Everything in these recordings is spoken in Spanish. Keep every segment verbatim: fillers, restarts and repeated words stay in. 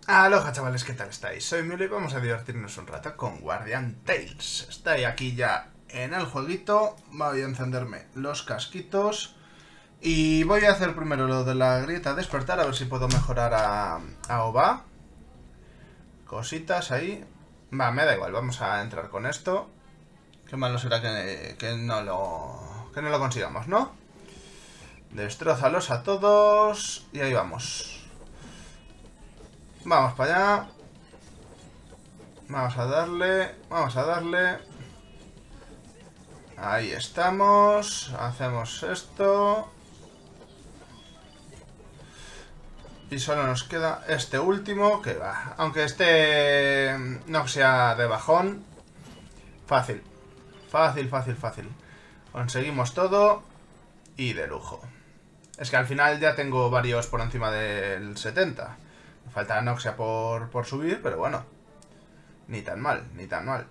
Aloha chavales, ¿qué tal estáis? Soy Milo y vamos a divertirnos un rato con Guardian Tales. Estoy aquí ya en el jueguito, voy a encenderme los casquitos y voy a hacer primero lo de la grieta despertar, a ver si puedo mejorar a, a Oba. Cositas ahí. Va, me da igual, vamos a entrar con esto. Qué malo será que, que no lo que no lo consigamos, ¿no? Destrózalos a todos y ahí vamos. Vamos para allá. Vamos a darle. Vamos a darle. Ahí estamos. Hacemos esto. Y solo nos queda este último. Que va. Aunque este no sea de bajón. Fácil. Fácil, fácil, fácil. Conseguimos todo. Y de lujo. Es que al final ya tengo varios por encima del setenta. Me falta Noxia por, por subir, pero bueno. Ni tan mal, ni tan mal.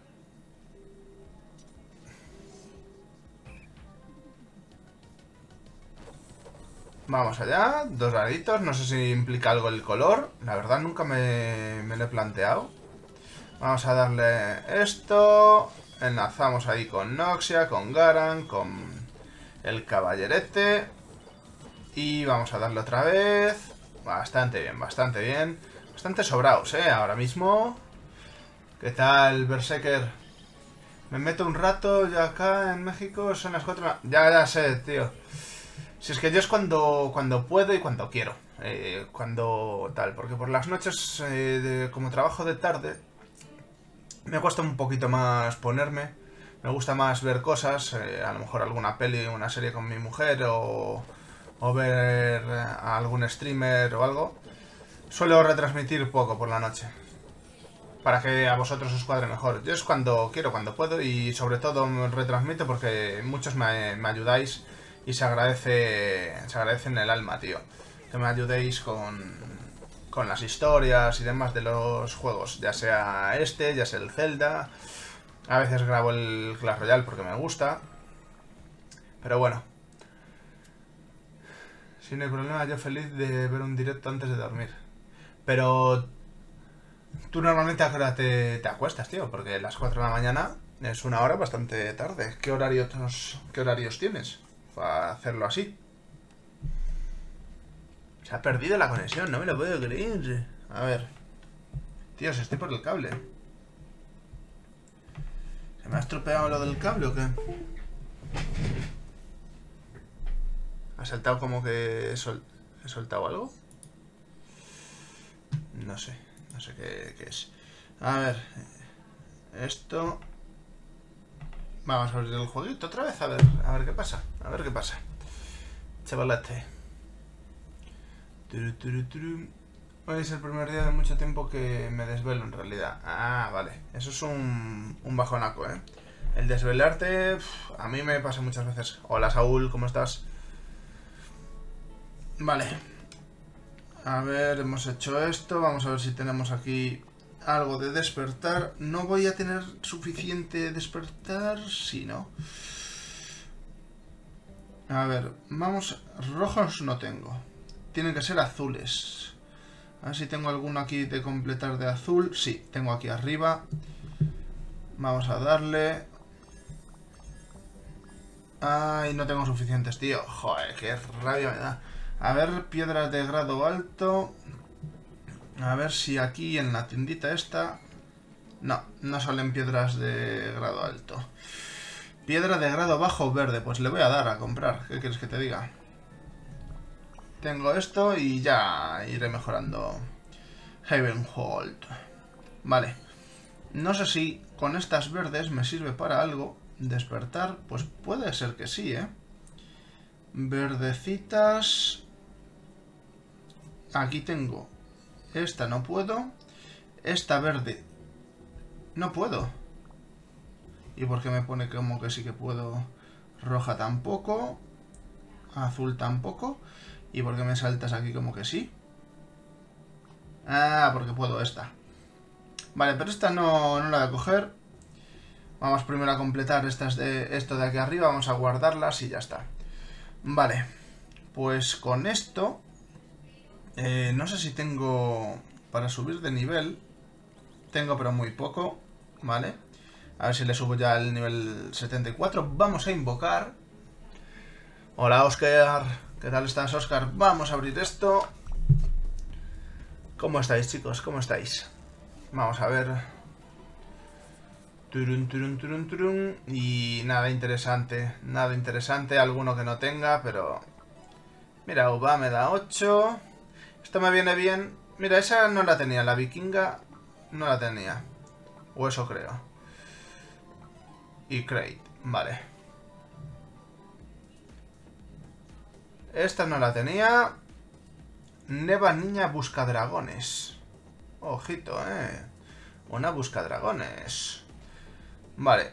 Vamos allá, dos raritos, no sé si implica algo el color. La verdad nunca me, me lo he planteado. Vamos a darle esto. Enlazamos ahí con Noxia, con Garan, con el caballerete. Y vamos a darle otra vez. Bastante bien, bastante bien. Bastante sobrados, ¿eh? Ahora mismo. ¿Qué tal, Berserker? Me meto un rato, ya acá en México son las cuatro... Ya, ya sé, tío. Si es que yo es cuando, cuando puedo y cuando quiero. Eh, cuando tal, porque por las noches, eh, de, como trabajo de tarde, me cuesta un poquito más ponerme. Me gusta más ver cosas, eh, a lo mejor alguna peli, una serie con mi mujer o... o ver a algún streamer o algo. Suelo retransmitir poco por la noche, para que a vosotros os cuadre mejor. Yo es cuando quiero, cuando puedo, y sobre todo me retransmito porque muchos me, me ayudáis y se agradece, se agradece en el alma, tío. Que me ayudéis con, con las historias y demás de los juegos, ya sea este, ya sea el Zelda. A veces grabo el Clash Royale porque me gusta. Pero bueno. Sin el problema, yo feliz de ver un directo antes de dormir. Pero tú normalmente a qué hora te, te acuestas, tío, porque las cuatro de la mañana es una hora bastante tarde. ¿Qué horarios, qué horarios tienes para hacerlo así? Se ha perdido la conexión, no me lo puedo creer. A ver. Tío, si estoy por el cable. ¿Se me ha estropeado lo del cable o qué? ¿Ha saltado como que he, sol he soltado algo? No sé, no sé qué, qué es. A ver, esto... Vamos a abrir el jueguito otra vez, a ver, a ver qué pasa, a ver qué pasa. Chavalate. Turu, turu, turu. Hoy es el primer día de mucho tiempo que me desvelo en realidad. Ah, vale, eso es un, un bajonaco, ¿eh? El desvelarte, pff, a mí me pasa muchas veces. Hola Saúl, ¿cómo estás? Vale. A ver, hemos hecho esto. Vamos a ver si tenemos aquí algo de despertar. ¿No voy a tener suficiente despertar? Sí, ¿no? A ver, vamos... Rojos no tengo. Tienen que ser azules. A ver si tengo alguno aquí de completar de azul. Sí, tengo aquí arriba. Vamos a darle... Ay, no tengo suficientes, tío. Joder, qué rabia me da. A ver, piedras de grado alto. A ver si aquí en la tiendita esta... No, no salen piedras de grado alto. Piedra de grado bajo verde. Pues le voy a dar a comprar. ¿Qué quieres que te diga? Tengo esto y ya iré mejorando Havenhold. Vale. No sé si con estas verdes me sirve para algo. Despertar, pues puede ser que sí, ¿eh? Verdecitas... Aquí tengo. Esta no puedo. Esta verde. No puedo. ¿Y por qué me pone como que sí que puedo? Roja tampoco. Azul tampoco. ¿Y por qué me saltas aquí como que sí? Ah, porque puedo esta. Vale, pero esta no, no la voy a coger. Vamos primero a completar estas de, esto de aquí arriba. Vamos a guardarlas y ya está. Vale. Pues con esto... Eh, no sé si tengo para subir de nivel. Tengo pero muy poco, ¿vale? A ver si le subo ya al nivel setenta y cuatro. Vamos a invocar. Hola, Oscar. ¿Qué tal estás, Oscar? Vamos a abrir esto. ¿Cómo estáis, chicos? ¿Cómo estáis? Vamos a ver. Turun, turun, turun, turun. Y nada interesante. Nada interesante. Alguno que no tenga, pero... Mira, Uva me da ocho. Esto me viene bien. Mira, esa no la tenía. La vikinga no la tenía. O eso creo. Y Crate. Vale. Esta no la tenía. Neva Niña Busca Dragones. Ojito, eh. Una busca dragones. Vale.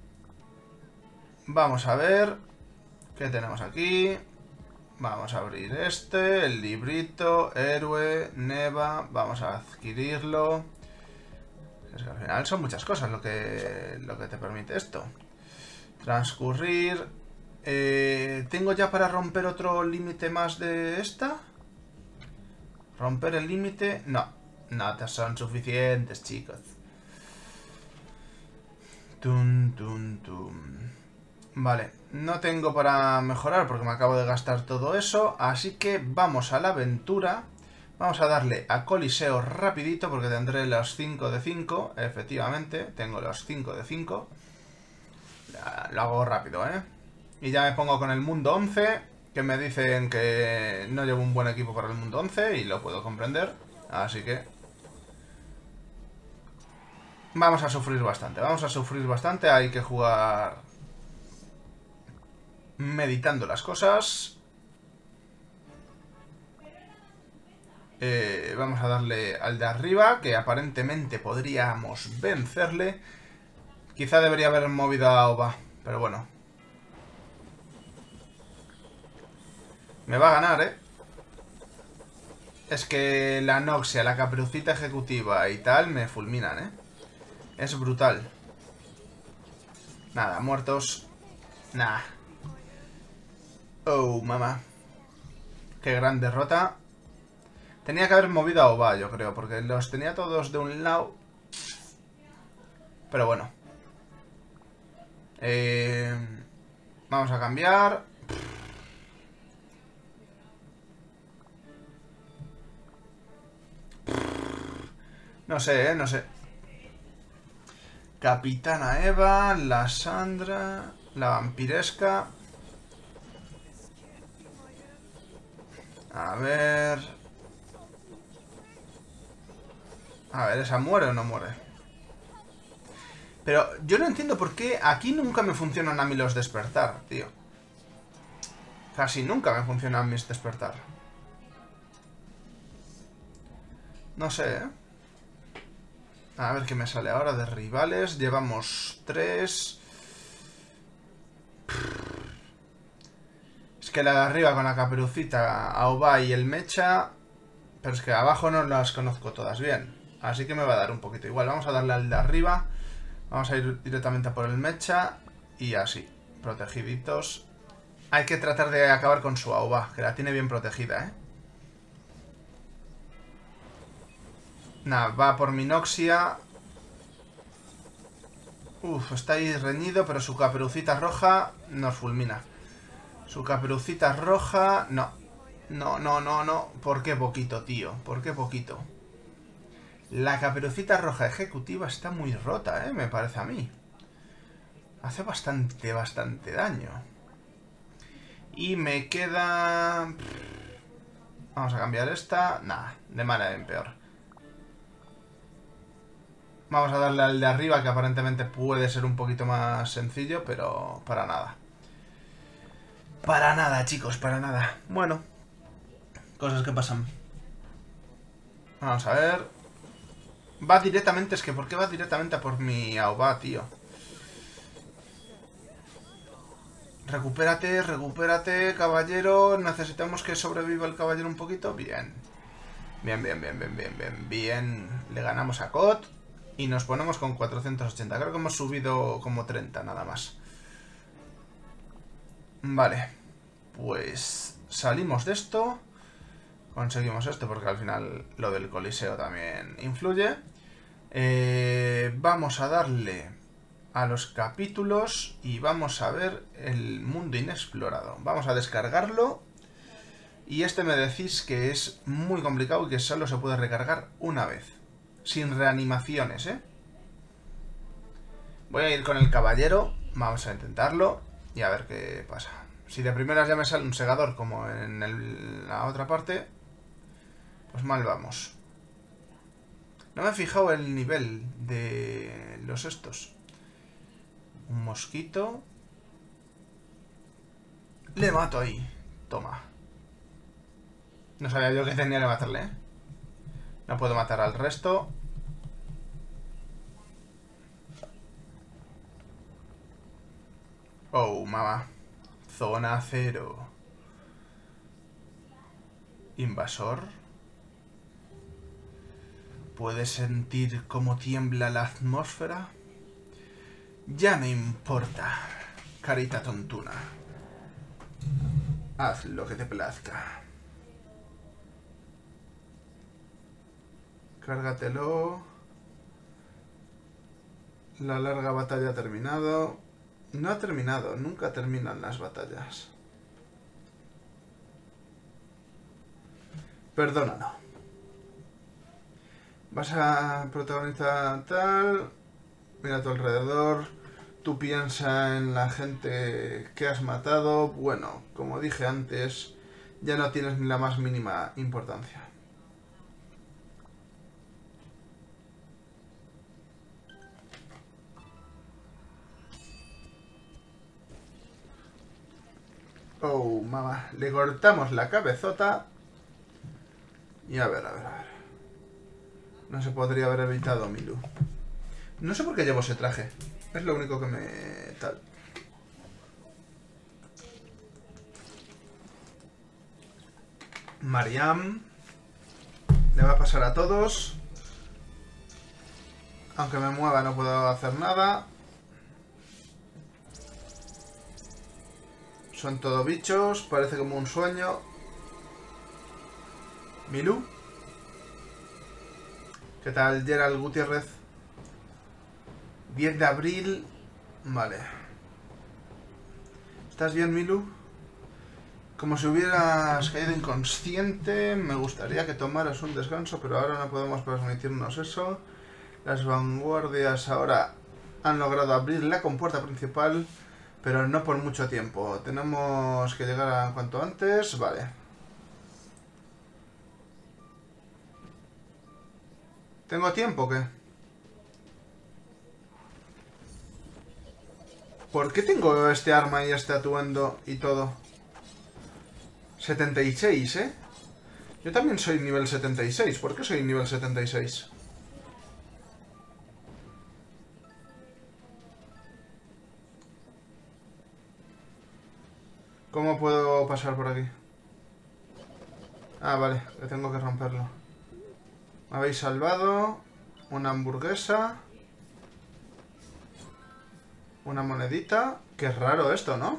Vamos a ver. ¿Qué tenemos aquí? Vamos a abrir este. El librito. Héroe. Neva. Vamos a adquirirlo. Es que al final son muchas cosas lo que, lo que te permite esto. Transcurrir. Eh, ¿Tengo ya para romper otro límite más de esta? Romper el límite. No. No son suficientes, chicos. Tum, tum, tum. Vale. No tengo para mejorar porque me acabo de gastar todo eso. Así que vamos a la aventura. Vamos a darle a Coliseo rapidito porque tendré los cinco de cinco. Efectivamente, tengo los cinco de cinco. Lo hago rápido, ¿eh? Y ya me pongo con el mundo once, que me dicen que no llevo un buen equipo para el mundo once y lo puedo comprender. Así que... vamos a sufrir bastante, vamos a sufrir bastante. Hay que jugar meditando las cosas. Eh, vamos a darle al de arriba, que aparentemente podríamos vencerle. Quizá debería haber movido a Ova, pero bueno. Me va a ganar, ¿eh? Es que la Noxia, la Caperucita Ejecutiva y tal me fulminan, ¿eh? Es brutal. Nada, muertos. Nah. Oh, mamá. Qué gran derrota. Tenía que haber movido a Ova, yo creo, porque los tenía todos de un lado. Pero bueno. Eh, vamos a cambiar. No sé, eh, no sé. Capitana Eva, la Sandra, la vampiresca. A ver... A ver, ¿esa muere o no muere? Pero yo no entiendo por qué aquí nunca me funcionan a mí los despertar, tío. Casi nunca me funcionan mis despertar. No sé, ¿eh? A ver qué me sale ahora de rivales. Llevamos tres. Es que la de arriba con la Caperucita, Aoba y el Mecha. Pero es que abajo no las conozco todas bien. Así que me va a dar un poquito igual. Vamos a darle al de arriba. Vamos a ir directamente a por el Mecha. Y así, protegiditos. Hay que tratar de acabar con su Aoba, que la tiene bien protegida, ¿eh? Nada, va por Minoxia. Uf, está ahí reñido, pero su Caperucita Roja nos fulmina. Su Caperucita Roja... No. No, no, no, no. ¿Por qué poquito, tío? ¿Por qué poquito? La Caperucita Roja Ejecutiva está muy rota, ¿eh? Me parece a mí. Hace bastante, bastante daño. Y me queda... Vamos a cambiar esta. Nah, de mala en peor. Vamos a darle al de arriba, que aparentemente puede ser un poquito más sencillo, pero para nada. Para nada, chicos, para nada. Bueno, cosas que pasan. Vamos a ver. Va directamente, es que ¿por qué va directamente a por mi Aoba, tío? Recupérate, recupérate, caballero. Necesitamos que sobreviva el caballero un poquito. Bien. Bien, bien, bien, bien, bien, bien, bien. Le ganamos a Kot. Y nos ponemos con cuatrocientos ochenta. Creo que hemos subido como treinta nada más. Vale. Pues salimos de esto. conseguimos esto porque al final lo del coliseo también influye. Eh, vamos a darle a los capítulos y vamos a ver el mundo inexplorado. Vamos a descargarlo. Y este me decís que es muy complicado y que solo se puede recargar una vez. Sin reanimaciones, ¿eh? Voy a ir con el caballero. Vamos a intentarlo y a ver qué pasa. Si de primeras ya me sale un segador como en el, la otra parte, pues mal vamos. No me he fijado el nivel de los estos. Un mosquito. Le mato ahí. Toma. No sabía yo que tenía que matarle, ¿eh? No puedo matar al resto. Oh, mamá. Zona cero. Invasor. ¿Puedes sentir cómo tiembla la atmósfera? Ya me importa, carita tontuna. Haz lo que te plazca. Cárgatelo. La larga batalla ha terminado. No ha terminado, nunca terminan las batallas. Perdónalo. Vas a protagonizar tal. Mira a tu alrededor. Tú piensa en la gente que has matado. Bueno, como dije antes, ya no tienes ni la más mínima importancia. Oh, mamá. Le cortamos la cabezota. Y a ver, a ver, a ver. No se podría haber evitado, Milu. No sé por qué llevo ese traje. Es lo único que me... tal. Mariam. Le va a pasar a todos. Aunque me mueva no puedo hacer nada. Son todo bichos. Parece como un sueño. Milu. ¿Qué tal, Gerald Gutiérrez? diez de abril. Vale. ¿Estás bien, Milu? Como si hubieras caído inconsciente, me gustaría que tomaras un descanso, pero ahora no podemos permitirnos eso. Las vanguardias ahora han logrado abrir la compuerta principal, pero no por mucho tiempo. Tenemos que llegar a cuanto antes. Vale. ¿Tengo tiempo o qué? ¿Por qué tengo este arma y este atuendo y todo? setenta y seis, ¿eh? Yo también soy nivel setenta y seis. ¿Por qué soy nivel setenta y seis? ¿Cómo puedo pasar por aquí? Ah, vale, que tengo que romperlo. Me habéis salvado. Una hamburguesa. Una monedita. Qué raro esto, ¿no?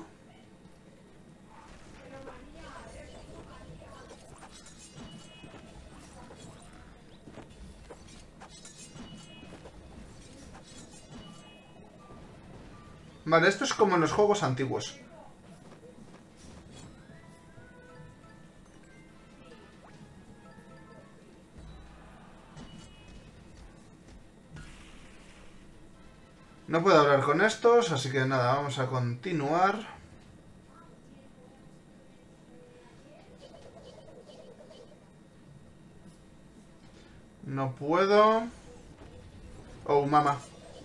Vale, esto es como en los juegos antiguos. No puedo hablar con estos, así que nada, vamos a continuar. No puedo. Oh, mamá.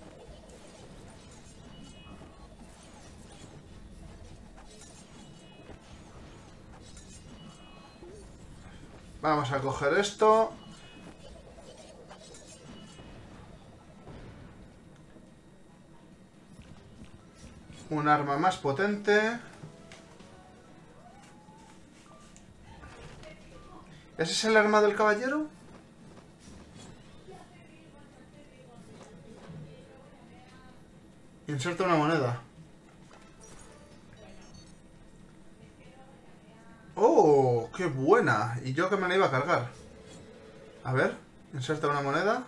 Vamos a coger esto. Un arma más potente. ¿Ese es el arma del caballero? Inserta una moneda. Oh, qué ¡Qué buena! Y yo que me la iba a cargar. A ver, inserta una moneda.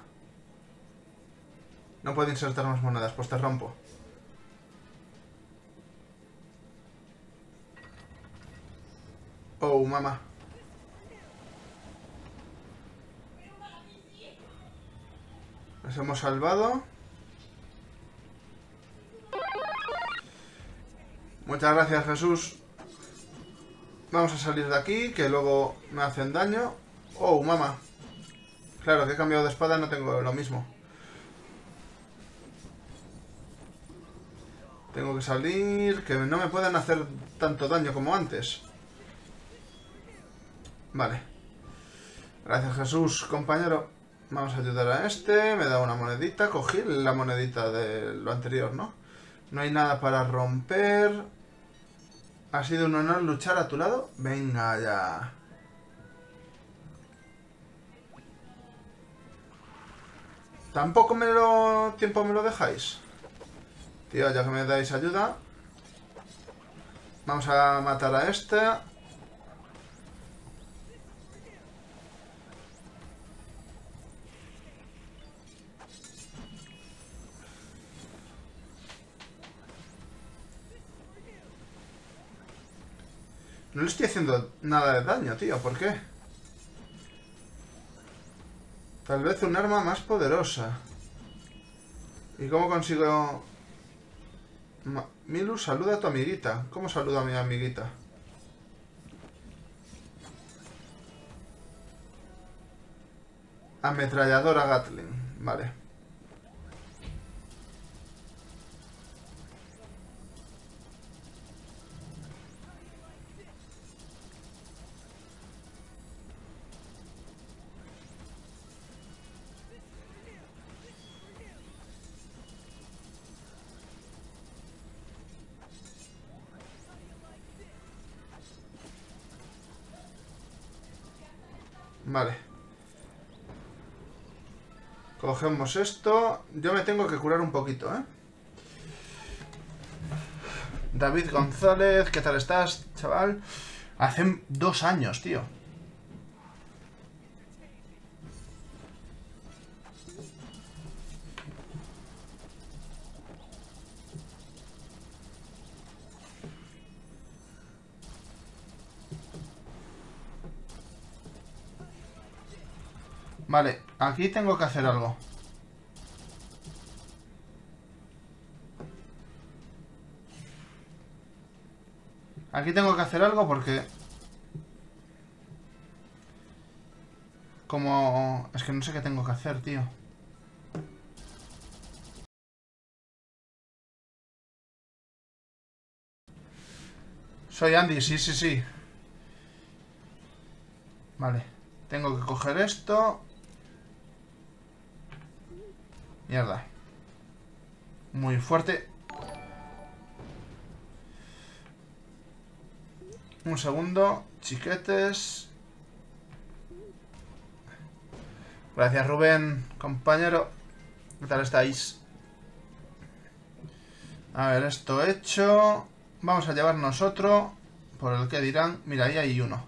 No puedo insertar más monedas, pues te rompo. Oh, mamá. Nos hemos salvado. Muchas gracias, Jesús. Vamos a salir de aquí, que luego me hacen daño. Oh, mamá. Claro, que he cambiado de espada, no tengo lo mismo. Tengo que salir, que no me puedan hacer tanto daño como antes. Vale. Gracias, Jesús, compañero. Vamos a ayudar a este. Me da una monedita. Cogí la monedita de lo anterior, ¿no? No hay nada para romper. Ha sido un honor luchar a tu lado. Venga ya. ¿Tampoco me lo... tiempo me lo dejáis? Tío, ya que me dais ayuda. Vamos a matar a este. No le estoy haciendo nada de daño, tío. ¿Por qué? Tal vez un arma más poderosa. ¿Y cómo consigo...? Ma Milu, saluda a tu amiguita. ¿Cómo saluda a mi amiguita? Ametralladora Gatling. Vale. Vale. Cogemos esto. Yo me tengo que curar un poquito, ¿eh? David González, ¿qué tal estás, chaval? Hace dos años, tío. Vale, aquí tengo que hacer algo. Aquí tengo que hacer algo porque... Como... Es que no sé qué tengo que hacer, tío. Soy Andy, sí, sí, sí. Vale. Tengo que coger esto. Mierda. Muy fuerte. Un segundo. Chiquetes. Gracias, Rubén, compañero. ¿Qué tal estáis? A ver, esto hecho. Vamos a llevarnos otro. Por el que dirán. Mira, ahí hay uno.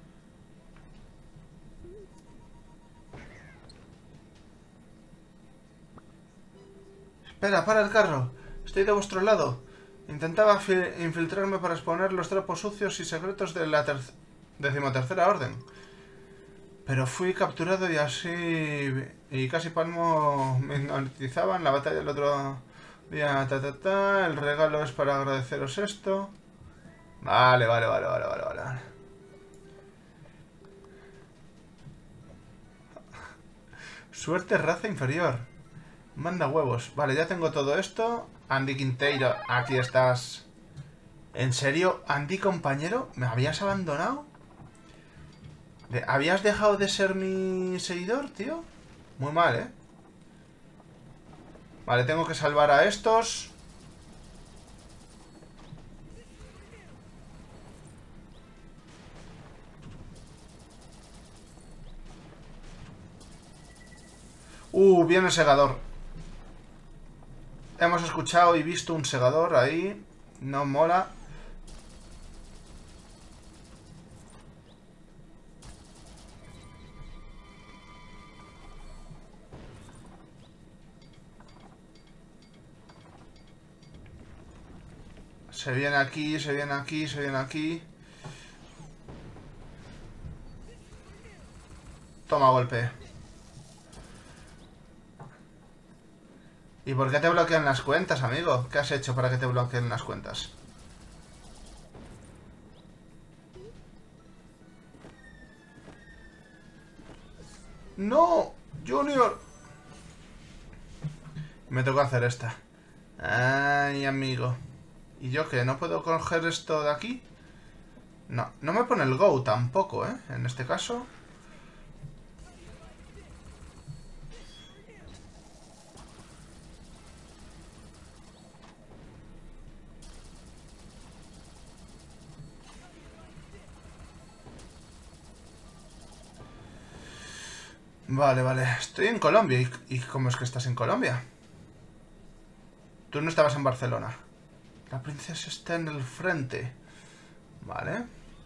Espera, para el carro. Estoy de vuestro lado. Intentaba infiltrarme para exponer los trapos sucios y secretos de la decimotercera orden. Pero fui capturado y así... Y casi palmo me hipnotizaba en la batalla del otro día. Ta, ta, ta. El regalo es para agradeceros esto. Vale, vale, vale, vale, vale, vale. Suerte raza inferior. Manda huevos. Vale, ya tengo todo esto. Andy Quinteiro, aquí estás. ¿En serio, Andy, compañero? ¿Me habías abandonado? ¿Habías dejado de ser mi seguidor, tío? Muy mal, ¿eh? Vale, tengo que salvar a estos. Uh, viene el segador. Hemos escuchado y visto un segador ahí. No mola. Se viene aquí, se viene aquí, se viene aquí. Toma golpe. ¿Y por qué te bloquean las cuentas, amigo? ¿Qué has hecho para que te bloqueen las cuentas? ¡No! ¡Junior! Me toca hacer esta. Ay, amigo. ¿Y yo qué? ¿No puedo coger esto de aquí? No, no me pone el go tampoco, ¿eh? En este caso. Vale, vale. Estoy en Colombia. ¿Y, ¿Y cómo es que estás en Colombia? Tú no estabas en Barcelona. La princesa está en el frente. Vale.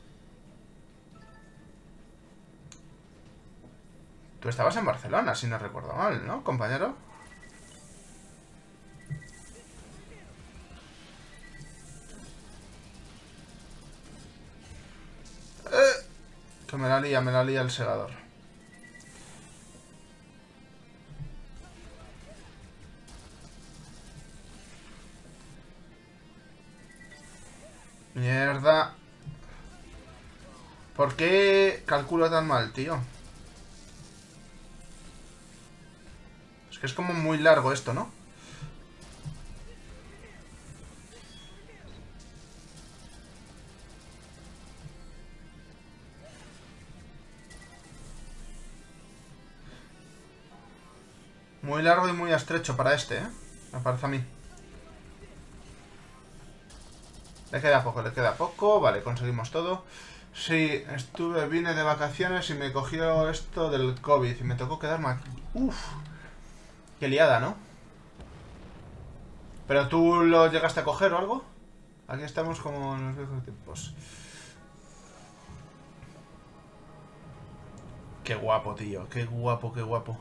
Tú estabas en Barcelona, si no recuerdo mal, ¿no, compañero? ¡Eh! Que me la lía, me la lía el segador. Mierda. ¿Por qué calculo tan mal, tío? Es que es como muy largo esto, ¿no? Muy largo y muy estrecho para este, ¿eh? Me parece a mí. Le queda poco, le queda poco. Vale, conseguimos todo. Sí, estuve, vine de vacaciones y me cogió esto del COVID y me tocó quedarme aquí. Uf. Qué liada, ¿no? ¿Pero tú lo llegaste a coger o algo? Aquí estamos como en los viejos tiempos. Qué guapo, tío. Qué guapo, qué guapo.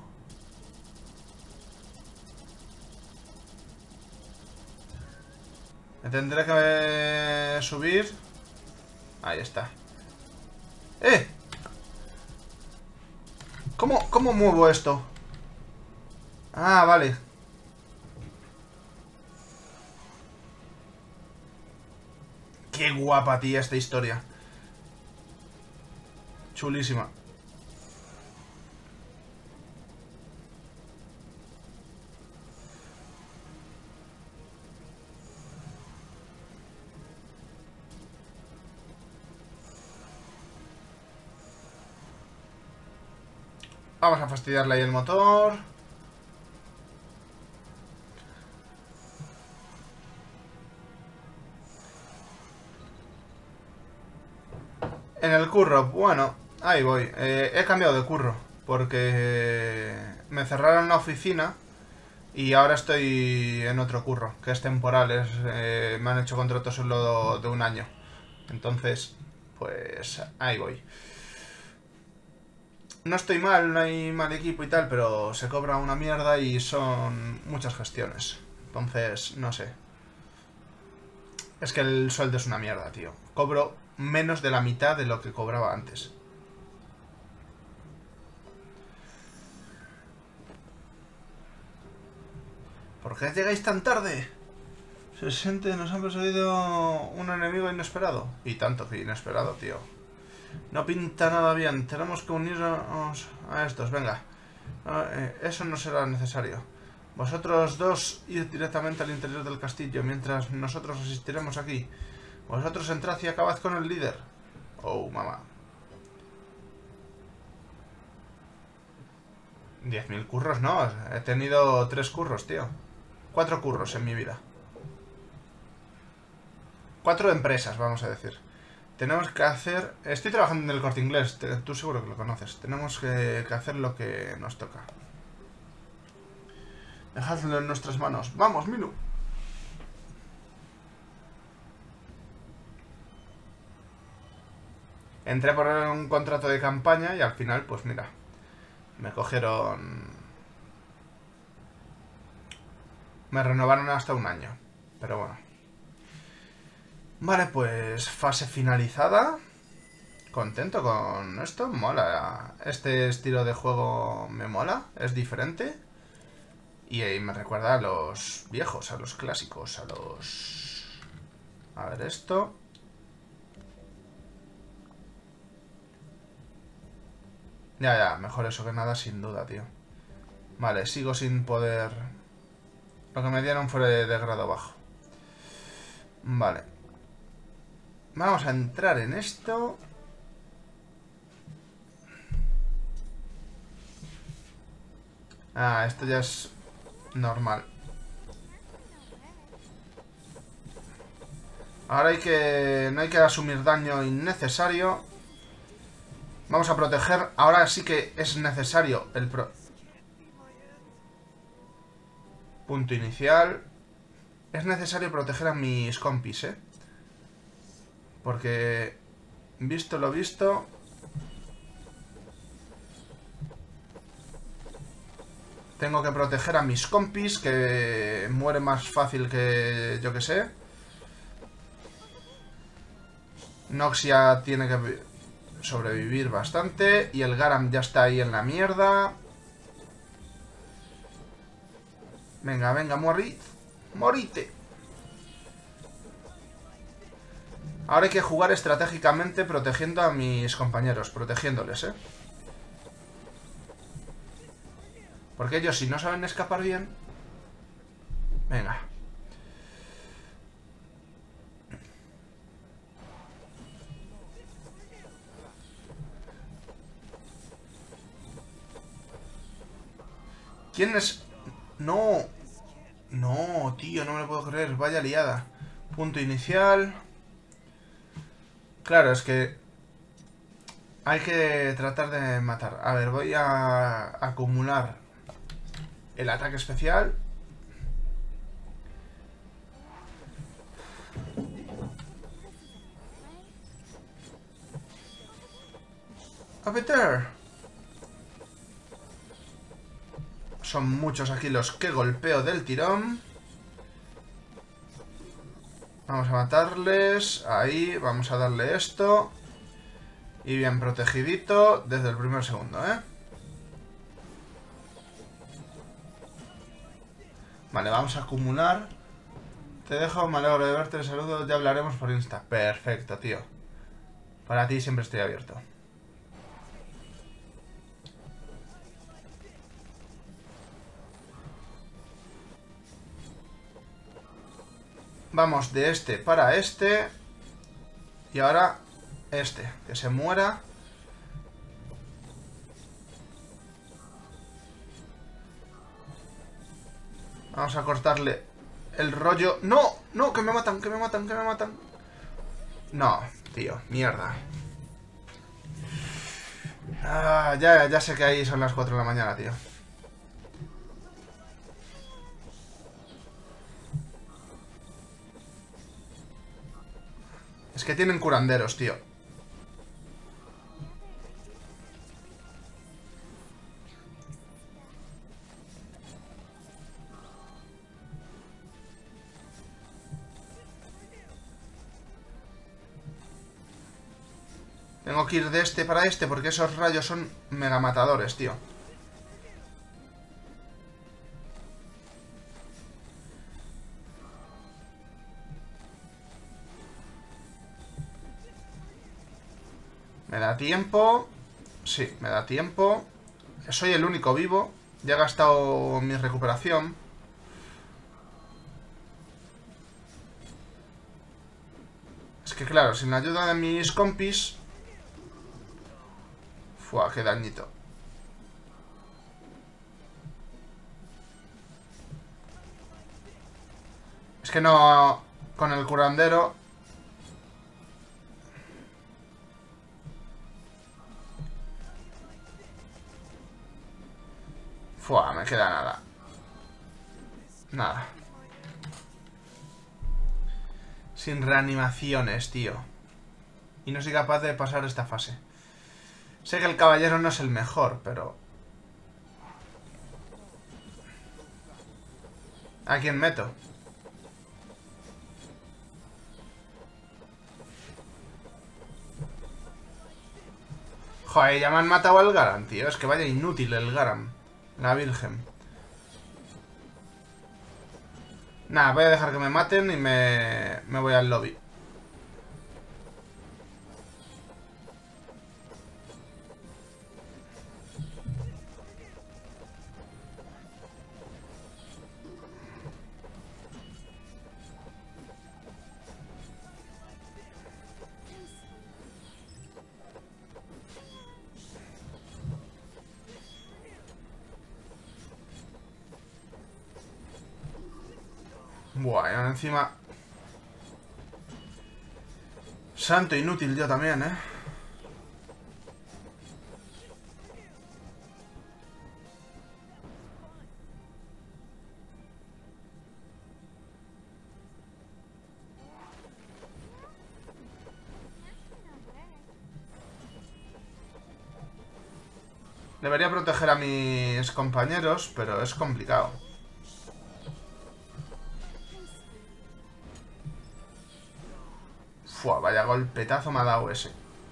Me tendré que subir. Ahí está. ¡Eh! ¿Cómo, cómo muevo esto? Ah, vale. Qué guapa, tía, esta historia. Chulísima. Vamos a fastidiarle ahí el motor. En el curro, bueno, ahí voy. Eh, he cambiado de curro porque me cerraron la oficina y ahora estoy en otro curro, que es temporal. Es, eh, me han hecho contrato solo de un año. Entonces, pues ahí voy. No estoy mal, no hay mal equipo y tal, pero se cobra una mierda y son muchas gestiones. Entonces, no sé. Es que el sueldo es una mierda, tío. Cobro menos de la mitad de lo que cobraba antes. ¿Por qué llegáis tan tarde? Se siente, nos han perseguido un enemigo inesperado. Y tanto que inesperado, tío. No pinta nada bien. Tenemos que unirnos a estos, venga. Eso no será necesario. Vosotros dos id directamente al interior del castillo, mientras nosotros asistiremos aquí. Vosotros entrad y acabad con el líder. Oh, mamá. diez mil curros, no. He tenido tres curros, tío. Cuatro curros en mi vida. Cuatro empresas, vamos a decir. Tenemos que hacer... Estoy trabajando en el Corte Inglés. Tú seguro que lo conoces. Tenemos que, que hacer lo que nos toca. Dejadlo en nuestras manos. ¡Vamos, Minu! Entré por un contrato de campaña y al final, pues mira, me cogieron... Me renovaron hasta un año. Pero bueno. Vale, pues fase finalizada. Contento con esto, mola. Este estilo de juego me mola, es diferente. Y eh, me recuerda a los viejos, a los clásicos, a los... A ver esto. Ya, ya, mejor eso que nada sin duda, tío. Vale, sigo sin poder... Lo que me dieron fue de, de grado bajo. Vale. Vamos a entrar en esto. Ah, esto ya es normal. Ahora hay que... No hay que asumir daño innecesario. Vamos a proteger. Ahora sí que es necesario el pro... Punto inicial. Es necesario proteger a mis compis, ¿eh? Porque... Visto lo visto... Tengo que proteger a mis compis, que muere más fácil que... Yo que sé. Noxia tiene que sobrevivir bastante. Y el Garam ya está ahí en la mierda. Venga, venga, morid. Morite. Ahora hay que jugar estratégicamente protegiendo a mis compañeros. Protegiéndoles, ¿eh? Porque ellos si no saben escapar bien... Venga. ¿Quién es...? No. No, tío, no me lo puedo creer. Vaya liada. Punto inicial. Claro, es que... Hay que tratar de matar. A ver, voy a acumular el ataque especial. A Peter. Son muchos aquí los que golpeo del tirón. Vamos a matarles. Ahí, vamos a darle esto. Y bien protegidito desde el primer segundo, ¿eh? Vale, vamos a acumular. Te dejo, me alegro de verte, saludo, ya hablaremos por Insta. Perfecto, tío. Para ti siempre estoy abierto. Vamos de este para este. Y ahora este, que se muera. Vamos a cortarle el rollo. ¡No! ¡No! ¡Que me matan! ¡Que me matan! ¡Que me matan! No, tío, mierda. Ah, ya, ya sé que ahí son las cuatro de la mañana, tío. Es que tienen curanderos, tío. Tengo que ir de este para este porque esos rayos son mega matadores, tío. ¿Me da tiempo? Sí, me da tiempo. Soy el único vivo. Ya he gastado mi recuperación. Es que claro, sin la ayuda de mis compis... Fua, qué dañito. Es que no... Con el curandero... Fua, me queda nada. Nada. Sin reanimaciones, tío. Y no soy capaz de pasar esta fase. Sé que el caballero no es el mejor, pero... ¿A quién meto? Joder, ya me han matado al Garam, tío. Es que vaya inútil el Garam. La Virgen. Nada, voy a dejar que me maten y me, me voy al lobby. Buah, y ahora encima... Santo inútil yo también, ¿eh? Debería proteger a mis compañeros, pero es complicado. Fua, vaya golpetazo me ha dado ese.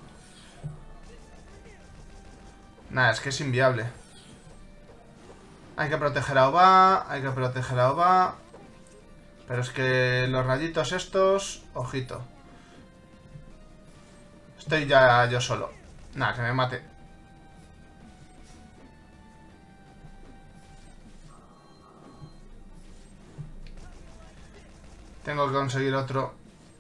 Nada, es que es inviable. Hay que proteger a Oba, hay que proteger a Oba. Pero es que los rayitos estos... Ojito. Estoy ya yo solo. Nada, que me mate. Tengo que conseguir otro.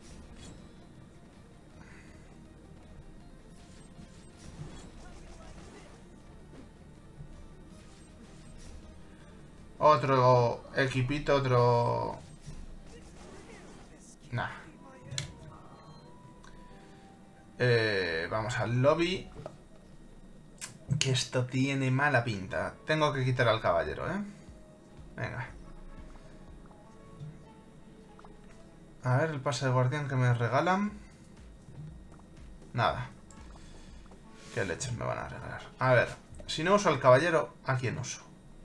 Otro equipito, otro... Nah. Eh, vamos al lobby. Que esto tiene mala pinta. Tengo que quitar al caballero, ¿eh? Venga. A ver, el pase de guardián que me regalan. Nada. ¿Qué leches me van a regalar? A ver, si no uso al caballero, ¿a quién uso?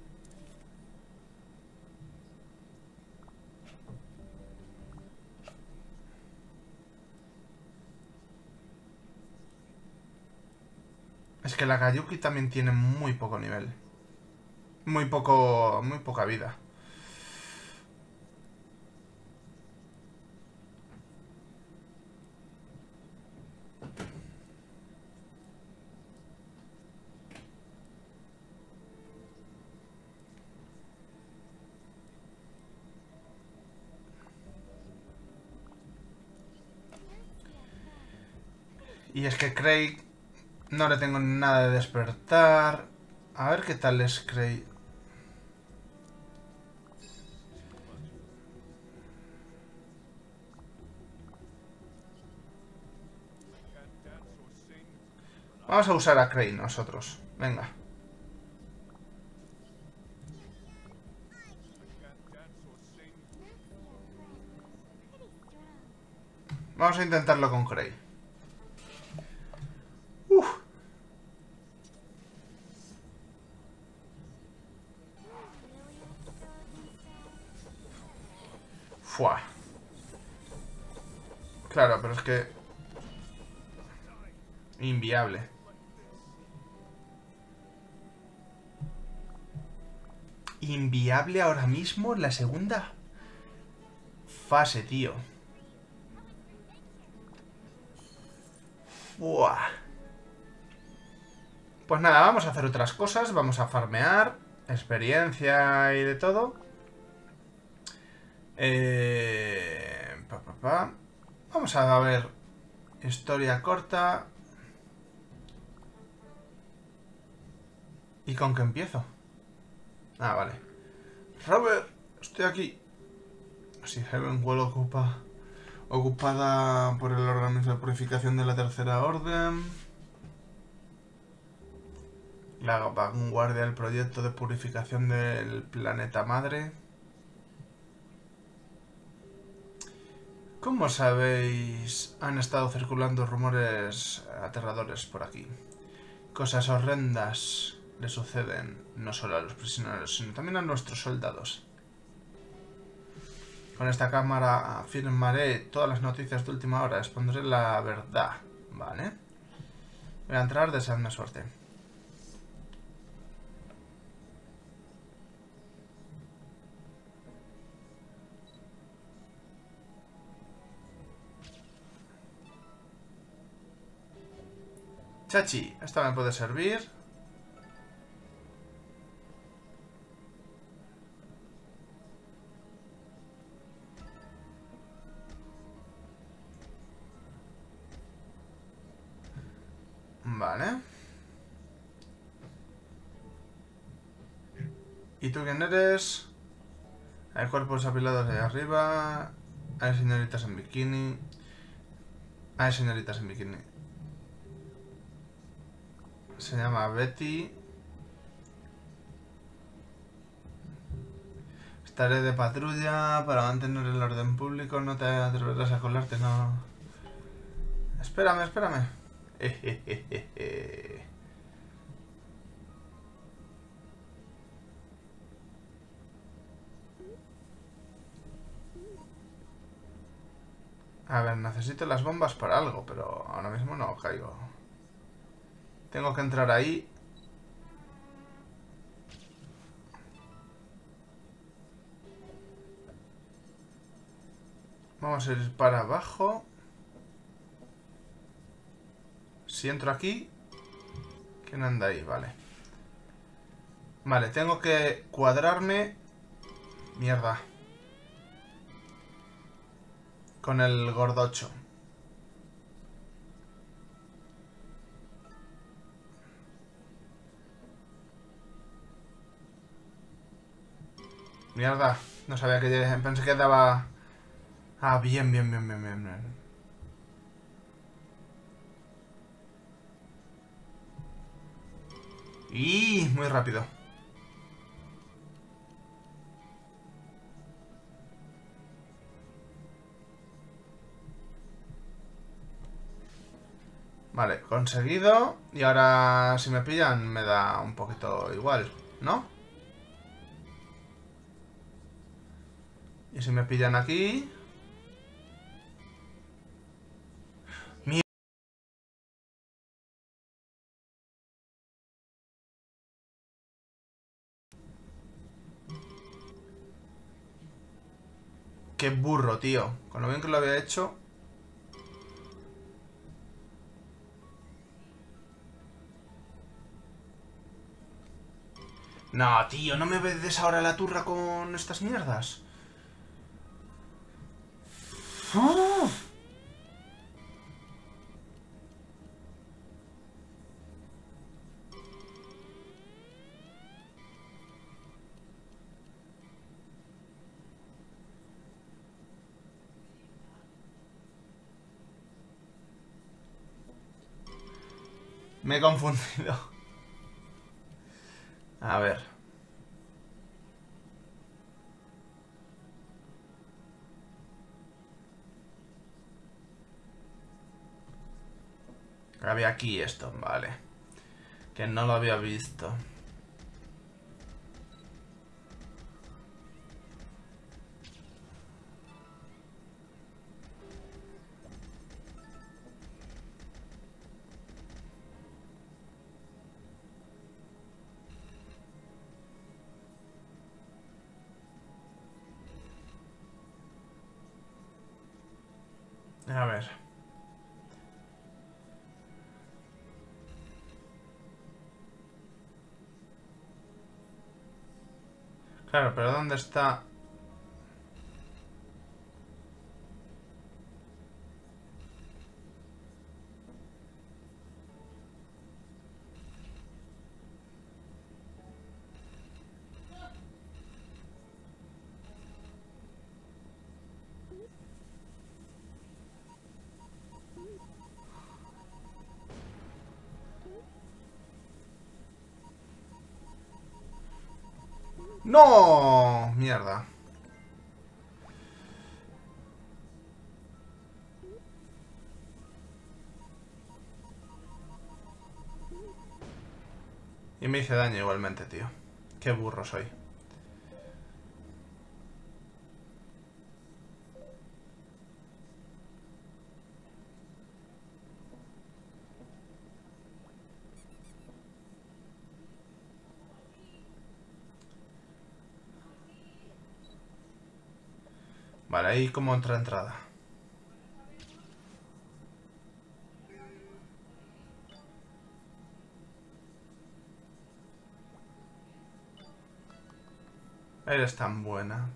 Es que la Kayuki también tiene muy poco nivel. Muy poco... Muy poca vida. Y es que Craig... No le tengo nada de despertar. A ver qué tal es Craig. Vamos a usar a Craig nosotros. Venga. Vamos a intentarlo con Craig. Uf. Fua. Claro, pero es que... Inviable. Inviable ahora mismo la segunda fase, tío. Fua. Pues nada, vamos a hacer otras cosas. Vamos a farmear experiencia y de todo. Eh, pa, pa, pa. Vamos a ver historia corta. ¿Y con qué empiezo? Ah, vale. Robert, estoy aquí. Si Heavenwell ocupa... Ocupada por el organismo de purificación de la Tercera Orden. La vanguardia del proyecto de purificación del planeta madre. Como sabéis, han estado circulando rumores aterradores por aquí. Cosas horrendas le suceden no solo a los prisioneros, sino también a nuestros soldados. Con esta cámara afirmaré todas las noticias de última hora, expondré la verdad, ¿vale? Voy a entrar, deseadme suerte. Chachi, esta me puede servir. Vale. ¿Y tú quién eres? Hay cuerpos apilados ahí arriba. Hay señoritas en bikini. Hay señoritas en bikini. Se llama Betty. Estaré de patrulla para mantener el orden público. No te atreverás a colarte, no. Espérame, espérame. A ver, necesito las bombas para algo, pero ahora mismo no caigo. Tengo que entrar ahí. Vamos a ir para abajo. Si entro aquí... ¿Quién anda ahí? Vale. Vale, tengo que cuadrarme... Mierda. Con el gordocho. Mierda. No sabía que... Pensé que daba... Ah, bien, bien, bien, bien, bien, bien. Y muy rápido. Vale, conseguido. Y ahora si me pillan me da un poquito igual, ¿no? Y si me pillan aquí... Mierda. Qué burro, tío. Con lo bien que lo había hecho... No, tío, no me des ahora la turra con estas mierdas. ¡Uf! Me he confundido. A ver. Había aquí esto, vale. Que no lo había visto. A ver. Claro, pero ¿dónde está? ¡No! Mierda. Y me hice daño igualmente, tío. Qué burro soy. Vale, ahí como otra entrada. Eres tan buena.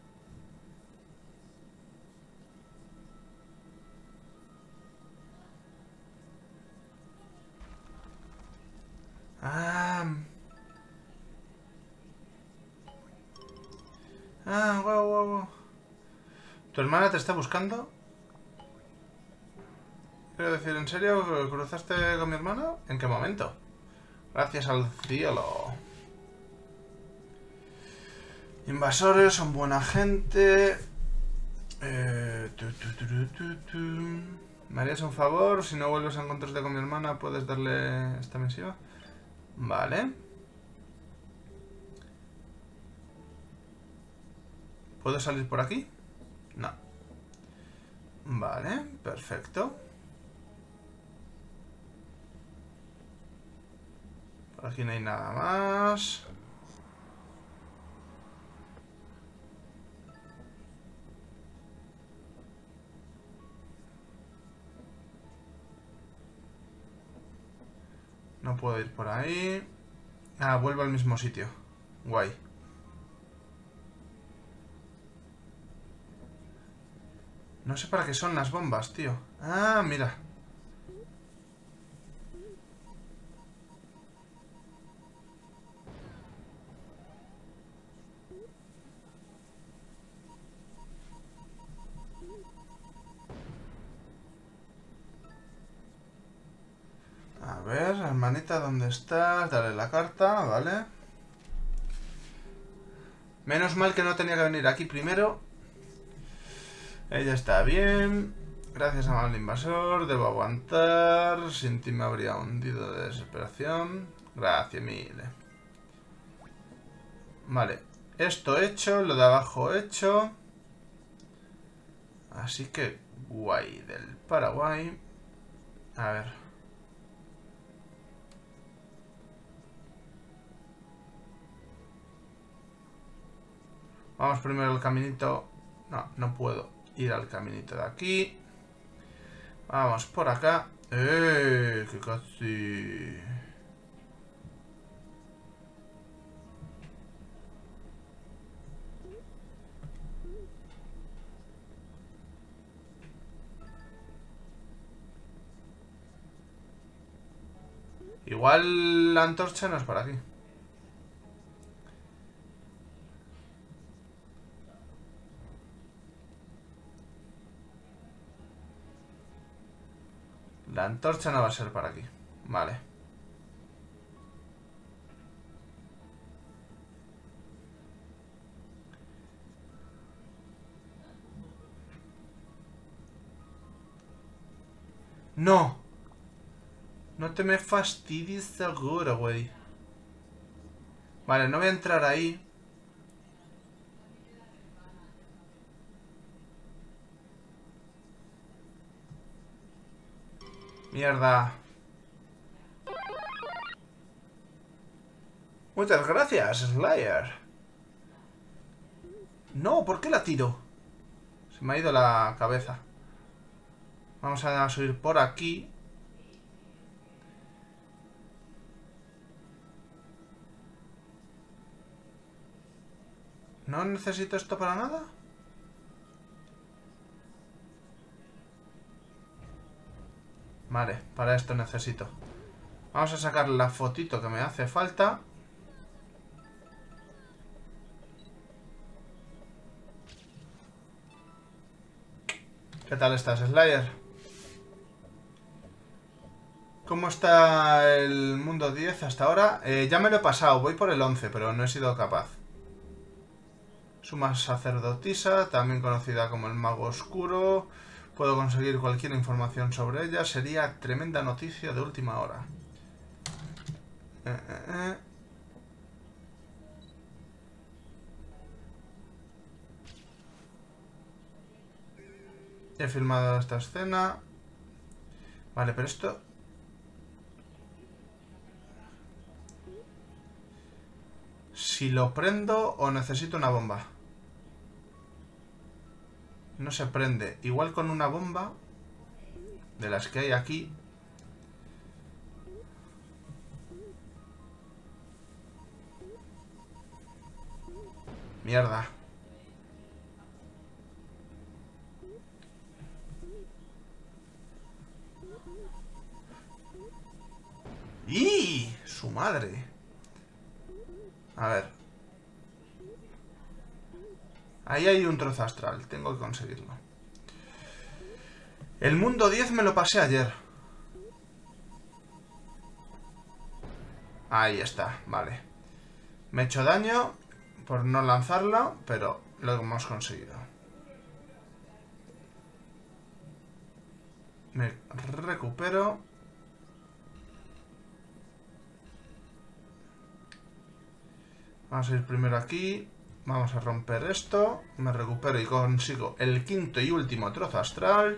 Ah... Ah, guau, guau, guau. ¿Tu hermana te está buscando? Quiero decir, ¿en serio cruzaste con mi hermana? ¿En qué momento? Gracias al cielo. Invasores son buena gente. Eh, tu, tu, tu, tu, tu, tu. ¿Me harías un favor? Si no vuelves a encontrarte con mi hermana, ¿puedes darle esta misiva? Vale. ¿Puedo salir por aquí? No. Vale, perfecto. Por aquí no hay nada más. No puedo ir por ahí. Ah, vuelvo al mismo sitio. Guay. No sé para qué son las bombas, tío. Ah, mira. A ver, hermanita, ¿dónde estás? Dale la carta, vale. Menos mal que no tenía que venir aquí primero. Ella está bien. Gracias, amable invasor. Debo aguantar. Sin ti me habría hundido de desesperación. Gracias, mil. Vale. Esto hecho, lo de abajo hecho. Así que, guay del Paraguay. A ver. Vamos primero al caminito. No, no puedo ir al caminito de aquí. Vamos por acá. ¡Eh! ¡Que casi! Igual la antorcha no es por aquí. La antorcha no va a ser para aquí. Vale. ¡No! No te me fastidies seguro, güey. Vale, no voy a entrar ahí. Mierda. Muchas gracias, Slayer. No, ¿por qué la tiro? Se me ha ido la cabeza. Vamos a subir por aquí. ¿No necesito esto para nada? Vale, para esto necesito. Vamos a sacar la fotito que me hace falta. ¿Qué tal estás, Slayer? ¿Cómo está el mundo diez hasta ahora? Eh, ya me lo he pasado, voy por el once, pero no he sido capaz. Suma sacerdotisa, también conocida como el mago oscuro. Puedo conseguir cualquier información sobre ella. Sería tremenda noticia de última hora. Eh, eh, eh. He filmado esta escena. Vale, pero esto... Si lo prendo o necesito una bomba. No se prende. Igual con una bomba de las que hay aquí. Mierda. ¡Y! Su madre. A ver. Ahí hay un trozo astral. Tengo que conseguirlo. El mundo diez me lo pasé ayer. Ahí está, vale. Me he hecho daño por no lanzarlo, pero lo hemos conseguido. Me recupero. Vamos a ir primero aquí. Vamos a romper esto. Me recupero y consigo el quinto y último trozo astral.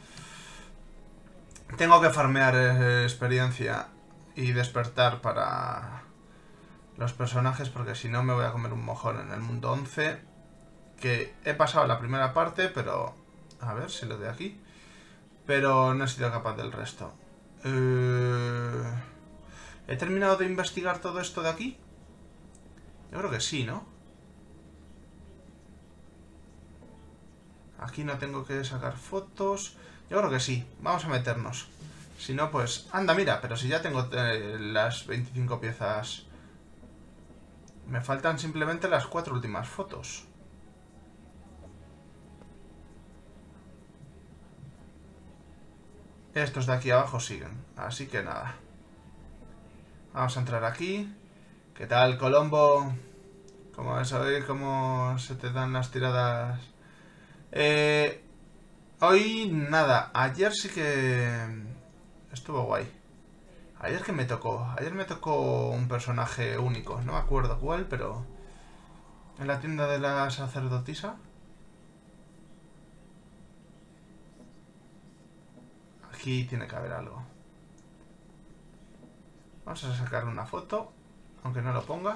Tengo que farmear eh, experiencia y despertar para los personajes, porque si no me voy a comer un mojón en el mundo once. Que he pasado la primera parte, pero... A ver si lo de aquí. Pero no he sido capaz del resto. Eh... ¿He terminado de investigar todo esto de aquí? Yo creo que sí, ¿no? Aquí no tengo que sacar fotos. Yo creo que sí. Vamos a meternos. Si no, pues... Anda, mira, pero si ya tengo eh, las veinticinco piezas... Me faltan simplemente las cuatro últimas fotos. Estos de aquí abajo siguen. Así que nada. Vamos a entrar aquí. ¿Qué tal, Colombo? ¿Cómo ves hoy? ¿Cómo se te dan las tiradas? Eh... Hoy nada. Ayer sí que... Estuvo guay. Ayer que me tocó. Ayer me tocó un personaje único. No me acuerdo cuál, pero... En la tienda de la sacerdotisa. Aquí tiene que haber algo. Vamos a sacar una foto. Aunque no lo ponga.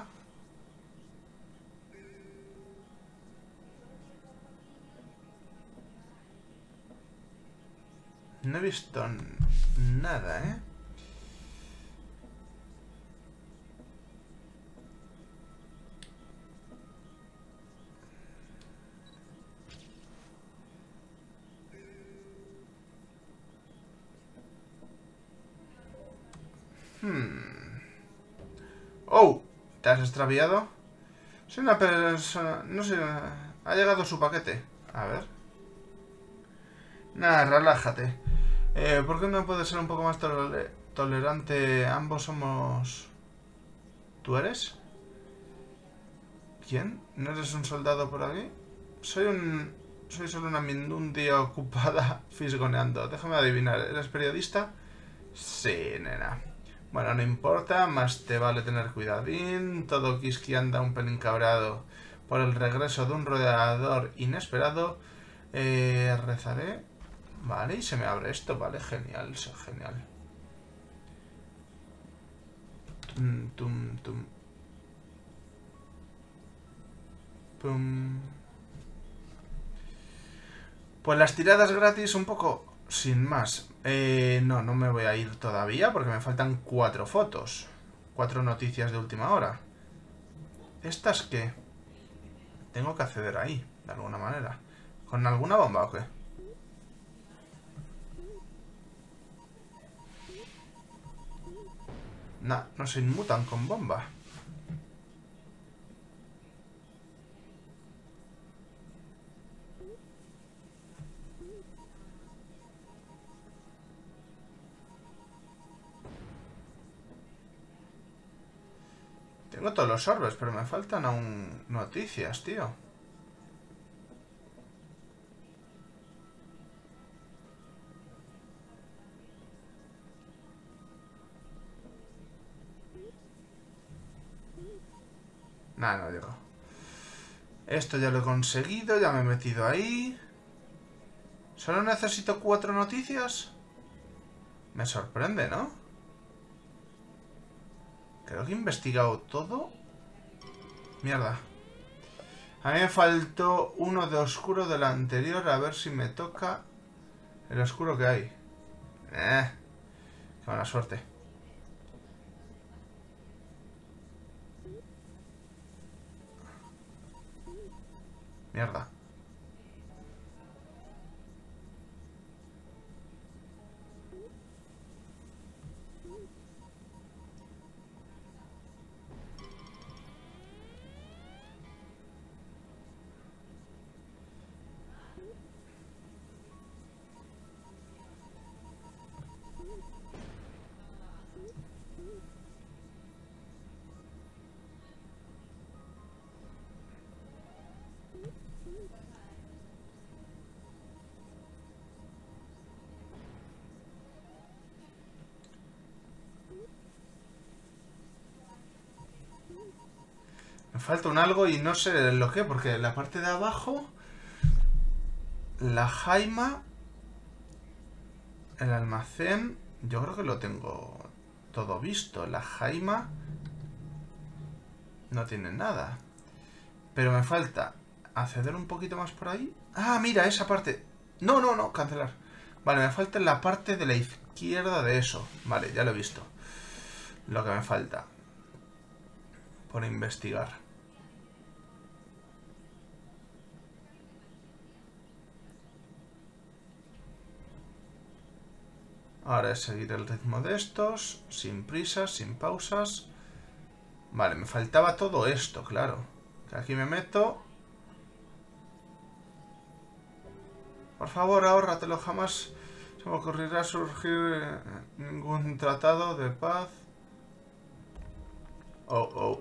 No he visto nada, ¿eh? Hmm. ¡Oh! ¿Te has extraviado? Soy una persona... No sé... Ha llegado su paquete. A ver. Nada, relájate. Eh, ¿Por qué no puedes ser un poco más tol tolerante? Ambos somos... ¿Tú eres? ¿Quién? ¿No eres un soldado por aquí? Soy un... Soy solo una mindundia ocupada fisgoneando. Déjame adivinar. ¿Eres periodista? Sí, nena. Bueno, no importa. Más te vale tener cuidadín. Todo Kiski anda un pelín cabreado por el regreso de un rodeador inesperado. Eh, rezaré. Vale, y se me abre esto. Vale, genial, genial. Tum, tum, tum. Pum. Pues las tiradas gratis un poco sin más. Eh, no, no me voy a ir todavía porque me faltan cuatro fotos. Cuatro noticias de última hora. ¿Estas qué? Tengo que acceder ahí, de alguna manera. ¿Con alguna bomba o qué? Nah, no se inmutan con bomba. Tengo todos los orbes, pero me faltan aún noticias, tío. Nada, no llego. Esto ya lo he conseguido, ya me he metido ahí. ¿Solo necesito cuatro noticias? Me sorprende, ¿no? Creo que he investigado todo. Mierda. A mí me faltó uno de oscuro del anterior. A ver si me toca el oscuro que hay. Eh, qué mala suerte. Mierda. Me falta un algo y no sé lo que, porque en la parte de abajo, la jaima, el almacén, yo creo que lo tengo todo visto. La jaima no tiene nada. Pero me falta acceder un poquito más por ahí. Ah, mira, esa parte. No, no, no, cancelar. Vale, me falta la parte de la izquierda de eso. Vale, ya lo he visto. Lo que me falta por investigar. Ahora es seguir el ritmo de estos, sin prisas, sin pausas. Vale, me faltaba todo esto, claro. Aquí me meto. Por favor, ahórratelo, jamás se me ocurrirá surgir ningún tratado de paz. Oh, oh.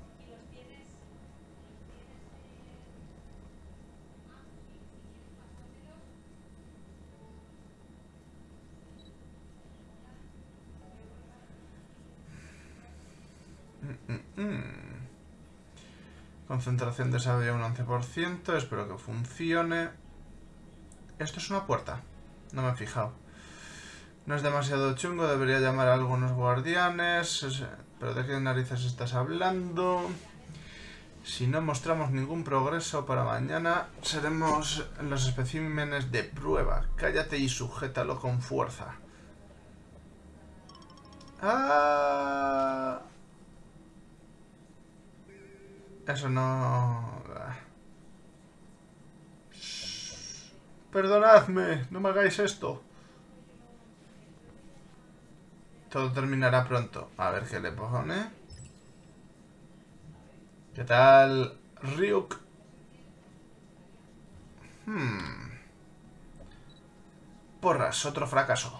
Mm, mm, mm. Concentración de sabia un once por ciento. Espero que funcione. Esto es una puerta. No me he fijado. No es demasiado chungo. Debería llamar a algunos guardianes. Pero ¿de qué narices estás hablando? Si no mostramos ningún progreso para mañana, seremos los especímenes de prueba. Cállate y sujétalo con fuerza. ¡Ah! Eso no... Perdonadme, no me hagáis esto. Todo terminará pronto. A ver qué le pone. ¿Qué tal, Ryuk? Hmm. Porras, otro fracaso.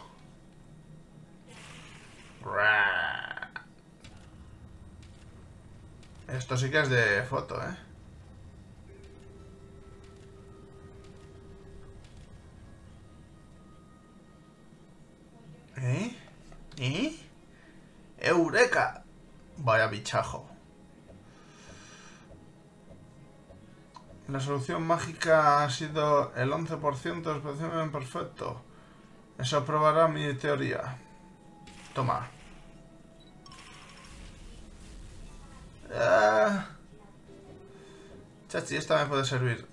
Esto sí que es de foto, ¿eh? ¿Eh? ¿Eh? ¡Eureka! Vaya bichajo. La solución mágica ha sido el once por ciento de espécimen perfecto. Eso probará mi teoría. Toma. Ah. Chachi, esta me puede servir.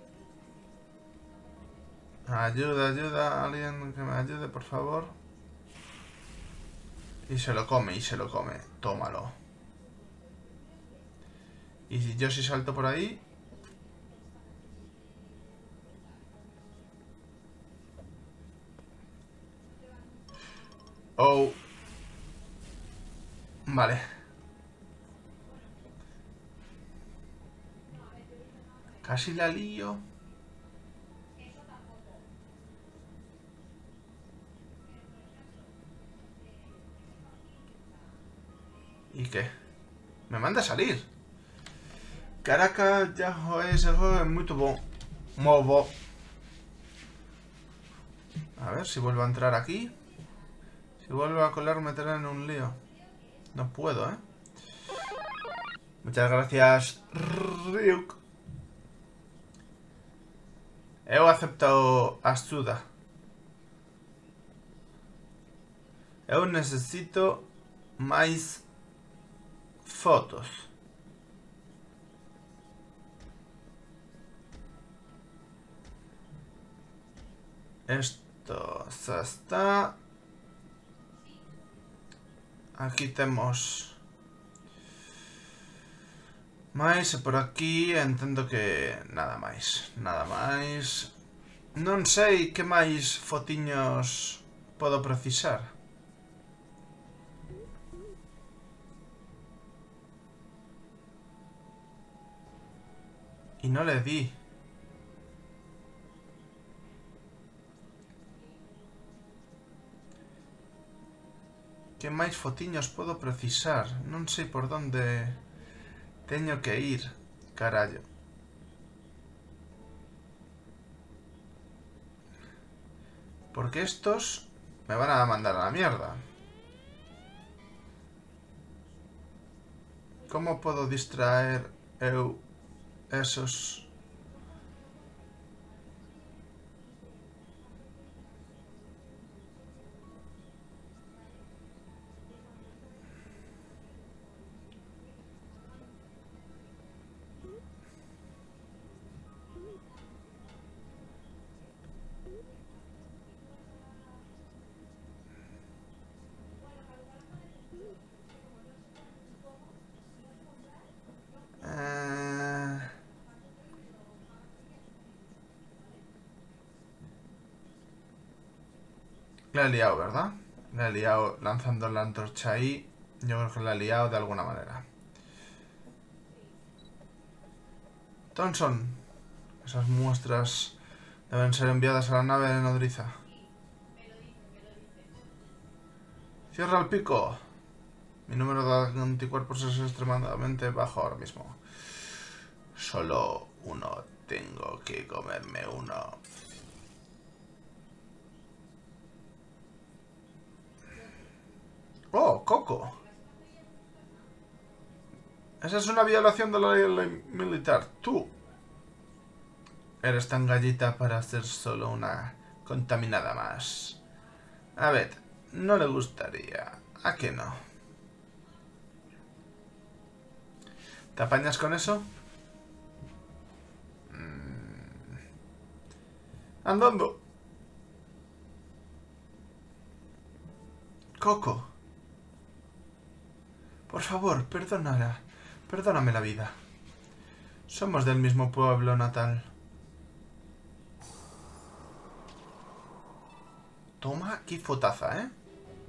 Ayuda, ayuda. Alguien que me ayude, por favor. Y se lo come, y se lo come. Tómalo. Y si yo sí salto por ahí... Oh. Vale. Casi la lío. ¿Y qué? Me manda a salir. Caracas, ya ese juego es muy bon. Muy bon. A ver si vuelvo a entrar aquí. Si vuelvo a colar, meteré en un lío. No puedo, ¿eh? Muchas gracias, Ryuk. He aceptado ayuda. Eu necesito más fotos. Esto ya está. Aquí tenemos máis e por aquí entendo que nada máis, nada máis. Non sei que máis fotiños podo precisar. E non le di. Que máis fotiños podo precisar? Non sei por onde teño que ir, carallo. Porque estos me van a mandar a la mierda. ¿Cómo puedo distraer eu esos? La he liado, ¿verdad? La he liado lanzando la antorcha ahí. Yo creo que la he liado de alguna manera. Thompson, esas muestras deben ser enviadas a la nave de nodriza. Cierra el pico. Mi número de anticuerpos es extremadamente bajo ahora mismo. Solo uno. Tengo que comerme uno. ¡Oh, Coco! Esa es una violación de la ley militar. Tú eres tan gallita para ser solo una contaminada más. A ver, no le gustaría. ¿A qué no? ¿Te apañas con eso? Mm. Andando. Coco. Por favor, perdónala. Perdóname la vida. Somos del mismo pueblo natal. Toma aquí fotaza, ¿eh?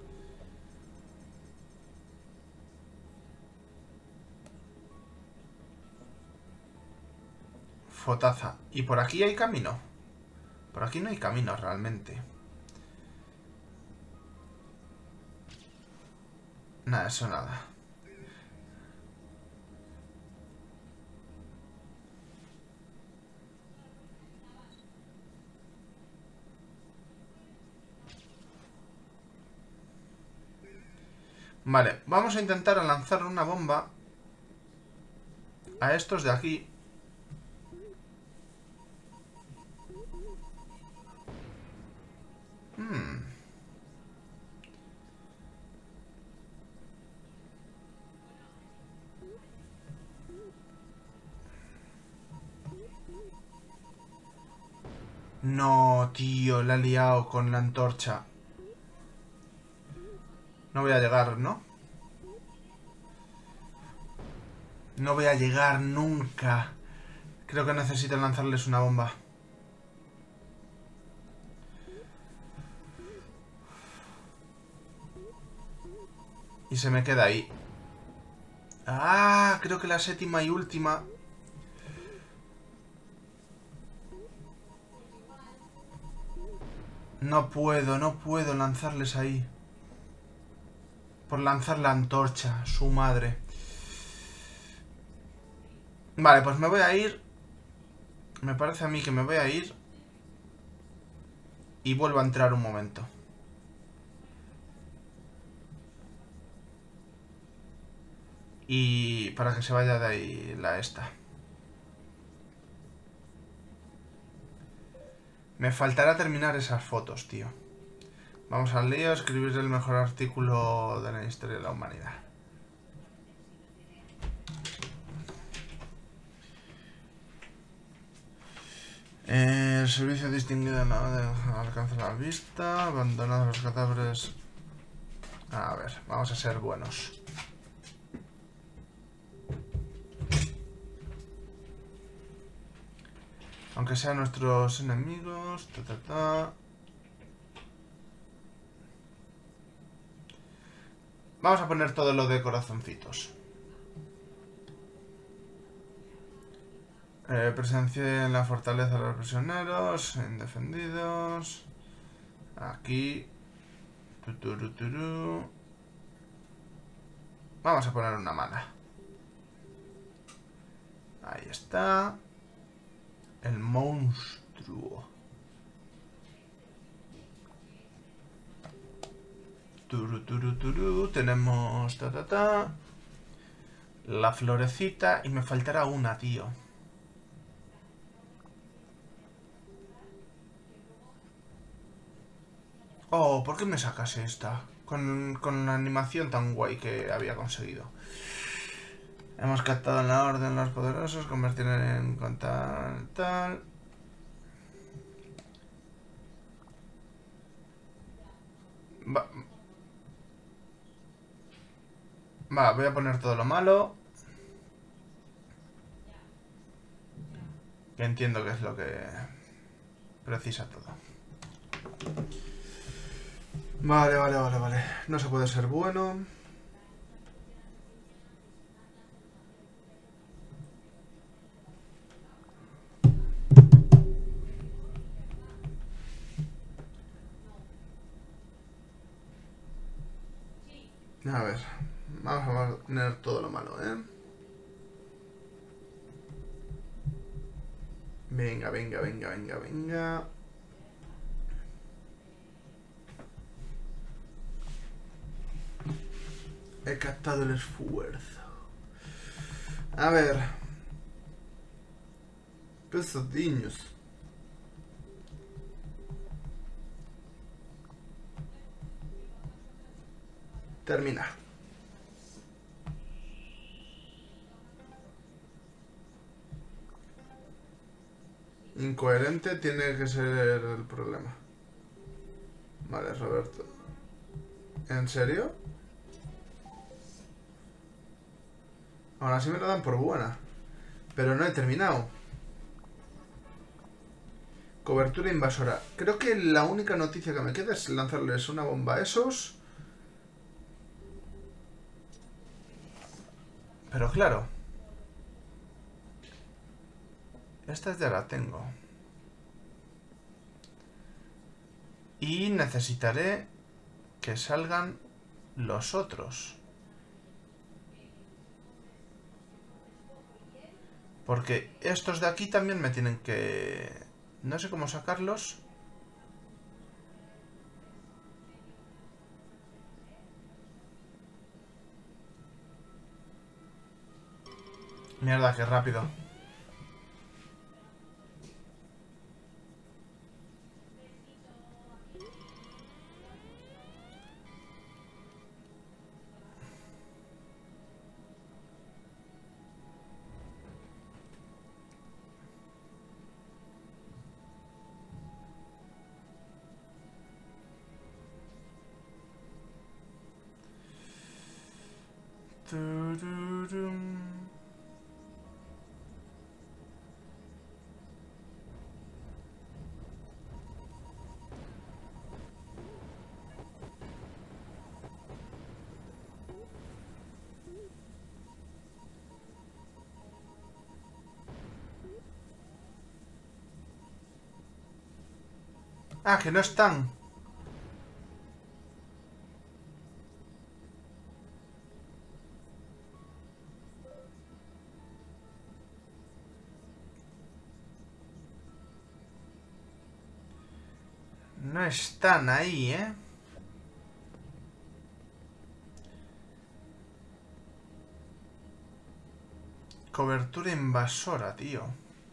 Fotaza. ¿Y por aquí hay camino? Por aquí no hay camino realmente. Nada, eso nada. Vale, vamos a intentar lanzar una bomba a estos de aquí. Hmm. No, tío, la he liado con la antorcha. No voy a llegar, ¿no? No voy a llegar nunca. Creo que necesito lanzarles una bomba. Y se me queda ahí. Ah, creo que la séptima y última. No puedo, no puedo lanzarles ahí. Por lanzar la antorcha, su madre. Vale, pues me voy a ir. Me parece a mí que me voy a ir. Y vuelvo a entrar un momento. Y para que se vaya de ahí la esta. Me faltará terminar esas fotos, tío. Vamos al lío, escribir el mejor artículo de la historia de la humanidad. servicio distinguido no alcanza la vista. Abandonados los cadáveres. A ver, vamos a ser buenos. Aunque sean nuestros enemigos. Ta, ta, ta. Vamos a poner todo lo de corazoncitos. Eh, presencia en la fortaleza de los prisioneros. Indefendidos. Aquí. Tuturu, turu. Vamos a poner una mana. Ahí está. El monstruo. Turu, turu, turu. Tenemos ta, ta, ta. La florecita. Y me faltará una, tío. Oh, ¿por qué me sacas esta? Con, con la animación tan guay que había conseguido. Hemos captado en la orden los poderosos, convertir en tal, tal. Va. Va, voy a poner todo lo malo. Que entiendo que es lo que precisa todo. Vale, vale, vale, vale. No se puede ser bueno. A ver, vamos a poner todo lo malo, ¿eh? Venga, venga, venga, venga, venga. He captado el esfuerzo. A ver. Pesadillos. Termina. Incoherente tiene que ser el problema. Vale, Roberto. ¿En serio? Ahora sí me lo dan por buena. Pero no he terminado. Cobertura invasora. Creo que la única noticia que me queda es lanzarles una bomba a esos. Pero claro. Esta ya la tengo. Y necesitaré que salgan los otros. Porque estos de aquí también me tienen que... No sé cómo sacarlos. Mierda, qué rápido. Ah, que no están. No están ahí, ¿eh? Cobertura invasora, tío.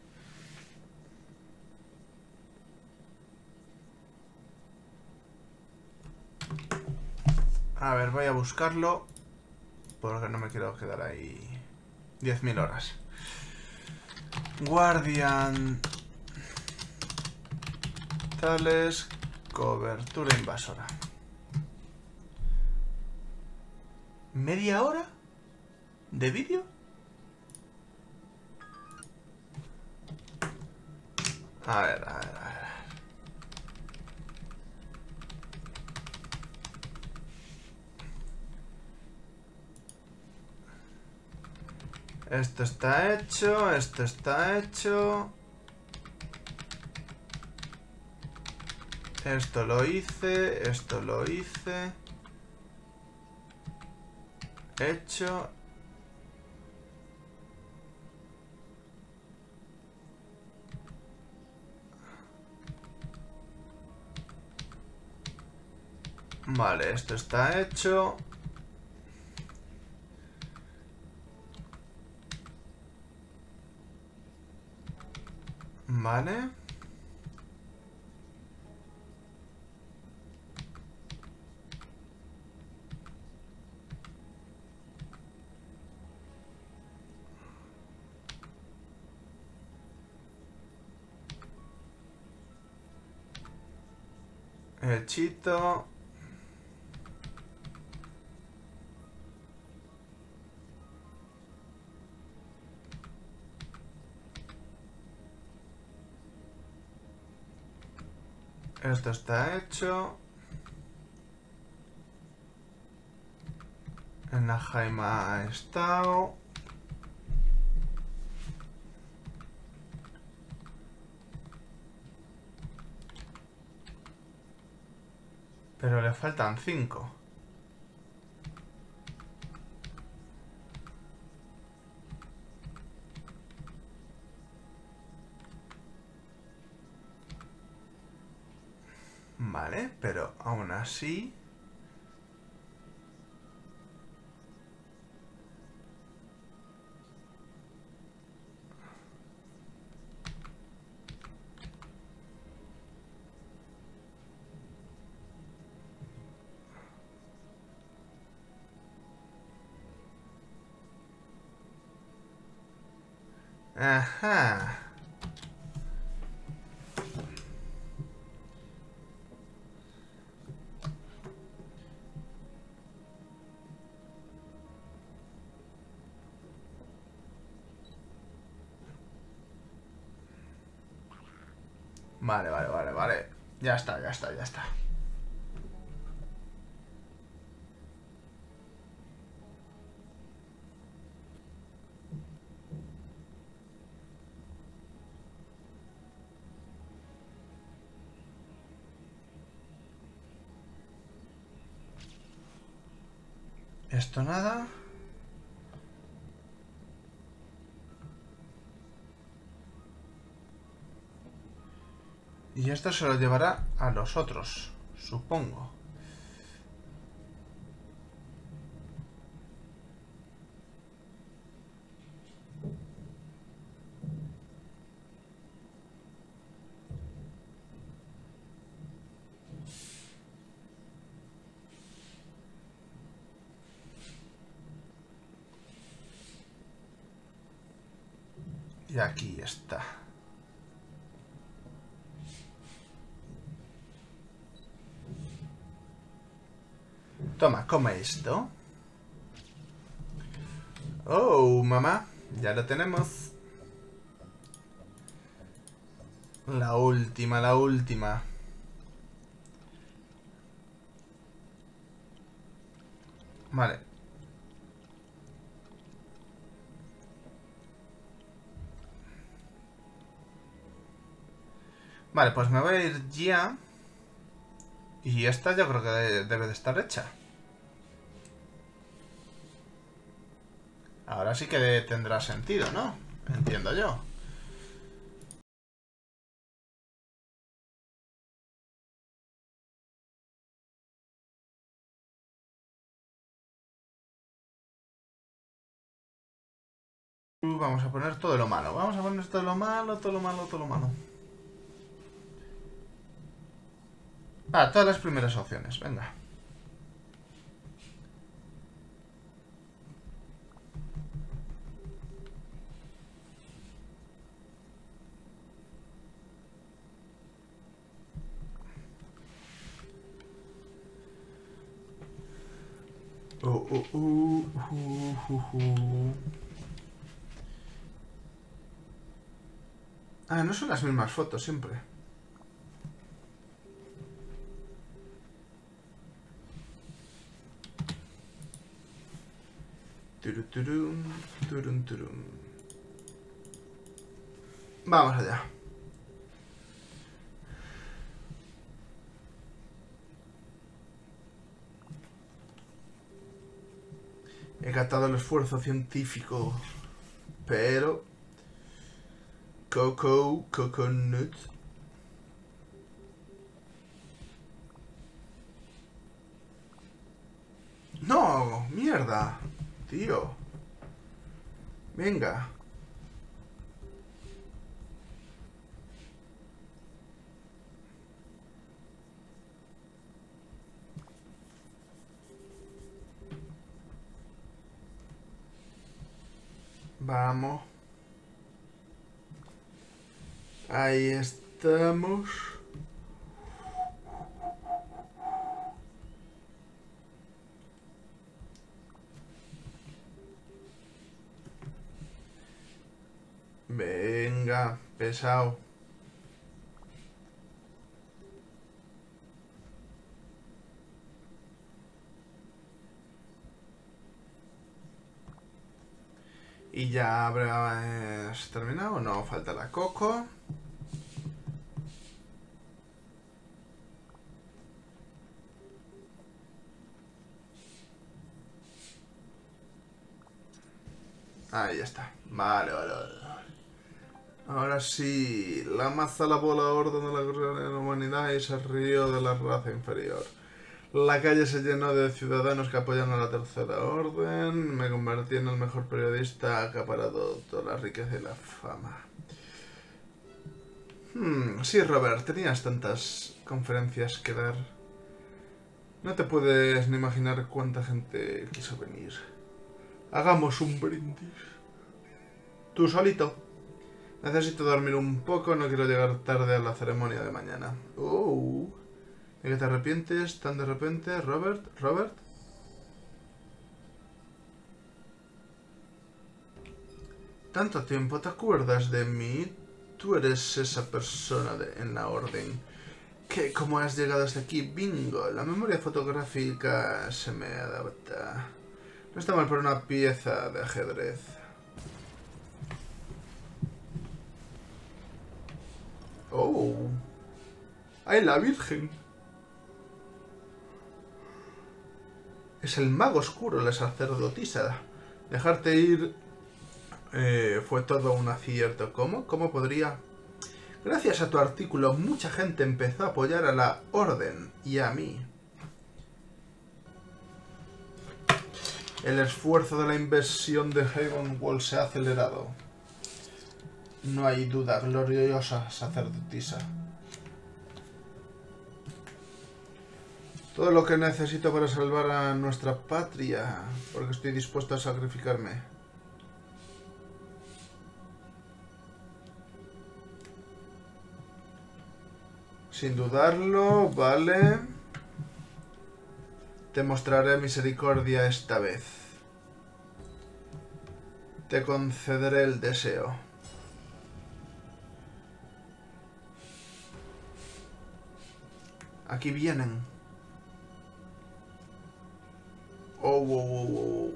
A ver, voy a buscarlo. Porque no me quiero quedar ahí diez mil horas. Guardian. frontales, cobertura invasora. ¿Media hora de vídeo? A ver, a ver, a ver. Esto está hecho, esto está hecho. Esto lo hice, esto lo hice. Hecho. Vale, esto está hecho. Vale. Hechito. Esto está hecho. En la Jaima ha estado. Pero le faltan cinco. Vale, pero aún así... Ajá. Vale, vale, vale, vale. Ya está, ya está, ya está. Esto nada. Y esto se lo llevará a los otros, supongo. Y aquí está. Toma, come esto. Oh, mamá. Ya lo tenemos. La última, la última. Vale. Vale, pues me voy a ir ya. Y esta yo creo que debe de estar hecha. Ahora sí que tendrá sentido, ¿no? Entiendo yo. Vamos a poner todo lo malo. Vamos a poner todo lo malo, todo lo malo, todo lo malo. Ah, todas las primeras opciones, venga. Uh, uh, uh, uh, uh, uh. Ah, no son las mismas fotos siempre. Turuturum, turum, turum. Vamos allá. He captado el esfuerzo científico, pero... Coco, coconut. ¡No! ¡Mierda! Tío. Venga. Vamos. Ahí estamos. Venga, pesado. Y ya habrás terminado. No, falta la Coco. Ahí está. Vale, vale, vale. Ahora sí. La maza lavó la orden de la humanidad y se rió de la raza inferior. La calle se llenó de ciudadanos que apoyan a la tercera orden. Me convertí en el mejor periodista, acaparado toda la riqueza y la fama. Hmm, sí, Robert, tenías tantas conferencias que dar. No te puedes ni imaginar cuánta gente quiso venir. Hagamos un brindis. Tú solito. Necesito dormir un poco, no quiero llegar tarde a la ceremonia de mañana. Oh. ¿De qué te arrepientes tan de repente, Robert? ¿Robert? ¿Tanto tiempo te acuerdas de mí? Tú eres esa persona de, en la orden. ¿Qué? ¿Cómo has llegado hasta aquí? Bingo. La memoria fotográfica se me adapta. No está mal para una pieza de ajedrez. Oh. ¡Ay, la Virgen! Es el mago oscuro, la sacerdotisa. Dejarte ir eh, fue todo un acierto. ¿Cómo? ¿Cómo podría? Gracias a tu artículo, mucha gente empezó a apoyar a la orden y a mí. El esfuerzo de la inversión de Havenwall se ha acelerado. No hay duda, gloriosa sacerdotisa. Todo lo que necesito para salvar a nuestra patria, porque estoy dispuesto a sacrificarme. Sin dudarlo, vale. Te mostraré misericordia esta vez. Te concederé el deseo. Aquí vienen. Oh, oh, oh, oh.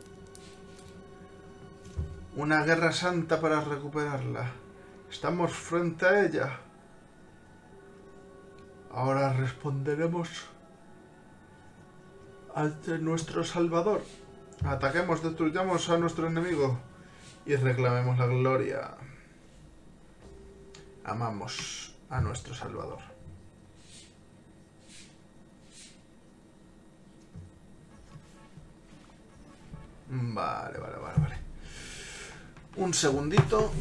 Una guerra santa para recuperarla. Estamos frente a ella. Ahora responderemos ante nuestro Salvador. Ataquemos, destruyamos a nuestro enemigo y reclamemos la gloria. Amamos a nuestro Salvador. Vale, vale, vale, vale. Un segundito.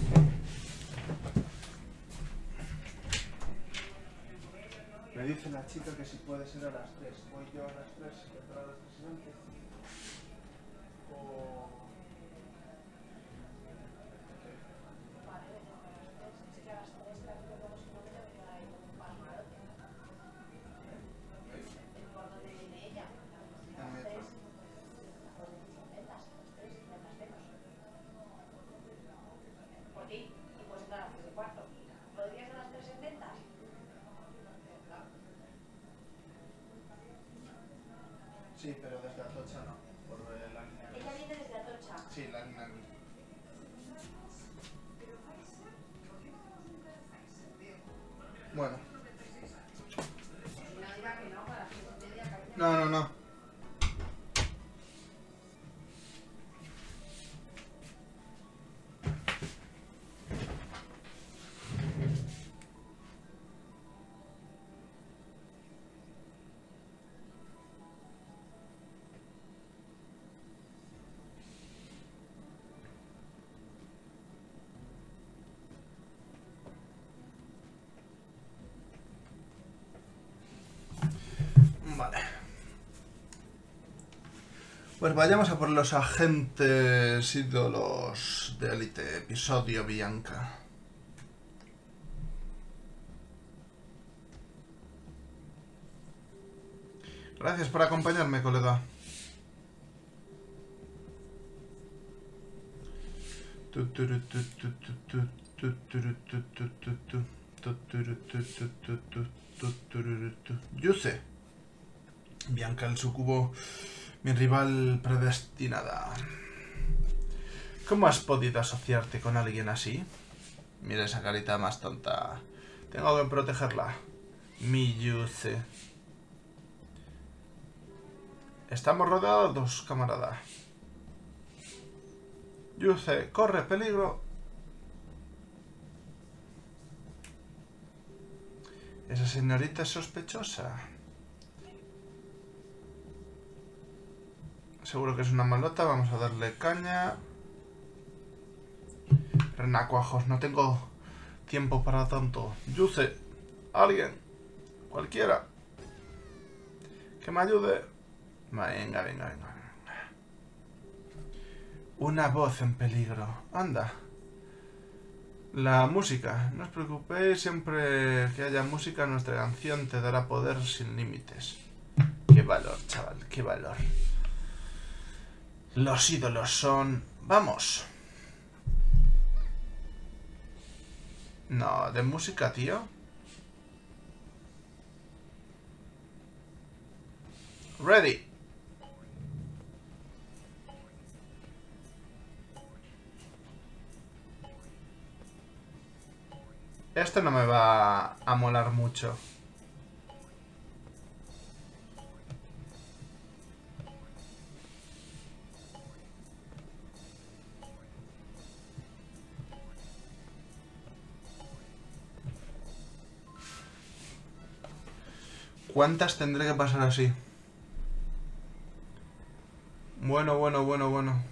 Me dice la chica que si puede ser a las tres. Voy yo a las tres, a las tres y veinte. O... Sí, pero desde Atocha no. Por la línea. Ella viene desde Atocha. Sí, la línea. Bueno. No diga que no, para las cinco y media, cariño. No, no, no. Vale. Pues vayamos a por los agentes ídolos de élite, episodio Bianca. Gracias por acompañarme, colega. Yuse. Bianca el sucubo, mi rival predestinada. ¿Cómo has podido asociarte con alguien así? Mira esa carita más tonta. Tengo que protegerla. Mi Yuse. Estamos rodeados, camarada. Yuse, corre, peligro. Esa señorita es sospechosa. Seguro que es una malota. Vamos a darle caña. Renacuajos, no tengo tiempo para tanto. Yuse, alguien, cualquiera, que me ayude. Venga, venga, venga. Una voz en peligro. Anda. La música. No os preocupéis, siempre que haya música, nuestra canción te dará poder sin límites. Qué valor, chaval, qué valor. Los ídolos son... ¡Vamos! No, de música, tío. Ready. Esto no me va a molar mucho. ¿Cuántas tendré que pasar así? Bueno, bueno, bueno, bueno.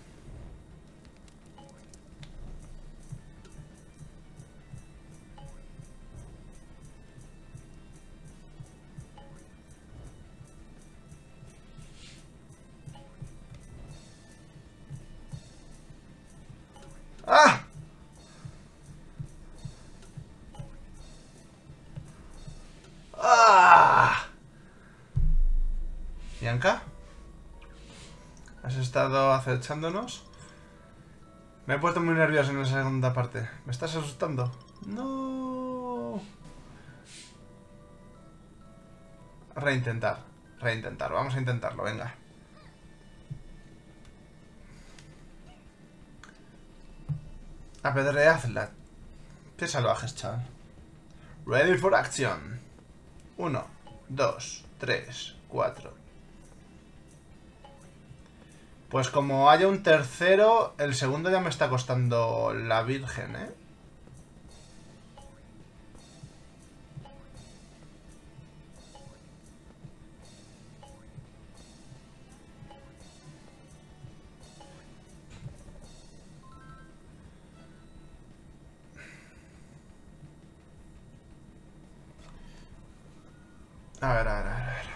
¡Ah! ¡Ah! ¿Bianca? ¿Has estado acechándonos? Me he puesto muy nervioso en la segunda parte. ¿Me estás asustando? No. Reintentar. Reintentar. Vamos a intentarlo, venga. Apedreadla. Qué salvajes, chaval. Ready for action. Uno, dos, tres, cuatro. Pues como haya un tercero, el segundo ya me está costando la virgen, ¿eh? A ver, a ver, a ver, a ver.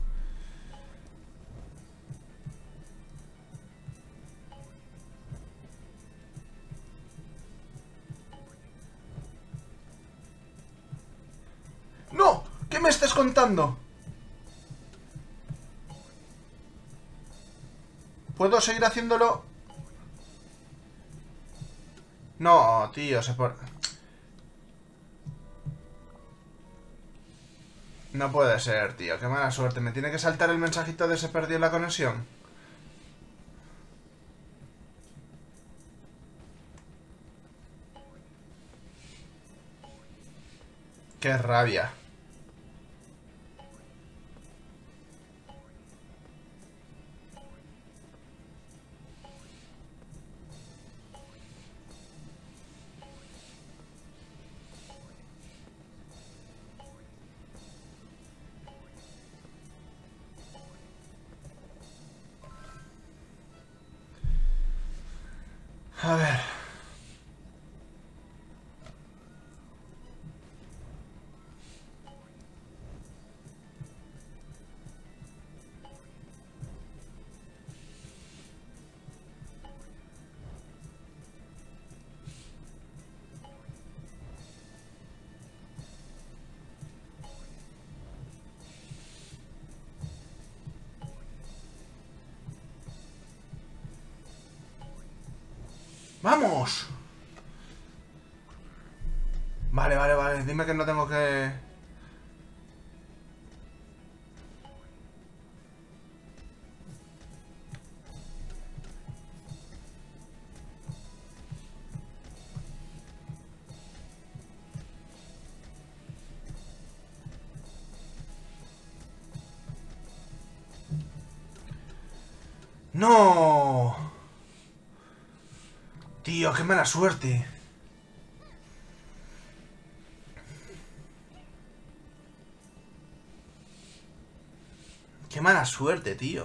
¡No! ¿Qué me estás contando? ¿Puedo seguir haciéndolo? No, tío, se por... No puede ser, tío. Qué mala suerte. ¿Me tiene que saltar el mensajito de se perdió la conexión? Qué rabia. A ver. ¡Vamos! Vale, vale, vale. Dime que no tengo que... ¡No! Tío, qué mala suerte. Qué mala suerte, tío.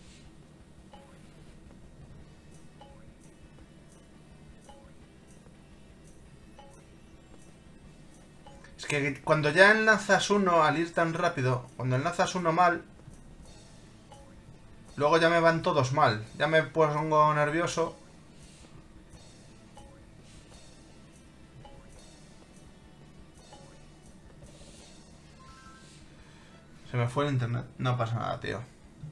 Es que cuando ya enlazas uno al ir tan rápido, cuando enlazas uno mal, luego ya me van todos mal. Ya me pongo nervioso. Se me fue el internet. No pasa nada, tío.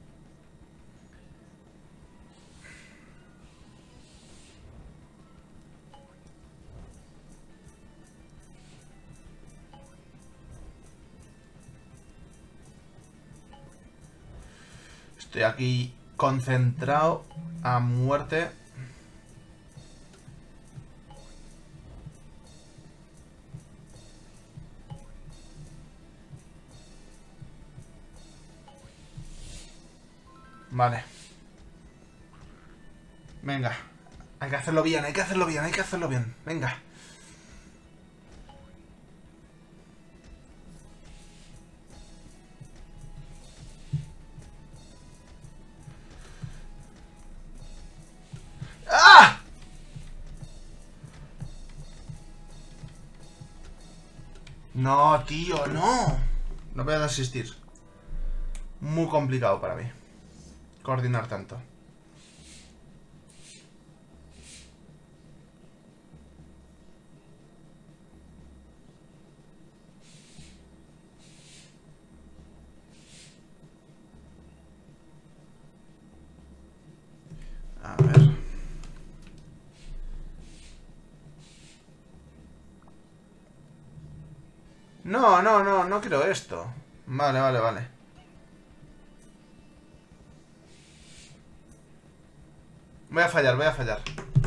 Estoy aquí concentrado a muerte. Vale. Venga. Hay que hacerlo bien, hay que hacerlo bien, hay que hacerlo bien. Venga. ¡Ah! No, tío, no. No voy a desistir. Muy complicado para mí coordinar tanto. A ver. No, no, no, no quiero esto. Vale, vale, vale. Voy a fallar, voy a fallar.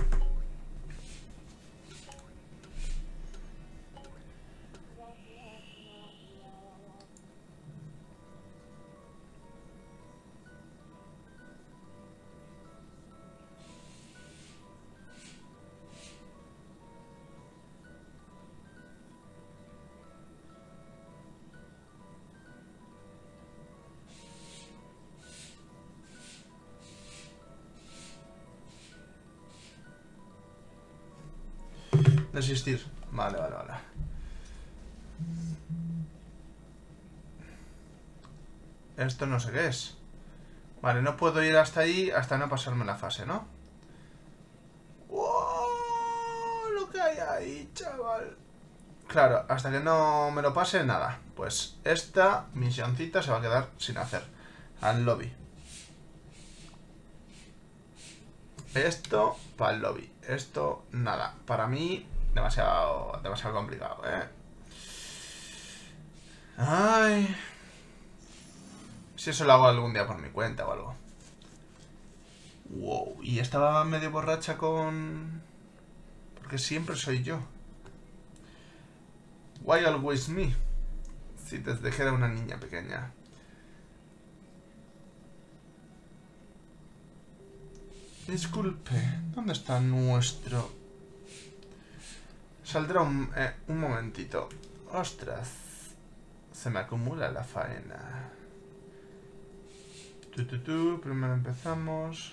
Desistir. Vale, vale, vale. Esto no sé qué es. Vale, no puedo ir hasta ahí hasta no pasarme la fase, ¿no? ¡Wow! Lo que hay ahí, chaval. Claro, hasta que no me lo pase, nada. Pues esta misioncita se va a quedar sin hacer. Al lobby. Esto para el lobby. Esto, nada. Para mí, demasiado, demasiado complicado, ¿eh? Ay. Si eso lo hago algún día por mi cuenta o algo. Wow. Y estaba medio borracha con... Porque siempre soy yo. Why always me? Sí, desde que era una niña pequeña. Disculpe, ¿dónde está nuestro...? Saldrá un, eh, un momentito. Ostras. Se me acumula la faena. Tu, tu, tu. Primero empezamos.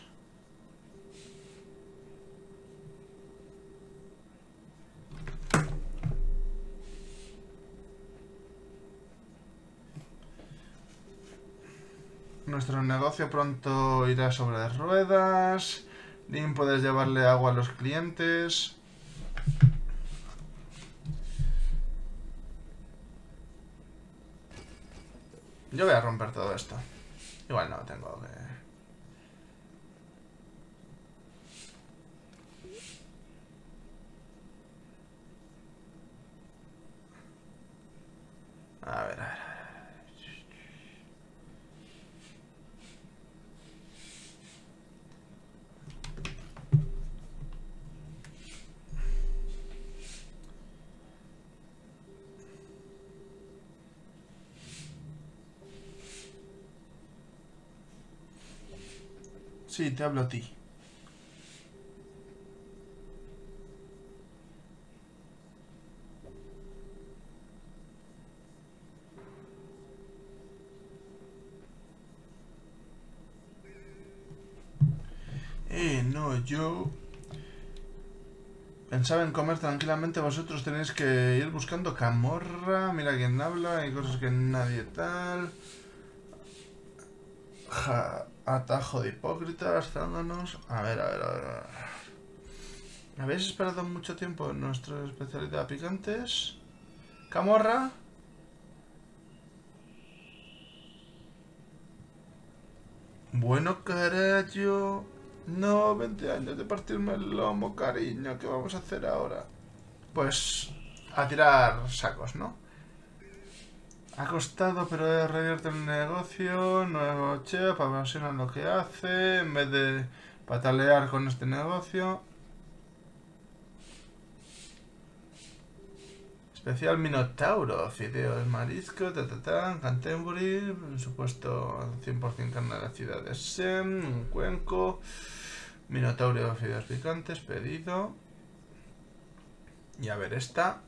Nuestro negocio pronto irá sobre ruedas. Lin, puedes llevarle agua a los clientes. Yo voy a romper todo esto. Igual no, tengo que... A ver, a ver, a ver. Sí, te hablo a ti. Eh, no, yo... Pensaba en comer tranquilamente, vosotros tenéis que ir buscando camorra. Mira quién habla, hay cosas que nadie tal... Ja, atajo de hipócritas, zánganos... A ver, a ver, a ver, a ver... ¿Habéis esperado mucho tiempo en nuestra especialidad picantes? ¿Camorra? Bueno, carajo... No, veinte años de partirme el lomo, cariño. ¿Qué vamos a hacer ahora? Pues... a tirar sacos, ¿no? Ha costado, pero revierte el negocio. Nuevo chef, apasiona lo que hace. En vez de patalear con este negocio. Especial Minotauro. Fideos, marisco, tatatán, cantembury. Por supuesto, cien por cien carne de la ciudad de Sem. Un cuenco. Minotauro, fideos picantes, pedido. Y a ver esta.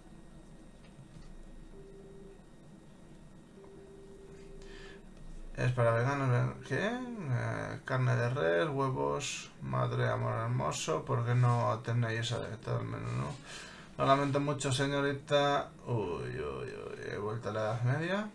Es para veganos. ¿Qué? Eh, carne de res, huevos, madre, amor hermoso. ¿Por qué no tenéis eso de todo el menú, no? Lo lamento mucho, señorita. Uy, uy, uy. He vuelto a la edad media.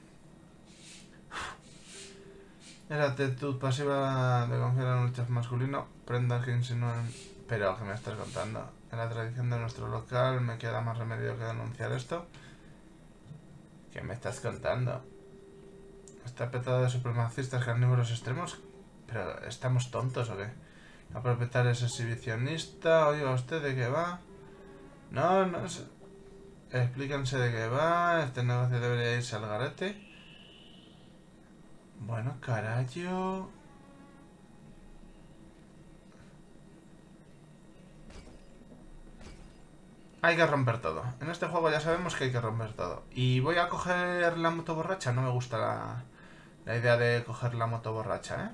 Era actitud pasiva de confiar en un chef masculino. Prendas que insinúan... Pero, ¿qué me estás contando? En la tradición de nuestro local me queda más remedio que denunciar esto. ¿Qué me estás contando? Está petado de supremacistas carnívoros extremos. ¿Pero estamos tontos o qué? La propietaria es exhibicionista. Oiga, ¿usted de qué va? No, no sé. Explíquense de qué va. Este negocio debería irse al garete. Bueno, carajo. Hay que romper todo. En este juego ya sabemos que hay que romper todo. Y voy a coger la moto borracha. No me gusta la, la idea de coger la moto borracha, ¿eh?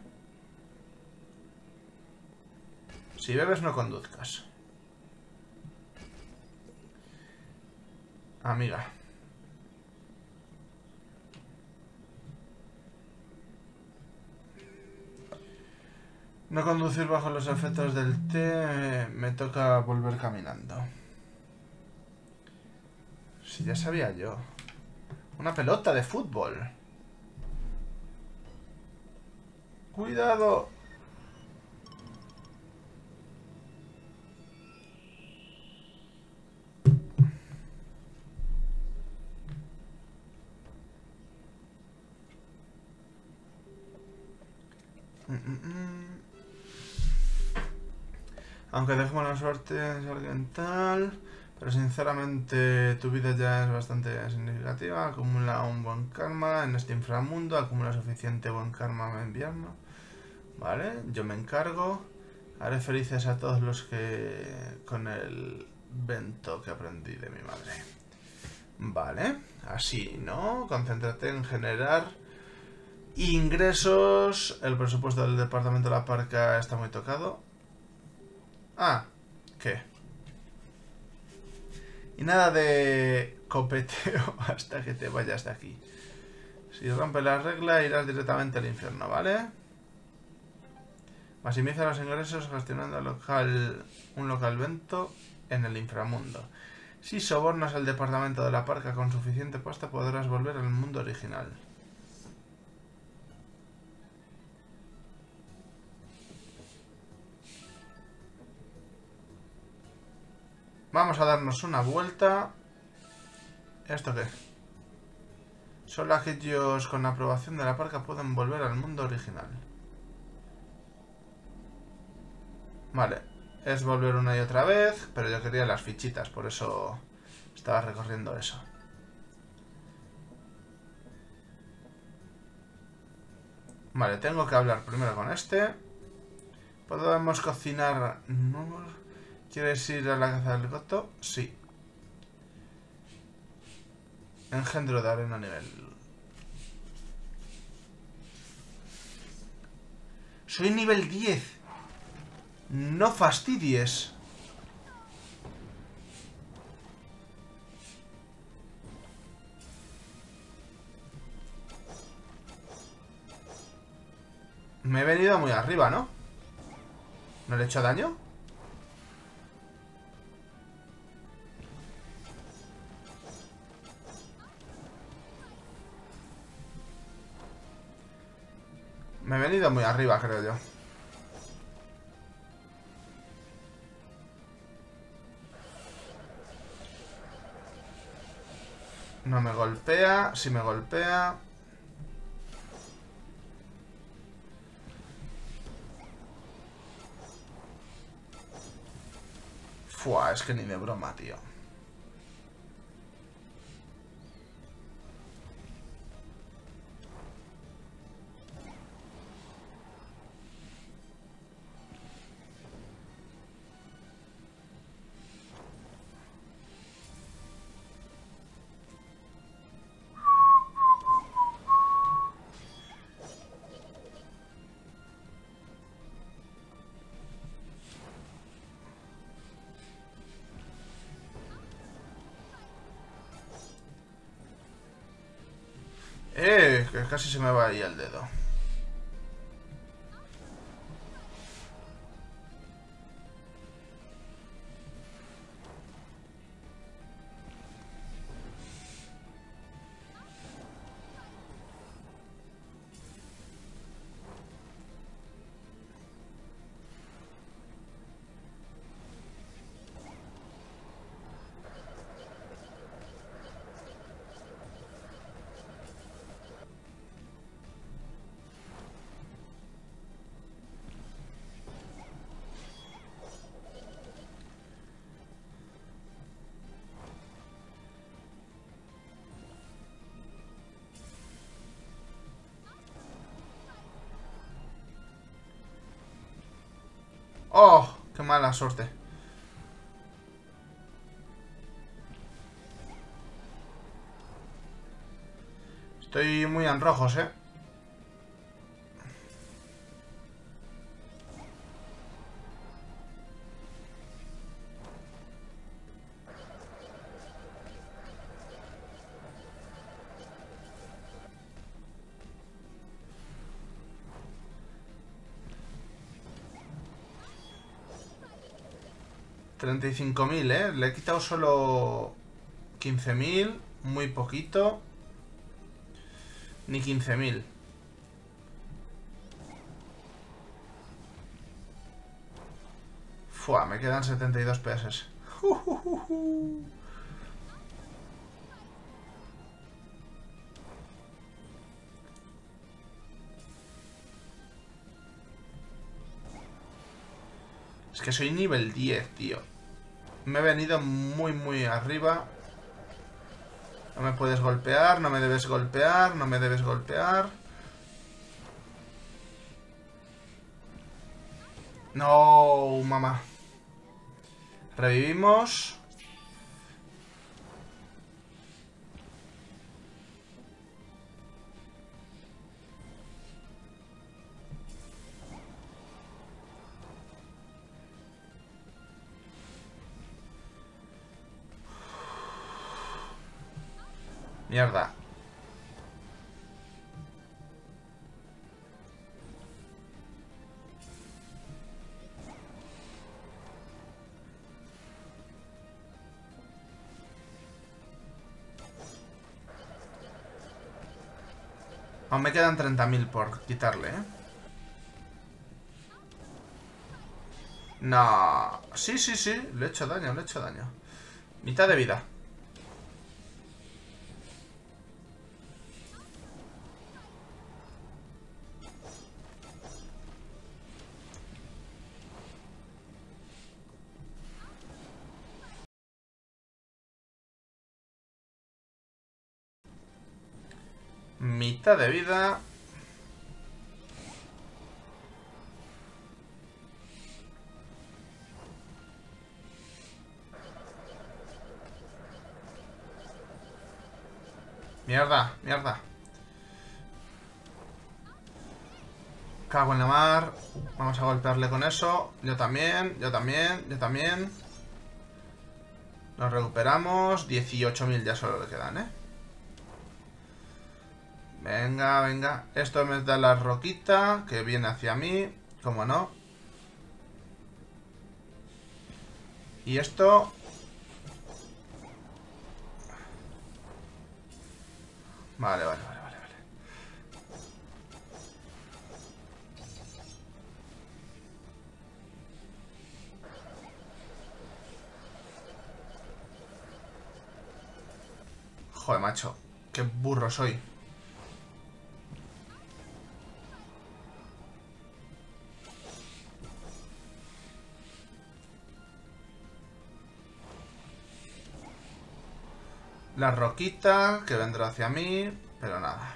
Si bebes, no conduzcas. Amiga. No conducir bajo los efectos del té. Me toca volver caminando. Si ya sabía yo. Una pelota de fútbol. Cuidado. Mm, mm, mm. Aunque dejemos la suerte si alguien tal... Pero sinceramente tu vida ya es bastante significativa. Acumula un buen karma en este inframundo. Acumula suficiente buen karma en invierno. Vale, yo me encargo. Haré felices a todos los que... con el vento que aprendí de mi madre. Vale, así, ¿no? Concéntrate en generar ingresos. El presupuesto del departamento de la parca está muy tocado. Ah, ¿qué? Y nada de copeteo hasta que te vayas de aquí. Si rompes la regla, irás directamente al infierno, ¿vale? Maximiza los ingresos gestionando local, un local vento en el inframundo. Si sobornas al departamento de la parca con suficiente pasta, podrás volver al mundo original. Vamos a darnos una vuelta. ¿Esto qué? Solo aquellos con aprobación de la parca pueden volver al mundo original. Vale, es volver una y otra vez, pero yo quería las fichitas, por eso estaba recorriendo eso. Vale, tengo que hablar primero con este. ¿Podemos cocinar? No. ¿Quieres ir a la caza del goto? Sí. Engendro de arena nivel. Soy nivel diez. No fastidies. Me he venido muy arriba, ¿no? ¿No le he hecho daño? Me he venido muy arriba, creo yo. No me golpea. Si me golpea... Fua, es que ni de broma, tío. Eh, que casi se me va ahí el dedo. ¡Oh! ¡Qué mala suerte! Estoy muy en rojos, ¿eh? treinta y cinco mil, ¿eh? Le he quitado solo quince mil. Muy poquito. Ni quince mil. Fua, me quedan setenta y dos P S. Uh, uh, uh, uh. Es que soy nivel diez, tío. Me he venido muy, muy arriba. No me puedes golpear, no me debes golpear, no me debes golpear. No, mamá. Revivimos. Mierda. Aún me quedan treinta mil por quitarle, ¿eh? No. Sí, sí, sí. Le he hecho daño, le he hecho daño. Mitad de vida. Mitad de vida. Mierda, mierda. Cago en la mar. Vamos a golpearle con eso. Yo también, yo también, yo también. Nos recuperamos. dieciocho mil ya solo le quedan, ¿eh? Venga, venga. Esto me da la roquita que viene hacia mí. ¿Cómo no? Y esto... Vale, vale, vale, vale, vale. Joder, macho. Qué burro soy. La roquita que vendrá hacia mí, pero nada.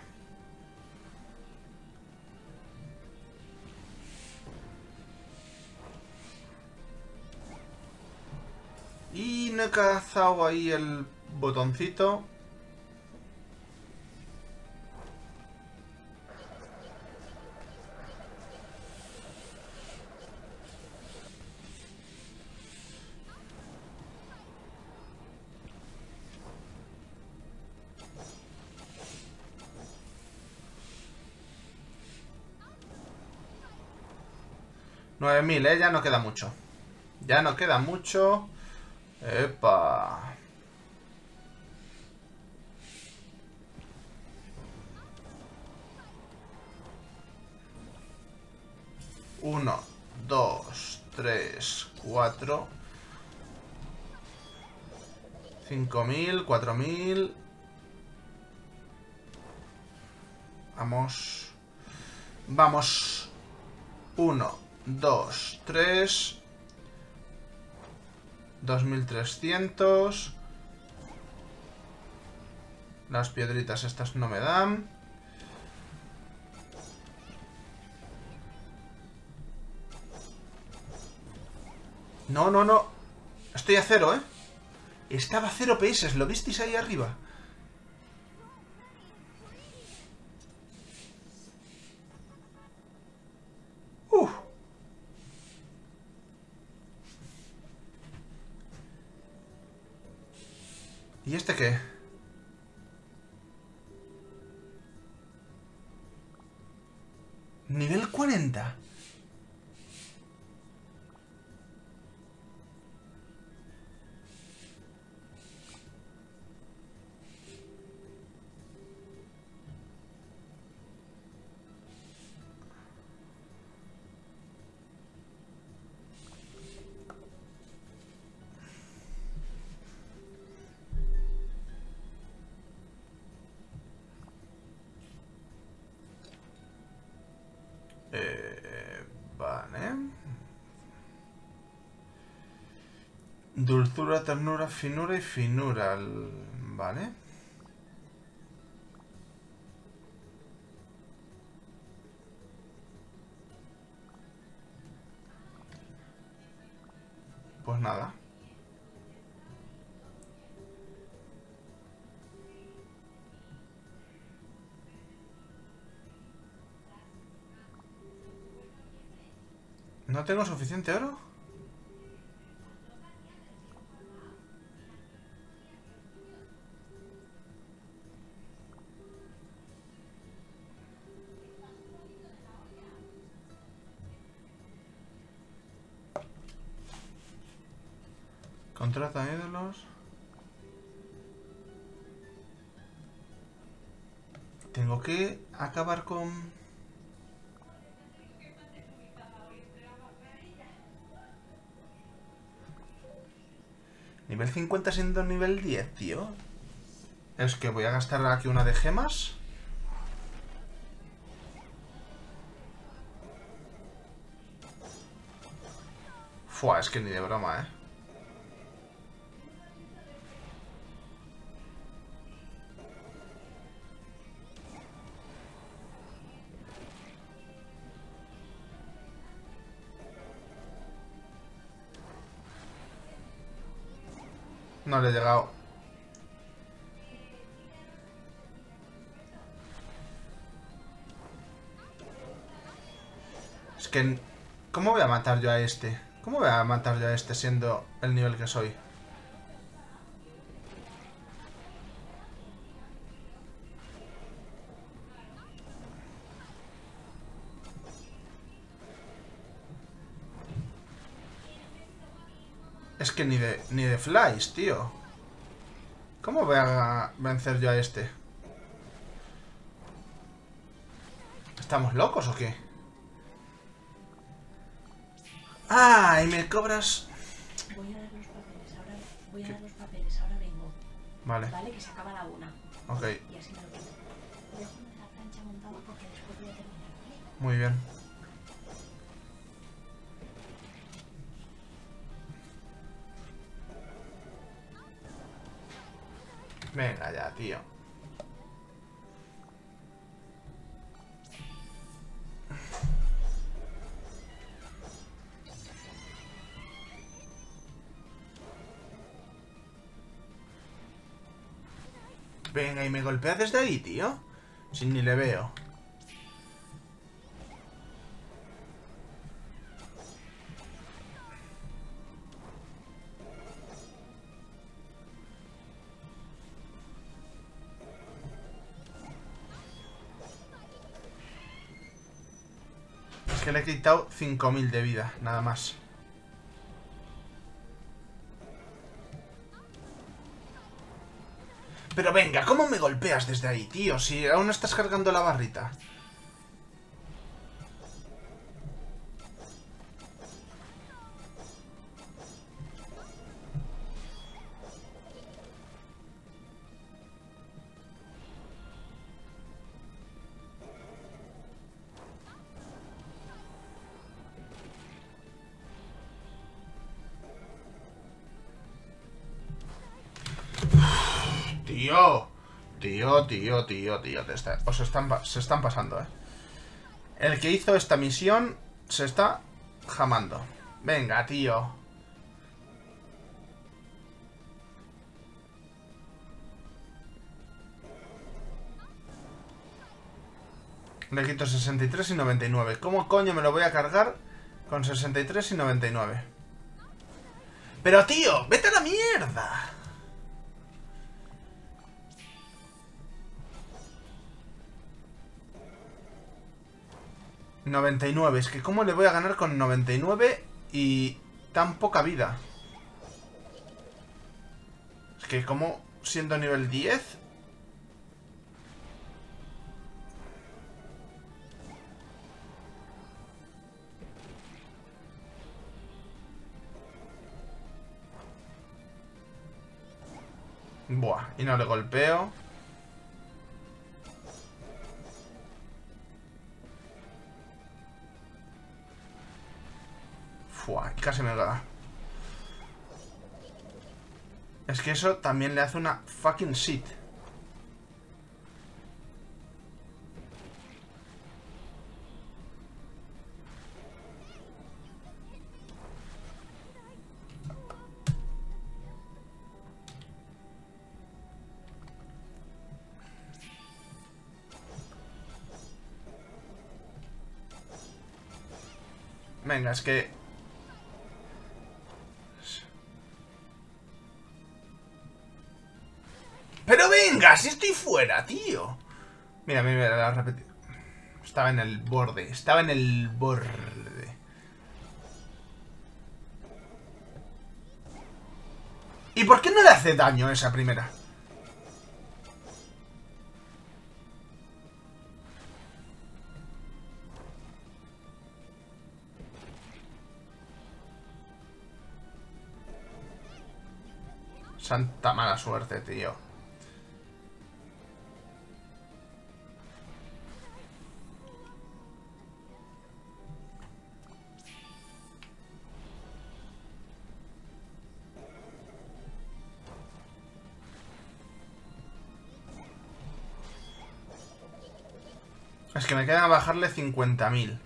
Y no he cazado ahí el botoncito. nueve mil, ¿eh? Ya no queda mucho. Ya no queda mucho. Epa. Uno, dos, tres, cuatro. Cinco mil, cuatro mil. Vamos. Vamos. Uno, dos, tres. Dos mil trescientos. Las piedritas estas no me dan. No, no, no. Estoy a cero, ¿eh? Estaba a cero P S, ¿lo visteis ahí arriba? Uf. ¿Y este qué? Nivel cuarenta. Eh, vale. Dulzura, ternura, finura y finura. Vale. Pues nada. ¿No tengo suficiente oro? Contrata ídolos. Tengo que acabar con... Nivel cincuenta siendo nivel diez, tío. Es que voy a gastar aquí una de gemas. Fua, es que ni de broma, eh. No le he llegado. Es que... ¿Cómo voy a matar yo a este? ¿Cómo voy a matar yo a este siendo el nivel que soy? Es que ni de, ni de flies, tío. ¿Cómo voy a vencer yo a este? ¿Estamos locos o qué? ¡Ah! Y me cobras... Voy a dar los papeles, ahora, voy a dar los papeles, ahora vengo. Vale. Vale, que se acaba la una. Ok. Y así me lo quito. Déjame la plancha montada porque después voy a terminar, ¿vale? Muy bien. Venga ya, tío. Venga, y me golpea desde ahí, tío. Si ni le veo. Es que le he quitado cinco mil de vida, nada más. Pero venga, ¿cómo me golpeas desde ahí, tío? Si aún estás cargando la barrita. Tío, tío, tío, tío, tío, te está, os están, se están pasando, eh. El que hizo esta misión se está jamando. Venga, tío. Le quito sesenta y tres y noventa y nueve. ¿Cómo coño me lo voy a cargar con sesenta y tres y noventa y nueve? Pero tío, vete a la mierda. noventa y nueve, es que ¿cómo le voy a ganar con noventa y nueve y tan poca vida? Es que ¿cómo siendo nivel diez? Buah, y no le golpeo. Fua, casi me da. Es que eso también le hace una fucking shit. Venga, es que... ¡Pero venga! ¡Si estoy fuera, tío! Mira, mira, mira, la repetí. Estaba en el borde. Estaba en el borde. ¿Y por qué no le hace daño esa primera? Santa mala suerte, tío. Es que me queda bajarle cincuenta mil.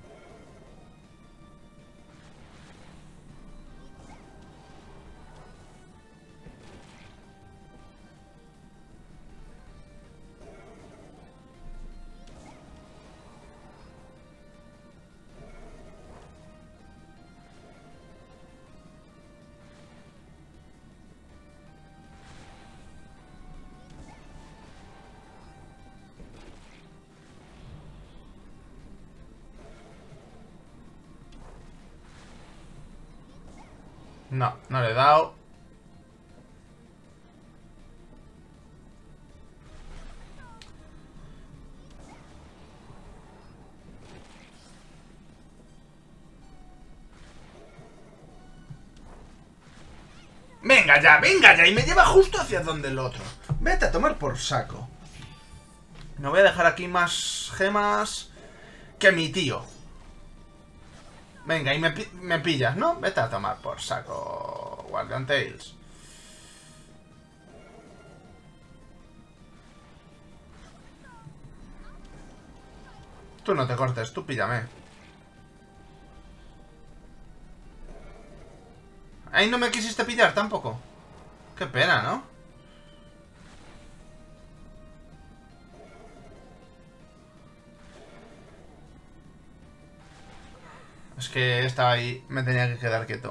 No, no le he dado. Venga ya, venga ya. Y me lleva justo hacia donde el otro. Vete a tomar por saco. No voy a dejar aquí más gemas que mi tío. Venga, y me, me pillas, ¿no? Vete a tomar por saco, Guardian Tales. Tú no te cortes, tú píllame. Ahí no me quisiste pillar tampoco. Qué pena, ¿no? Es que estaba ahí, me tenía que quedar quieto.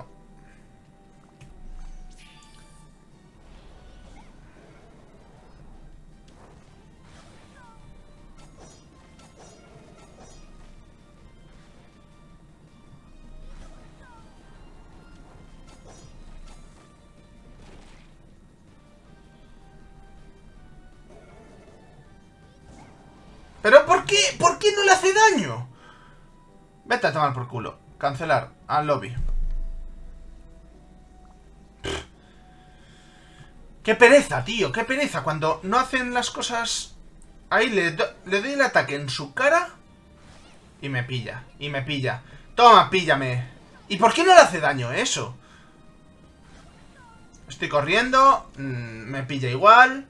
¿Pero por qué? ¿Por qué no le hace daño? Vete a tomar por culo. Cancelar al lobby. Pff. Qué pereza, tío. Qué pereza. Cuando no hacen las cosas... Ahí le, do... le doy el ataque en su cara. Y me pilla. Y me pilla. Toma, píllame. ¿Y por qué no le hace daño eso? Estoy corriendo. Mmm, me pilla igual.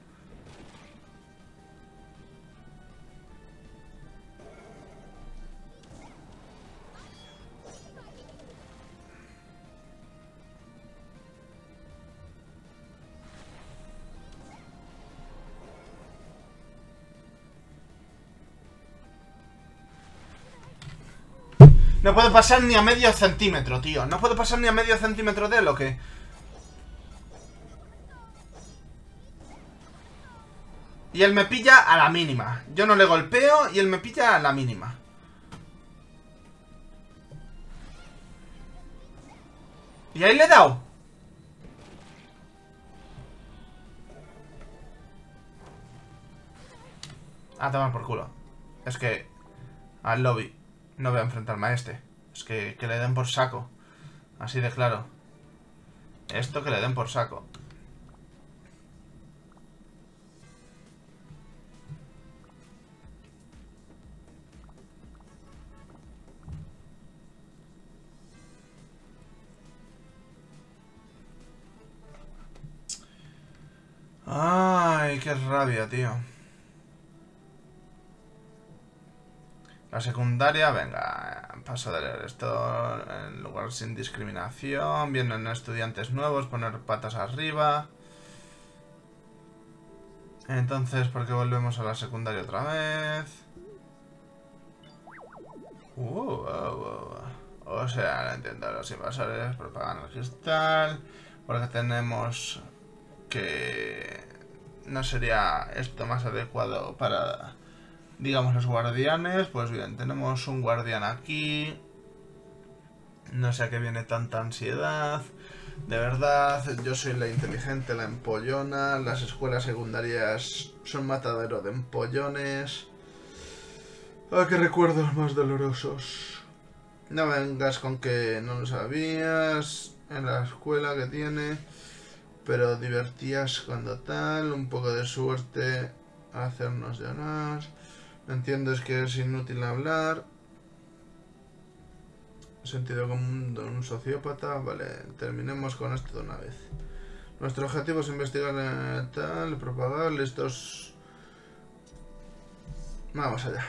No puedo pasar ni a medio centímetro, tío. No puedo pasar ni a medio centímetro de lo que... Y él me pilla a la mínima. Yo no le golpeo y él me pilla a la mínima. Y ahí le he dado. A tomar por culo. Es que... Al lobby. No voy a enfrentarme a este. Es que, que le den por saco. Así de claro. Esto que le den por saco. Ay, qué rabia, tío. La secundaria, venga, paso de leer esto. En lugar sin discriminación, vienen estudiantes nuevos, poner patas arriba. Entonces, ¿por qué volvemos a la secundaria otra vez? Uh, uh, uh, uh. O sea, no entiendo, los invasores propagan el cristal. Porque tenemos que... no sería esto más adecuado para, digamos, los guardianes. Pues bien, tenemos un guardián aquí. No sé a qué viene tanta ansiedad. De verdad, yo soy la inteligente, la empollona. Las escuelas secundarias son matadero de empollones. Ah, qué recuerdos más dolorosos. No vengas con que no lo sabías. En la escuela que tiene. Pero divertías cuando tal. Un poco de suerte a hacernos llorar. No entiendes que es inútil hablar. Sentido común de un sociópata. Vale, terminemos con esto de una vez. Nuestro objetivo es investigar eh, tal, propagar, listos. Vamos allá.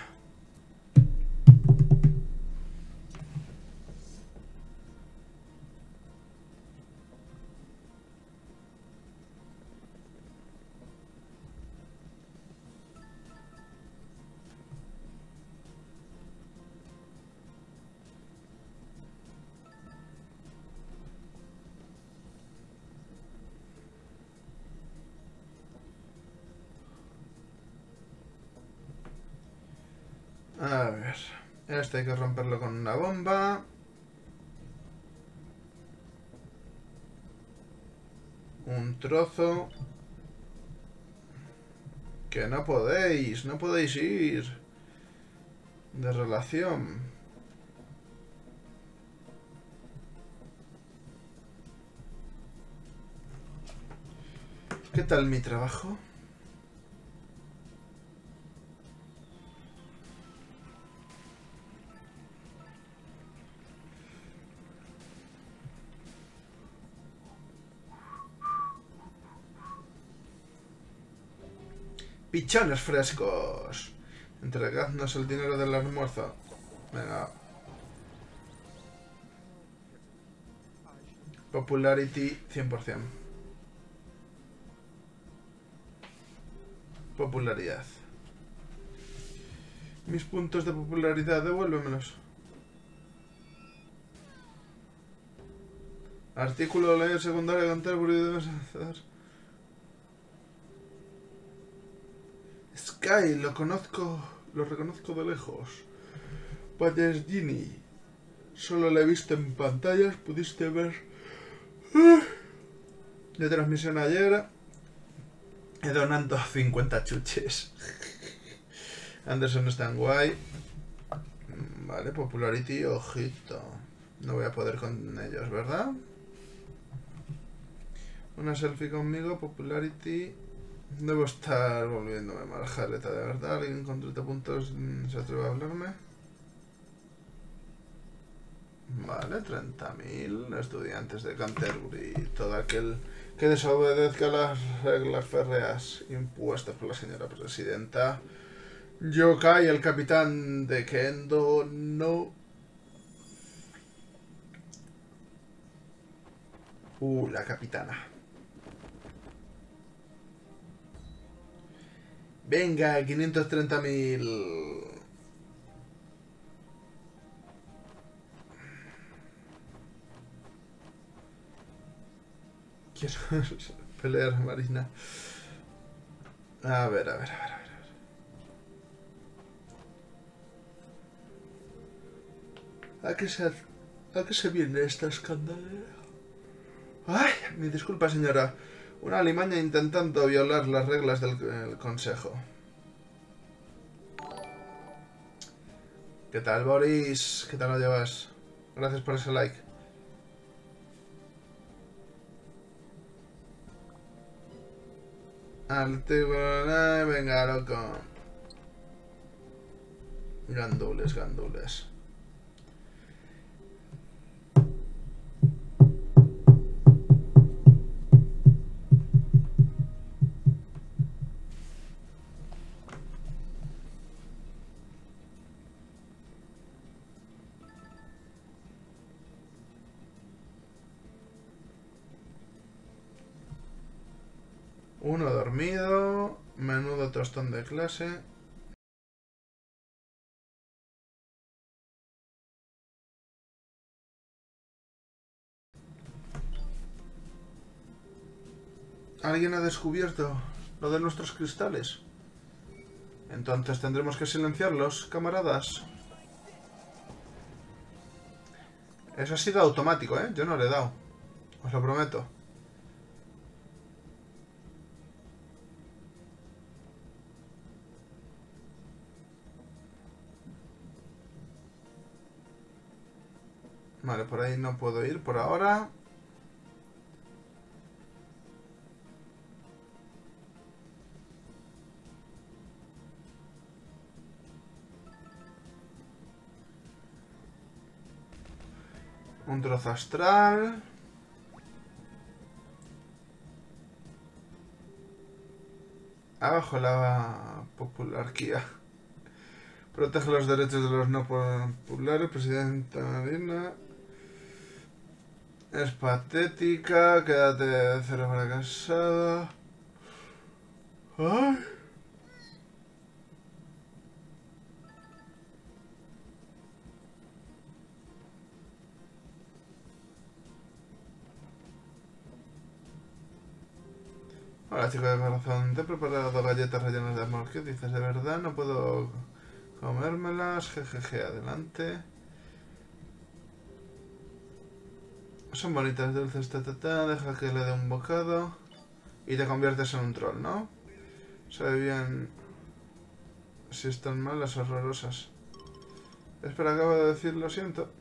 A ver, este hay que romperlo con una bomba. Un trozo. Que no podéis, no podéis ir. De relación. ¿Qué tal mi trabajo? Pichones frescos. Entregadnos el dinero del almuerzo. Venga. Popularity cien por cien. Popularidad. Mis puntos de popularidad, devuélvemelos. Artículo de ley secundaria de Canterbury debes hacer. Sky, lo conozco, lo reconozco de lejos. Padres Ginny. Solo la he visto en pantallas, pudiste ver de transmisión ayer. He donado cincuenta chuches. Anderson está en guay. Vale, popularity, ojito. No voy a poder con ellos, ¿verdad? Una selfie conmigo, popularity. Debo estar volviéndome mal, jaleta, de verdad. ¿Alguien con treinta puntos se atreve a hablarme? Vale, treinta mil estudiantes de Canterbury. Todo aquel que desobedezca las reglas férreas impuestas por la señora presidenta. Yokai, el capitán de Kendo, no. Uh, la capitana. Venga, quinientos treinta mil. Quiero pelear, Marina. A ver, a ver, a ver, a ver. ¿A qué se, a qué se viene esta escandalera? Ay, mi disculpa, señora. Una alimaña intentando violar las reglas del el consejo. ¿Qué tal, Boris? ¿Qué tal lo llevas? Gracias por ese like. Al venga, loco. Gandules, gandules. Uno dormido. Menudo tostón de clase. ¿Alguien ha descubierto lo de nuestros cristales? Entonces tendremos que silenciarlos, camaradas. Eso ha sido automático, ¿eh? Yo no le he dado. Os lo prometo. Vale, por ahí no puedo ir por ahora. Un trozo astral. Abajo la popularquía. Protege los derechos de los no populares. Presidenta Marina. Es patética. Quédate de cero fracasado. Ay. Hola, chico de corazón. Te he preparado galletas rellenas de amor. ¿Qué dices? ¿De verdad? No puedo comérmelas. Jejeje, adelante. Son bonitas, dulces, ta, ta, ta. Deja que le dé un bocado. Y te conviertes en un troll, ¿no? Sabe bien si están malas o horrorosas. Espera, acabo de decir, lo siento.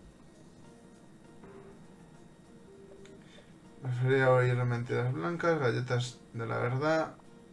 Prefería oír mentiras blancas, galletas de la verdad.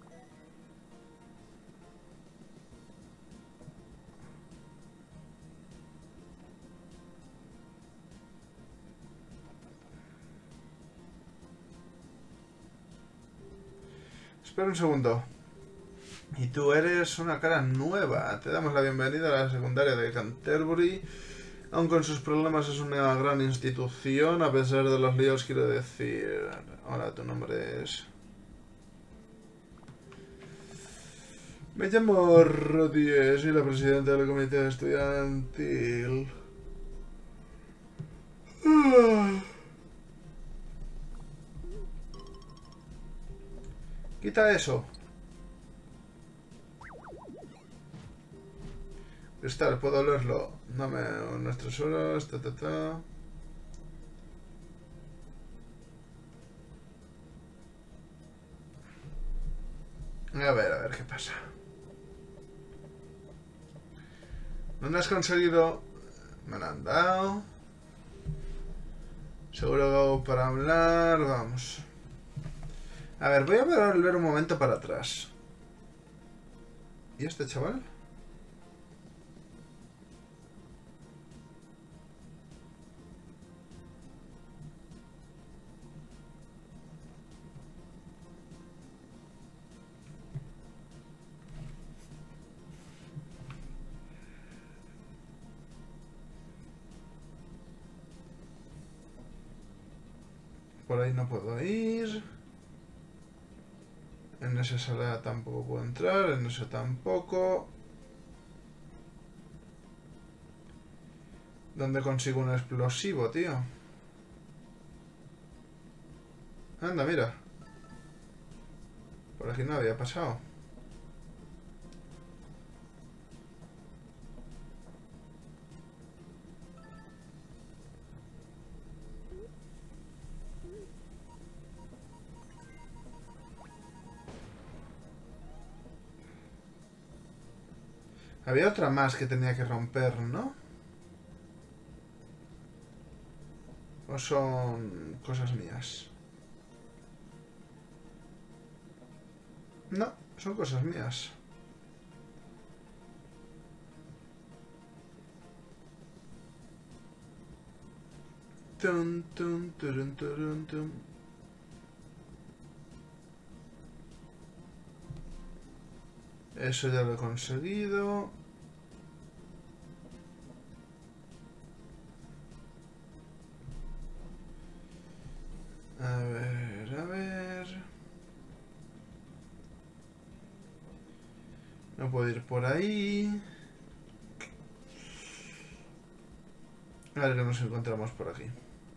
Espera un segundo. Y tú eres una cara nueva. Te damos la bienvenida a la secundaria de Canterbury. Aun con sus problemas es una gran institución, a pesar de los líos, quiero decir. Hola, tu nombre es... Me llamo Rodie, soy la presidenta del comité estudiantil. Quita eso. Cristal, puedo olerlo. Dame unas tres horas, ta ta ta. A ver, a ver qué pasa. ¿Dónde has conseguido? Me lo han dado. Seguro que para hablar. Vamos. A ver, voy a volver un momento para atrás. ¿Y este chaval? Por ahí no puedo ir. En esa sala tampoco puedo entrar. En eso tampoco. ¿Dónde consigo un explosivo, tío? Anda, mira. Por aquí no había pasado. Había otra más que tenía que romper, ¿no? ¿O son cosas mías? No, son cosas mías. Tum, tum, turun, turun, tum. Eso ya lo he conseguido. A ver, a ver. No puedo ir por ahí. A ver qué nos encontramos por aquí.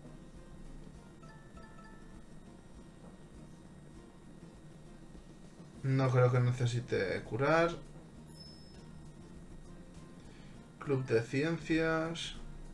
No creo que necesite curar. Club de ciencias.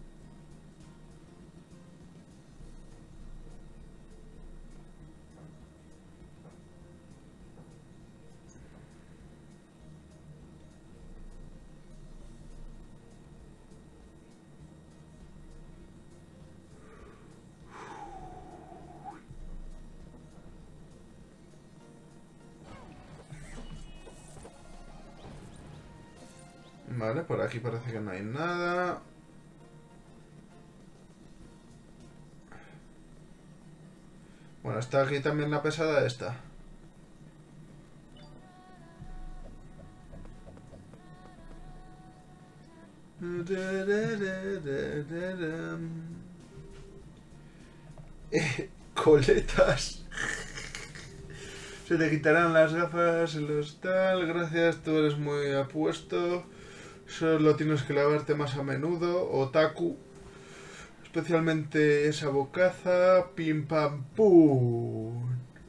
Vale, por aquí parece que no hay nada. Bueno, está aquí también la pesada esta. Eh, coletas. Se te quitarán las gafas, los tal. Gracias, tú eres muy apuesto. Solo tienes que lavarte más a menudo. Otaku. Especialmente esa bocaza. Pim pam pum.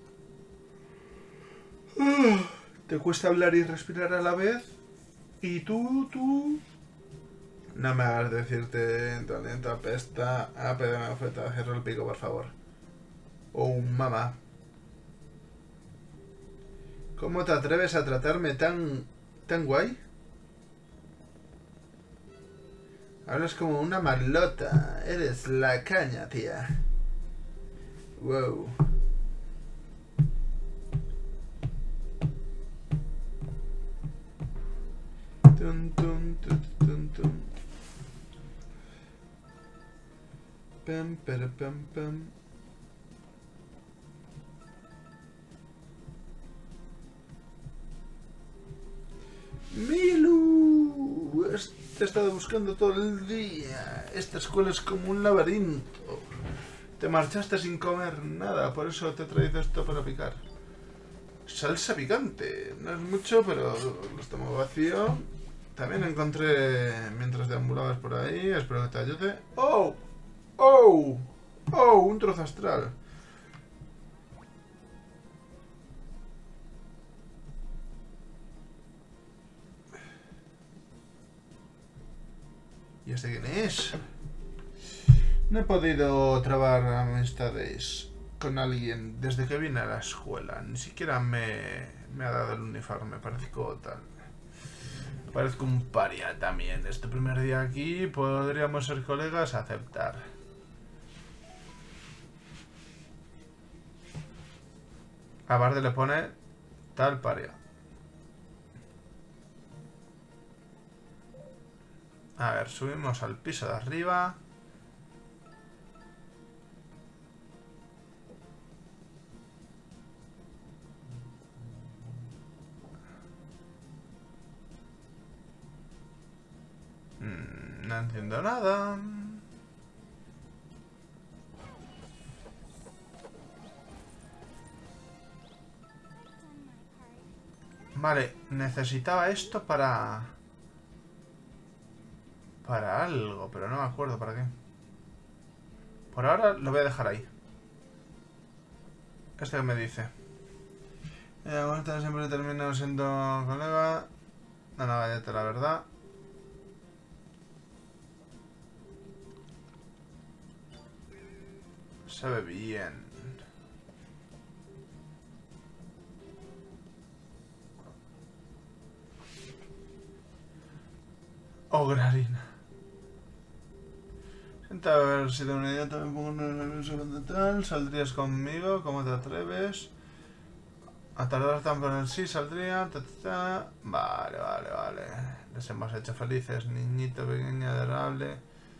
¿Te cuesta hablar y respirar a la vez? ¿Y tú, tú? No me hagas decirte en tu aliento apesta. Ah, pero me oferta, cierro el pico, por favor. Oh, mamá. ¿Cómo te atreves a tratarme tan... tan guay? Hablas como una marlota. Eres la caña, tía. Wow. Tum, tum, tum, tum, tum. Pam, para, pam, pam. Milu, te he estado buscando todo el día. Esta escuela es como un laberinto. Te marchaste sin comer nada, por eso te he traído esto para picar. Salsa picante, no es mucho, pero lo estómago vacío. También encontré mientras deambulabas por ahí, espero que te ayude. ¡Oh! ¡Oh! ¡Oh! Un trozo astral. ¿Y este quién es? No he podido trabar amistades con alguien desde que vine a la escuela. Ni siquiera me, me ha dado el uniforme. Parezco tal. Parezco un paria también. Este primer día aquí podríamos ser colegas, aceptar. A Barde le pone tal paria. A ver, subimos al piso de arriba. Mm, no entiendo nada. Vale, necesitaba esto para... Para algo, pero no me acuerdo para qué. Por ahora lo voy a dejar ahí. Este que me dice. Eh, bueno, siempre termino siendo colega. No, no, váyate, la verdad. Se ve bien. Ograrina. Siento haber sido un idiota, me pongo nervioso cuando tal. ¿Saldrías conmigo? ¿Cómo te atreves? A tardar tanto en el sí, saldría. Ta, ta, ta. Vale, vale, vale. Les hemos hecho felices, niñito pequeño, adorable.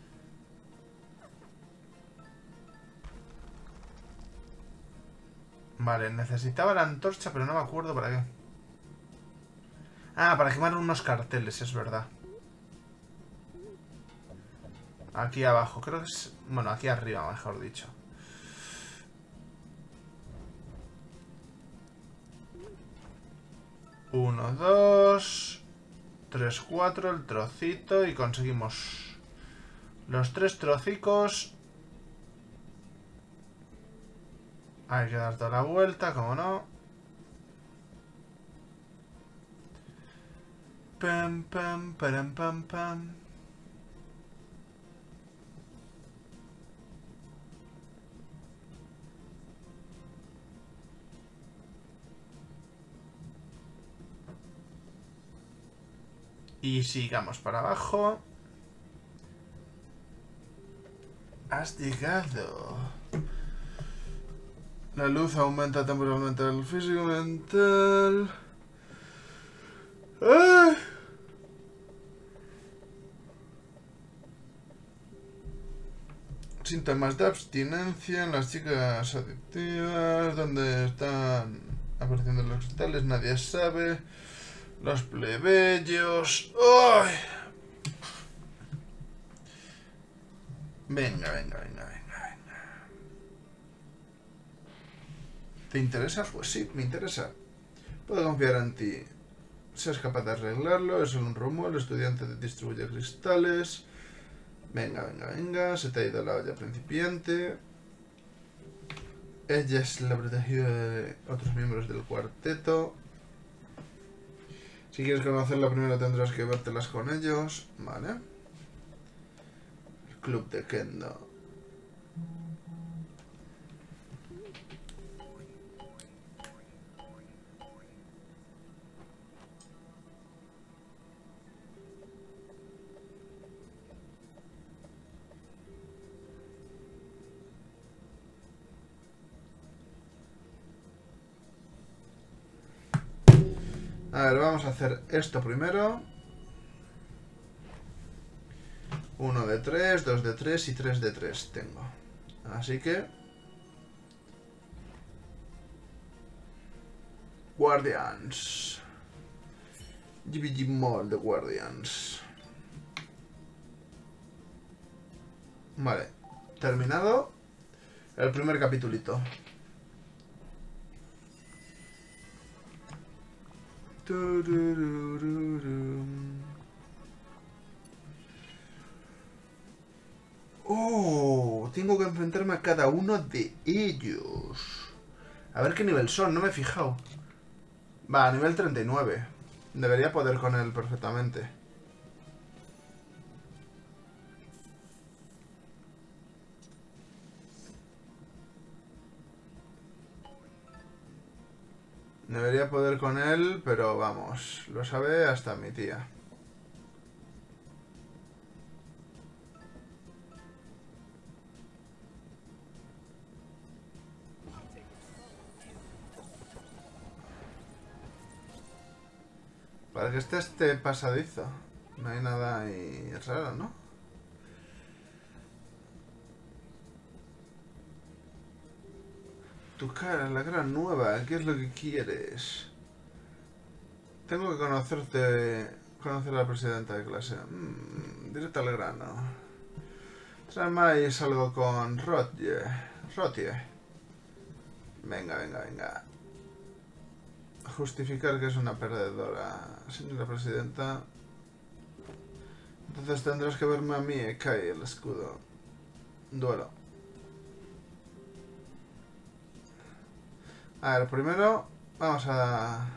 Vale, necesitaba la antorcha, pero no me acuerdo para qué. Ah, para quemar unos carteles, es verdad. Aquí abajo, creo que es... Bueno, aquí arriba, mejor dicho. Uno, dos... tres, cuatro, el trocito y conseguimos los tres trocicos. Hay que dar toda la vuelta, como no. Pam, pam, param, pam, pam. Y sigamos para abajo. Has llegado. La luz aumenta temporalmente el físico mental. ¡Ay! Síntomas de abstinencia en las chicas adictivas. ¿Dónde están apareciendo los cristales? Nadie sabe. Los plebeyos. ¡Ay! Venga, venga, venga, venga, venga. ¿Te interesa? Pues sí, me interesa. Puedo confiar en ti. Seas capaz de arreglarlo. Es solo un rumor. El estudiante te distribuye cristales. Venga, venga, venga. Se te ha ido la olla principiante. Ella es la protegida de otros miembros del cuarteto. Si quieres conocerla primero tendrás que vértelas con ellos. Vale. El club de Kendo. A ver, vamos a hacer esto primero. Uno de tres, dos de tres y tres de tres tengo. Así que... Guardians. G B G Mall de Guardians. Vale. Terminado el primer capitulito. Oh, tengo que enfrentarme a cada uno de ellos. A ver qué nivel son, no me he fijado. Va, a nivel treinta y nueve. Debería poder con él perfectamente. Debería poder con él, pero vamos, lo sabe hasta mi tía. Para que esté este pasadizo. No hay nada ahí raro, ¿no? Tu cara, la cara nueva, ¿qué es lo que quieres? Tengo que conocerte, conocer a la presidenta de clase. Mm, directo al grano. Tramáis algo con Rotje. Rotje. Venga, venga, venga. Justificar que es una perdedora, señora presidenta. Entonces tendrás que verme a mí, cae el escudo. Duelo. A ver, primero vamos a...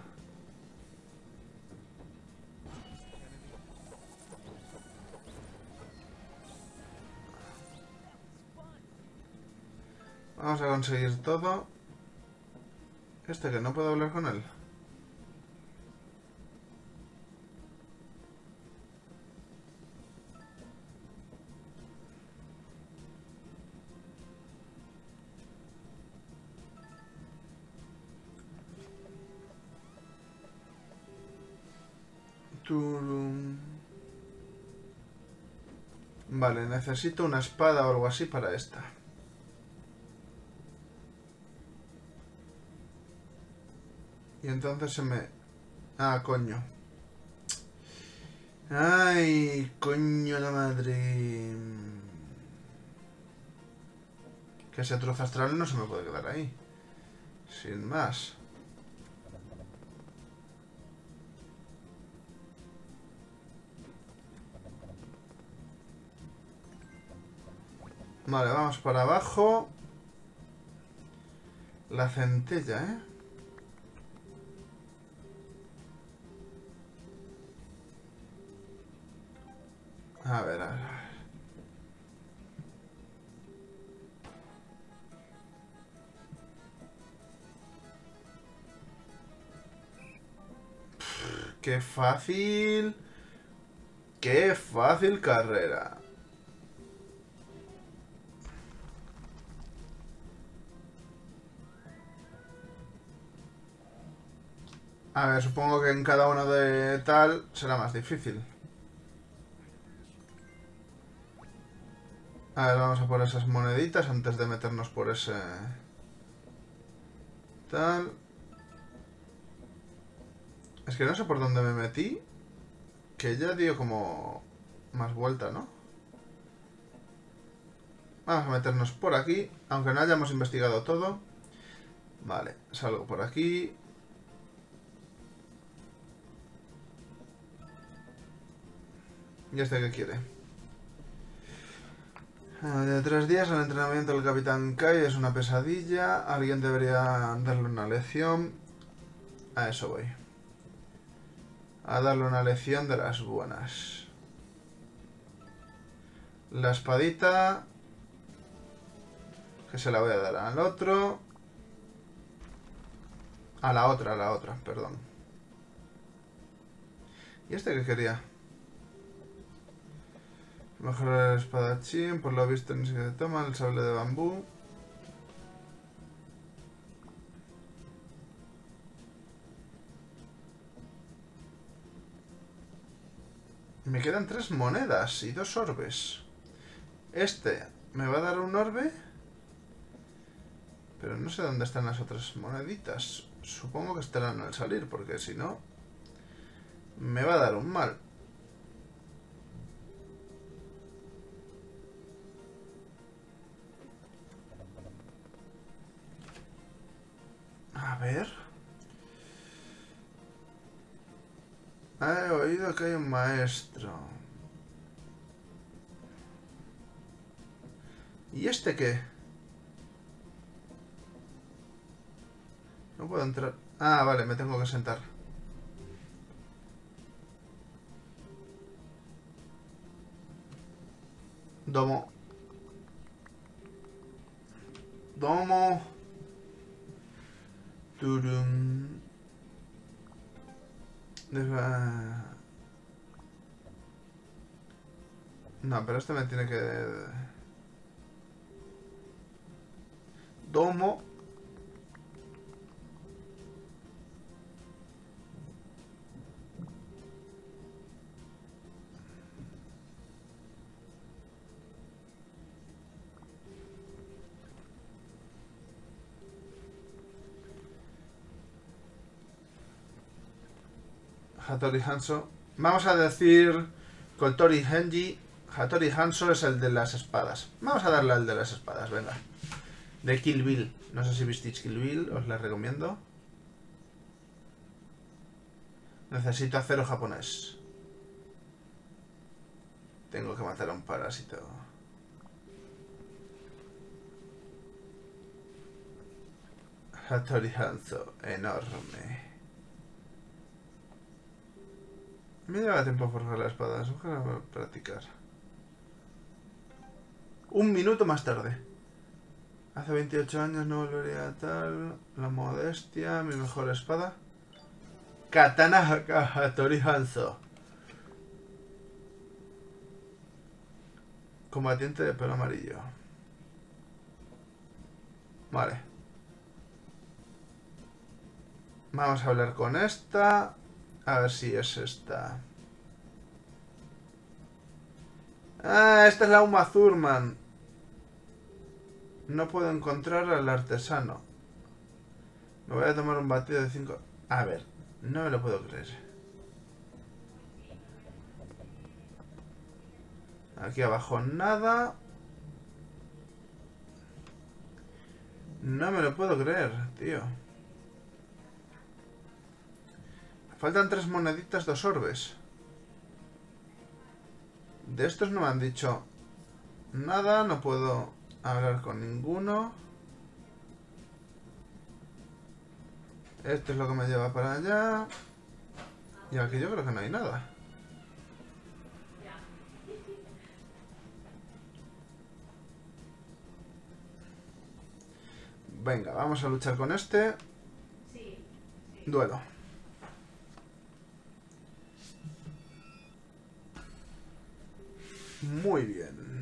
Vamos a conseguir todo. Este que no puedo hablar con él. Vale, necesito una espada o algo así para esta. Y entonces se me... Ah, coño. Ay, coño la madre. Que ese trozo astral no se me puede quedar ahí. Sin más. Vale, vamos para abajo. La centella, ¿eh? A ver, a ver. Pff, qué fácil. Qué fácil carrera. A ver, supongo que en cada uno de tal será más difícil. A ver, vamos a por esas moneditas antes de meternos por ese... tal. Es que no sé por dónde me metí. Que ya dio como... más vuelta, ¿no? Vamos a meternos por aquí. Aunque no hayamos investigado todo. Vale, salgo por aquí. ¿Y este qué quiere? De tres días el entrenamiento del Capitán Kai es una pesadilla. Alguien debería darle una lección. A eso voy. A darle una lección de las buenas. La espadita. Que se la voy a dar al otro. A la otra, a la otra, perdón. ¿Y este qué quería? Mejorar el espadachín, por lo visto no sé qué toma, el sable de bambú. Me quedan tres monedas y dos orbes. Este me va a dar un orbe. Pero no sé dónde están las otras moneditas. Supongo que estarán al salir, porque si no... me va a dar un mal. A ver... he oído que hay un maestro. ¿Y este qué? No puedo entrar... Ah, vale, me tengo que sentar. Domo. Domo. Turum. No, pero este me tiene que... Domo. Hattori Hanzo. Vamos a decir Koltori Genji. Hattori Hanzo es el de las espadas. Vamos a darle al de las espadas, venga. De Kill Bill. No sé si visteis Kill Bill, os la recomiendo. Necesito acero japonés. Tengo que matar a un parásito. Hattori Hanzo, enorme. Me lleva tiempo forjar la espada, ojalá practicar. Un minuto más tarde. Hace veintiocho años no volvería a tal. La modestia, mi mejor espada. Katana Hattori Hanzo. Combatiente de pelo amarillo. Vale. Vamos a hablar con esta. A ver si es esta. Ah, esta es la Uma Thurman. No puedo encontrar al artesano. Me voy a tomar un batido de cinco... A ver, no me lo puedo creer. Aquí abajo nada. No me lo puedo creer, tío. Faltan tres moneditas, dos orbes. De estos no me han dicho nada, no puedo... hablar con ninguno. Esto es lo que me lleva para allá. Y aquí yo creo que no hay nada. Venga, vamos a luchar con este. Duelo. Muy bien.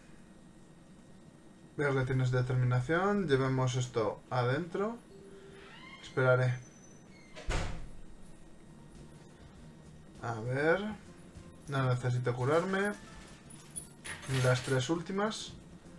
Veo que tienes determinación. Llevemos esto adentro. Esperaré. A ver. No necesito curarme. Las tres últimas.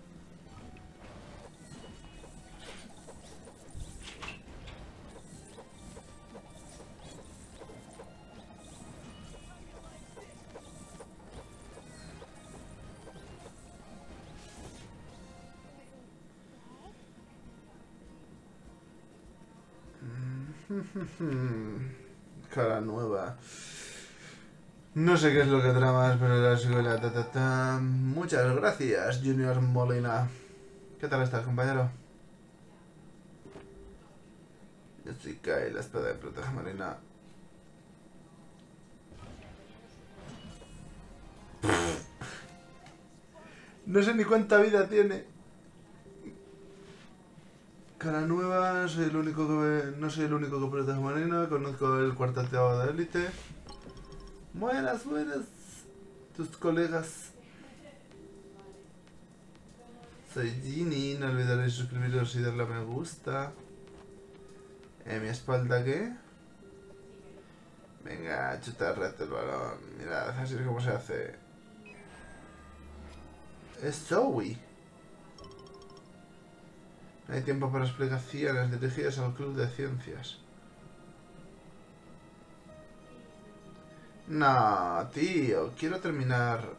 Cara nueva. No sé qué es lo que tramas, pero la escuela... Ta, ta, ta. Muchas gracias, Junior Molina. ¿Qué tal estás, compañero? Yo soy Kai, la espada de Protege Marina. No sé ni cuánta vida tiene. Cara nueva, soy el único que ve, no soy el único que protege Marina, conozco el cuarteteado de élite. Buenas, buenas, tus colegas. Soy Ginny, no olvidaréis suscribiros y darle a me gusta. ¿En mi espalda qué? Venga, chutar reto el balón. Mirad, así es como se hace. Es Zoe. No hay tiempo para explicaciones dirigidas al club de ciencias. No, tío, quiero terminar.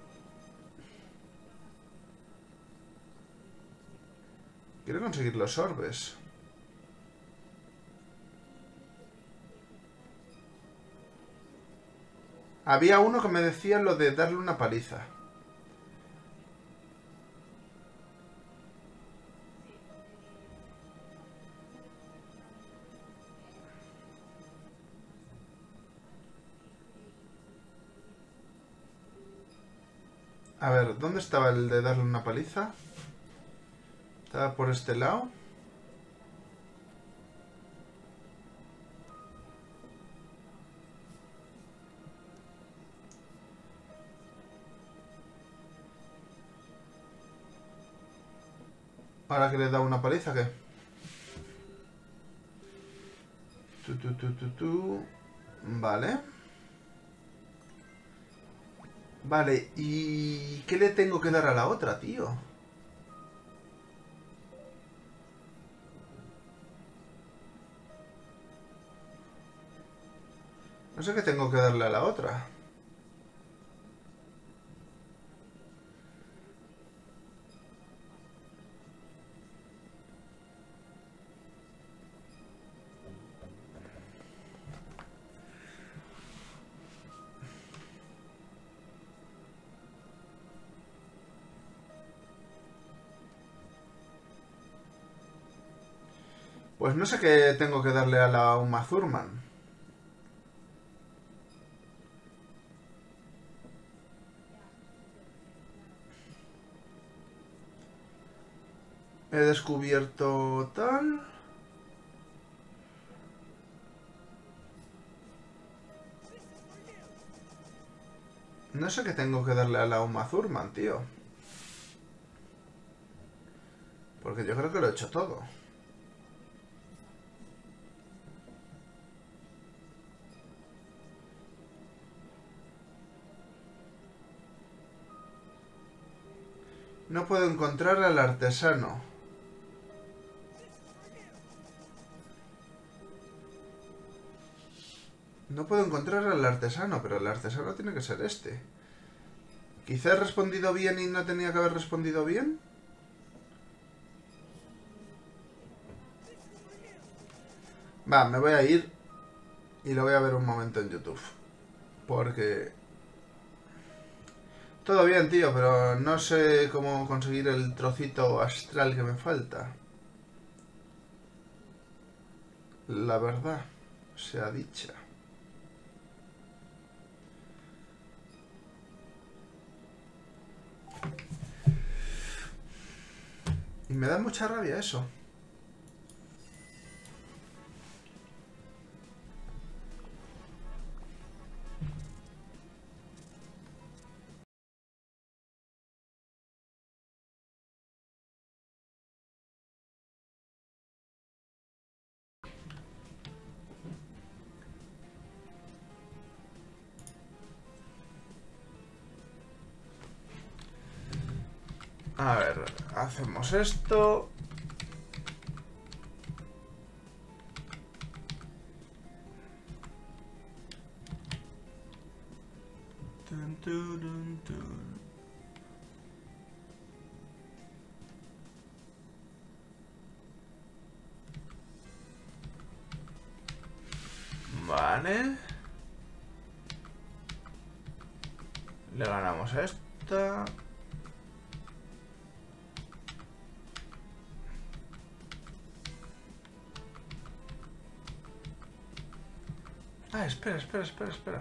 Quiero conseguir los orbes. Había uno que me decía lo de darle una paliza. A ver, ¿dónde estaba el de darle una paliza? Estaba por este lado. Ahora que le he dado una paliza, ¿qué? Tu, tu, tu, tu, tu. Vale. Vale, ¿y qué le tengo que dar a la otra, tío? No sé qué tengo que darle a la otra. Pues no sé qué tengo que darle a la Uma Thurman. He descubierto tal... No sé qué tengo que darle a la Uma Thurman, tío. Porque yo creo que lo he hecho todo. No puedo encontrar al artesano. No puedo encontrar al artesano, pero el artesano tiene que ser este. Quizá he respondido bien y no tenía que haber respondido bien. Va, me voy a ir y lo voy a ver un momento en YouTube. Porque... Todo bien, tío, pero no sé cómo conseguir el trocito astral que me falta. La verdad, sea dicha. Y me da mucha rabia eso. A ver, hacemos esto. Tun, turun, tun. Vale. Le ganamos a esta. Ah, espera, espera, espera, espera.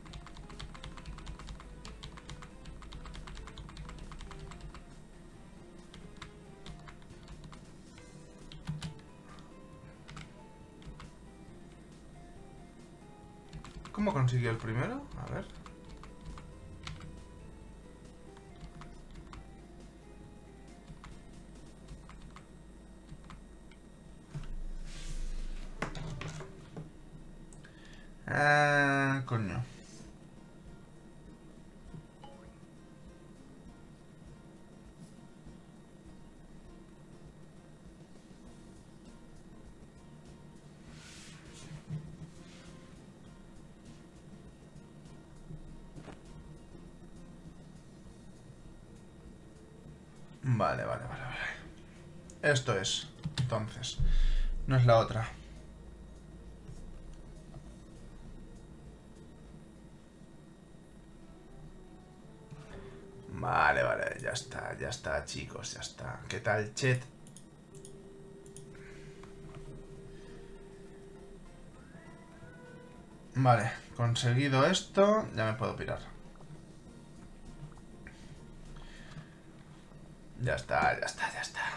¿Cómo consiguió el primero? A ver. Ah, coño. Vale, vale, vale, vale. Esto es, entonces. No es la otra. Vale, vale, ya está, ya está, chicos, ya está. ¿Qué tal, chat? Vale, conseguido esto, ya me puedo pirar. Ya está, ya está, ya está.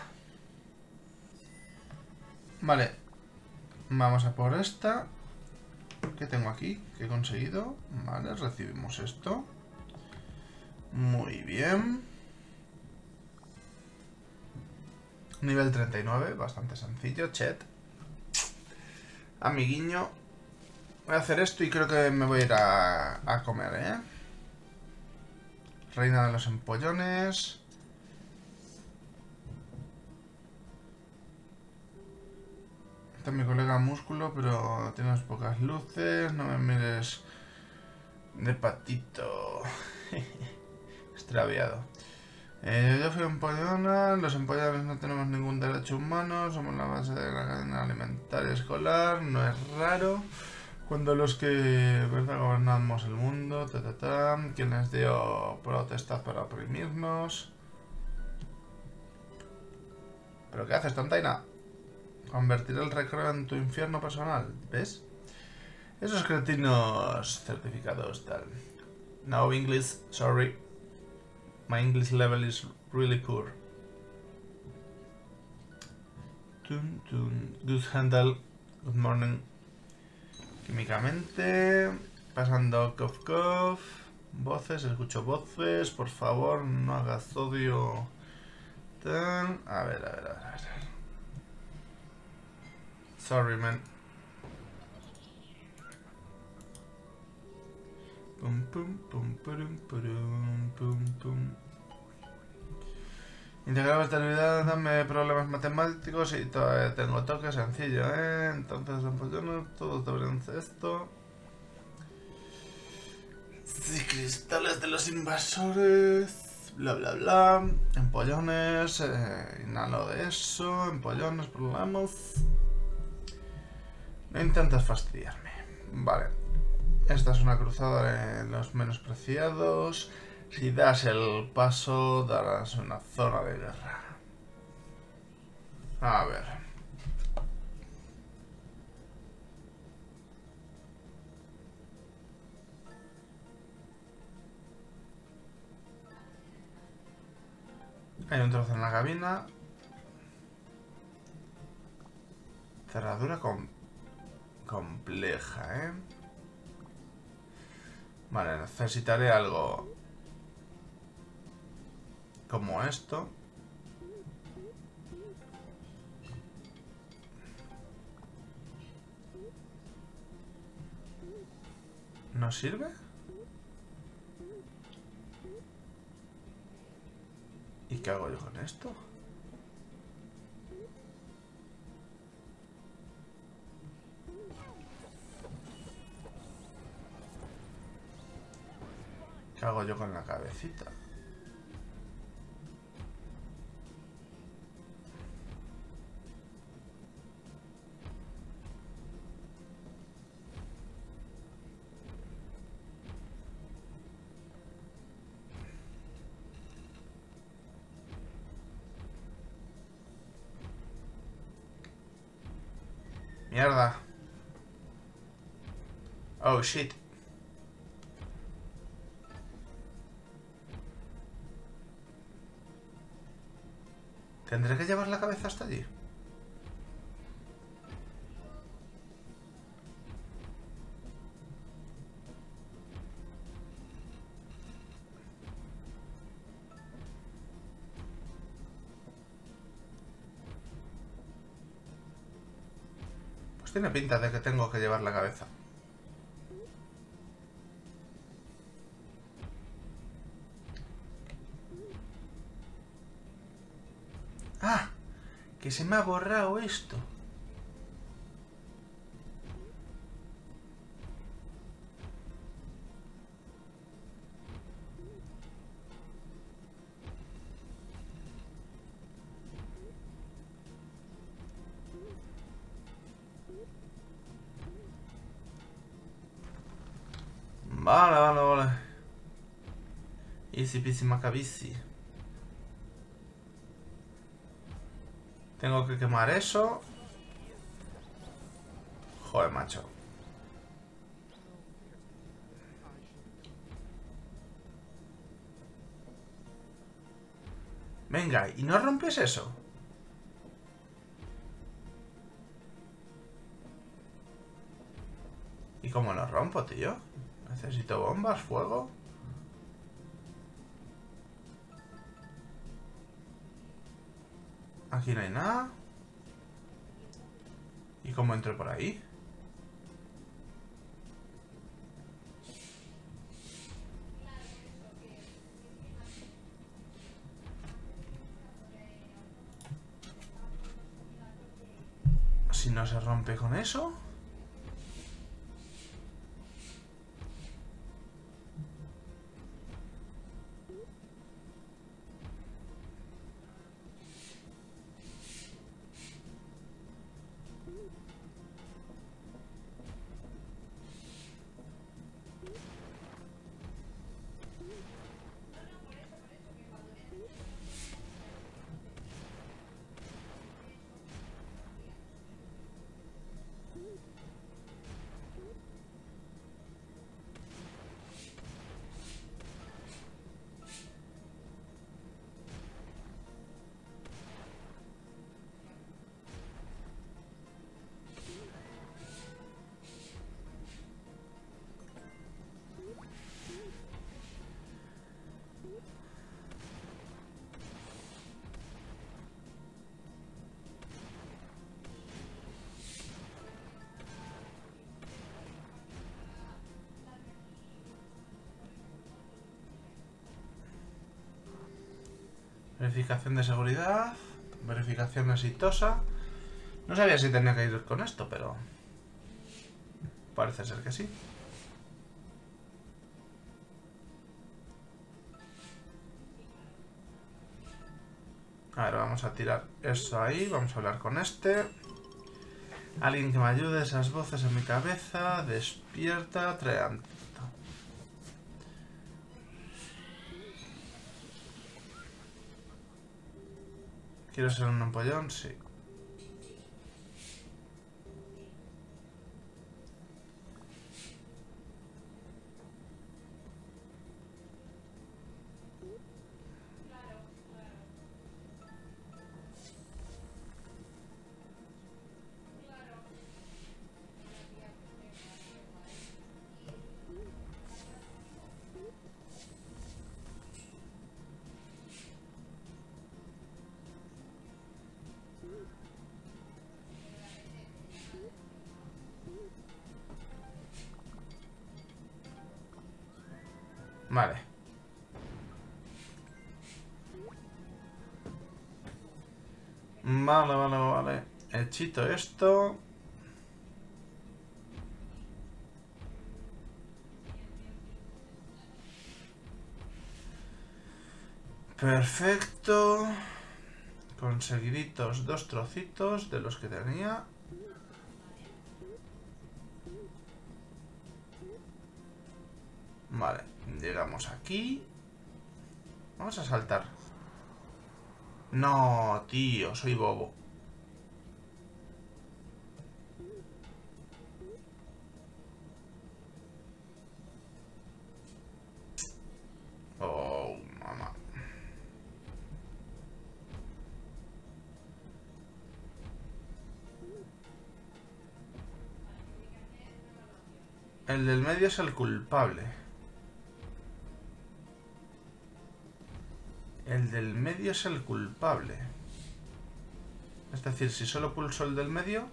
Vale, vamos a por esta. ¿Qué tengo aquí? ¿Qué he conseguido? Vale, recibimos esto. Muy bien. Nivel treinta y nueve, bastante sencillo, chat. Amiguiño. Voy a hacer esto y creo que me voy a ir a, a comer, ¿eh? Reina de los empollones. Está mi colega Músculo, pero tienes pocas luces. No me mires de patito. Extraviado. Eh, yo fui empollona. Los empollones no tenemos ningún derecho humano. Somos la base de la cadena alimentaria escolar. No es raro. Cuando los que verdad gobernamos el mundo, ta, ta, ta, quien les dio protesta para oprimirnos. ¿Pero qué haces, tontaina? Convertir el recreo en tu infierno personal, ¿ves? Esos cretinos certificados, tal. No English, sorry. My English level is really poor. Tun, tun. Good handle. Good morning. Químicamente. Pasando cough cough. Voces, escucho voces. Por favor, no hagas odio. Tan. A ver, a ver, a ver, a ver. Sorry, man. Pum, pum, pum, pum, pum, pum, pum. Integrar esta habilidad, dame problemas matemáticos y todavía tengo toque sencillo, ¿eh? Entonces, empollones, todos deberían hacer esto. Sí, cristales de los invasores. Bla, bla, bla. Empollones, eh, inhalo de eso. Empollones, problemas. No intentas fastidiarme. Vale. Esta es una cruzada de los menospreciados. Si das el paso, darás una zona de guerra. A ver. Hay un trozo en la cabina. Cerradura com compleja, ¿eh? Vale, necesitaré algo como esto. ¿No sirve? ¿Y qué hago yo con esto? ¿Qué hago yo con la cabecita? Mierda. Oh, shit. ¿Tendré que llevar la cabeza hasta allí? Pues tiene pinta de que tengo que llevar la cabeza. ¡Ah! Que se me ha borrado esto. Vale, vale, vale. Easy peasy macabisi. Tengo que quemar eso. Joder, macho. Venga, ¿y no rompes eso? ¿Y cómo lo rompo, tío? Necesito bombas, fuego. Aquí no hay nada. ¿Y cómo entro por ahí? Si no se rompe con eso. Verificación de seguridad. Verificación exitosa. No sabía si tenía que ir con esto, pero... parece ser que sí. A ver, vamos a tirar eso ahí. Vamos a hablar con este. Alguien que me ayude, esas voces en mi cabeza. Despierta, treante. ¿Quiero ser un empollón? Sí. Vale. Vale, vale, vale. Hechito esto. Perfecto. Conseguiditos dos trocitos de los que tenía. Vale, llegamos aquí. Vamos a saltar. No, tío, soy bobo. Oh, mamá. El del medio es el culpable. El del medio es el culpable. Es decir, si solo pulso el del medio...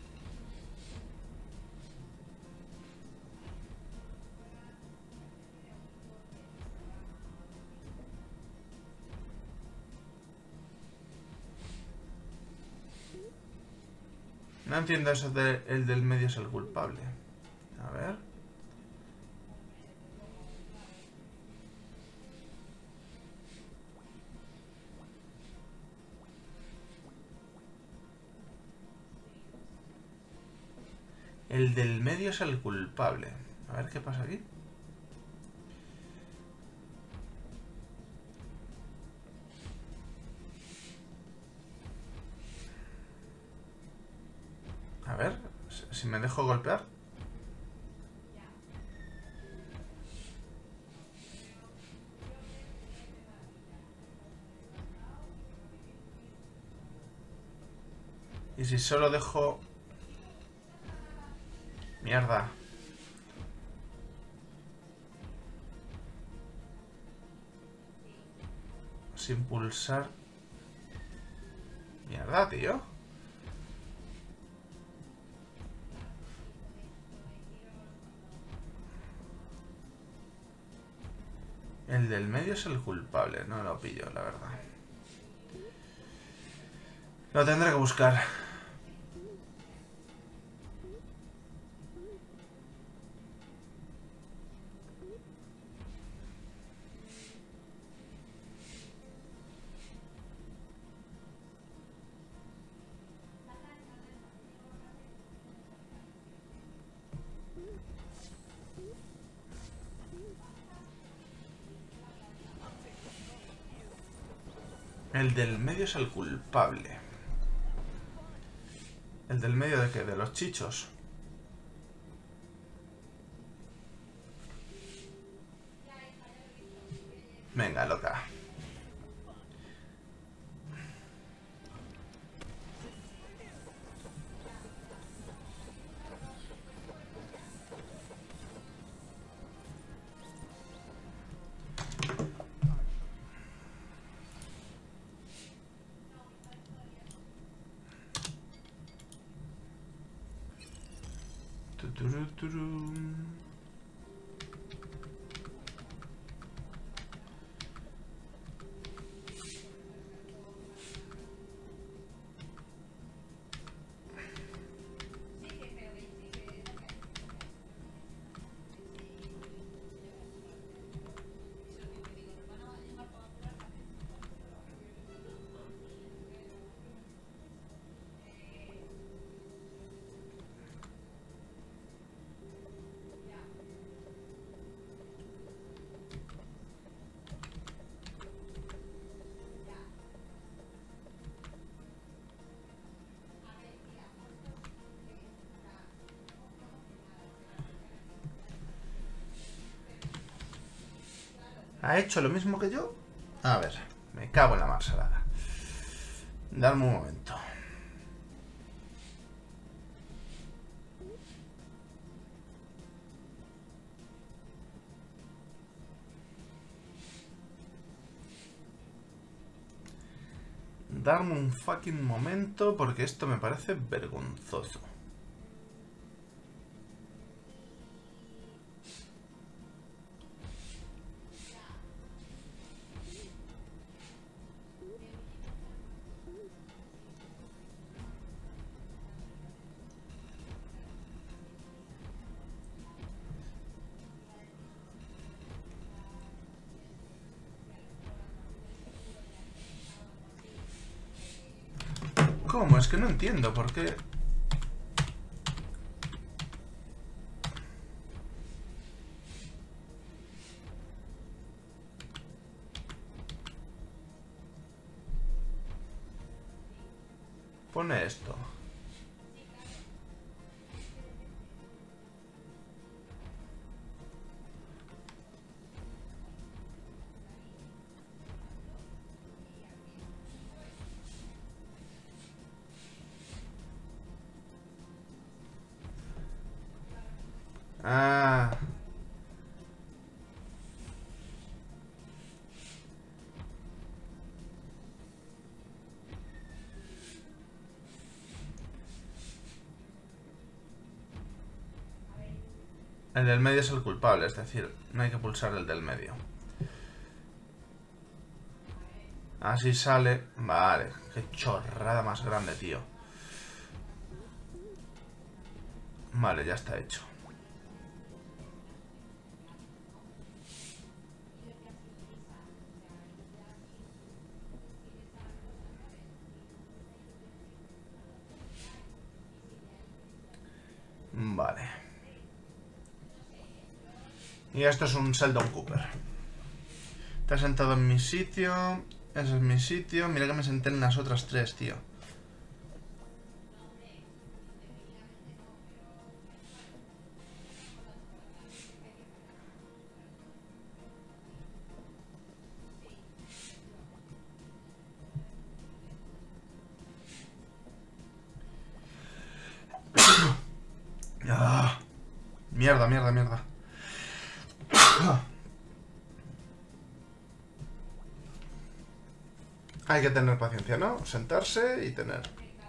No entiendo eso de el del medio es el culpable. A ver... El del medio es el culpable. A ver qué pasa aquí. A ver, si me dejo golpear. Y si solo dejo... Mierda. Sin pulsar... Mierda, tío. El del medio es el culpable. No lo pillo, la verdad. Lo tendré que buscar. El del medio es el culpable. ¿El del medio de qué? De los chichos. Venga, loca. Tuturu, turu. ¿Ha hecho lo mismo que yo? A ver, me cago en la mar salada. Dame un momento. Darme un fucking momento porque esto me parece vergonzoso. ¿Cómo? Es que no entiendo por qué. Pone esto. Ah. El del medio es el culpable, es decir, no hay que pulsar el del medio. Así sale. Vale, qué chorrada más grande, tío. Vale, ya está hecho. Vale. Y esto es un Sheldon Cooper. Te has sentado en mi sitio. Ese es mi sitio. Mira que me senté en las otras tres, tío. Ah, mierda, mierda, mierda. Hay que tener paciencia, ¿no? Sentarse y tener.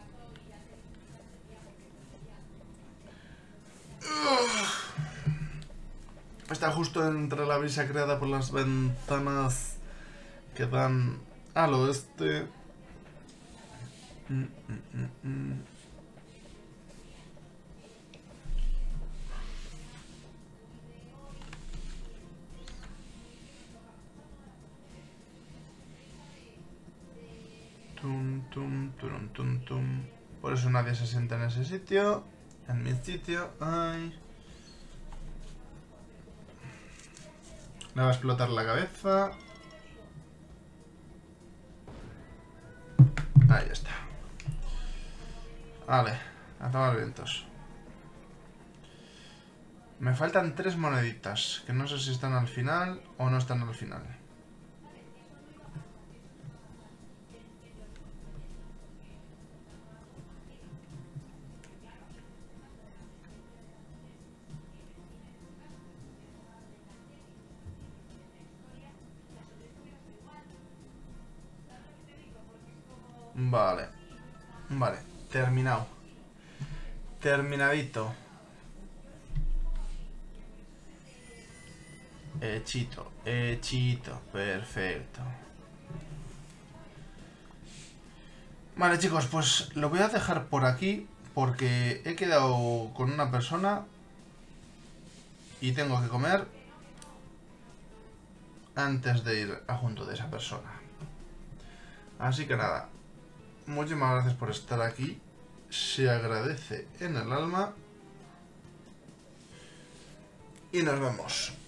Está justo entre la brisa creada por las ventanas que dan al oeste. Mm, mm, mm, mm. Tum, tum, tum, tum, tum. Por eso nadie se sienta en ese sitio. En mi sitio. Ay. Le va a explotar la cabeza. Ahí está. Vale, a tomar vientos. Me faltan tres moneditas, que no sé si están al final o no están al final. Vale. Vale, terminado. Terminadito. Hechito, hechito, perfecto. Vale, chicos, pues lo voy a dejar por aquí porque he quedado con una persona y tengo que comer antes de ir a junto de esa persona. Así que nada, muchísimas gracias por estar aquí. Se agradece en el alma. Y nos vemos.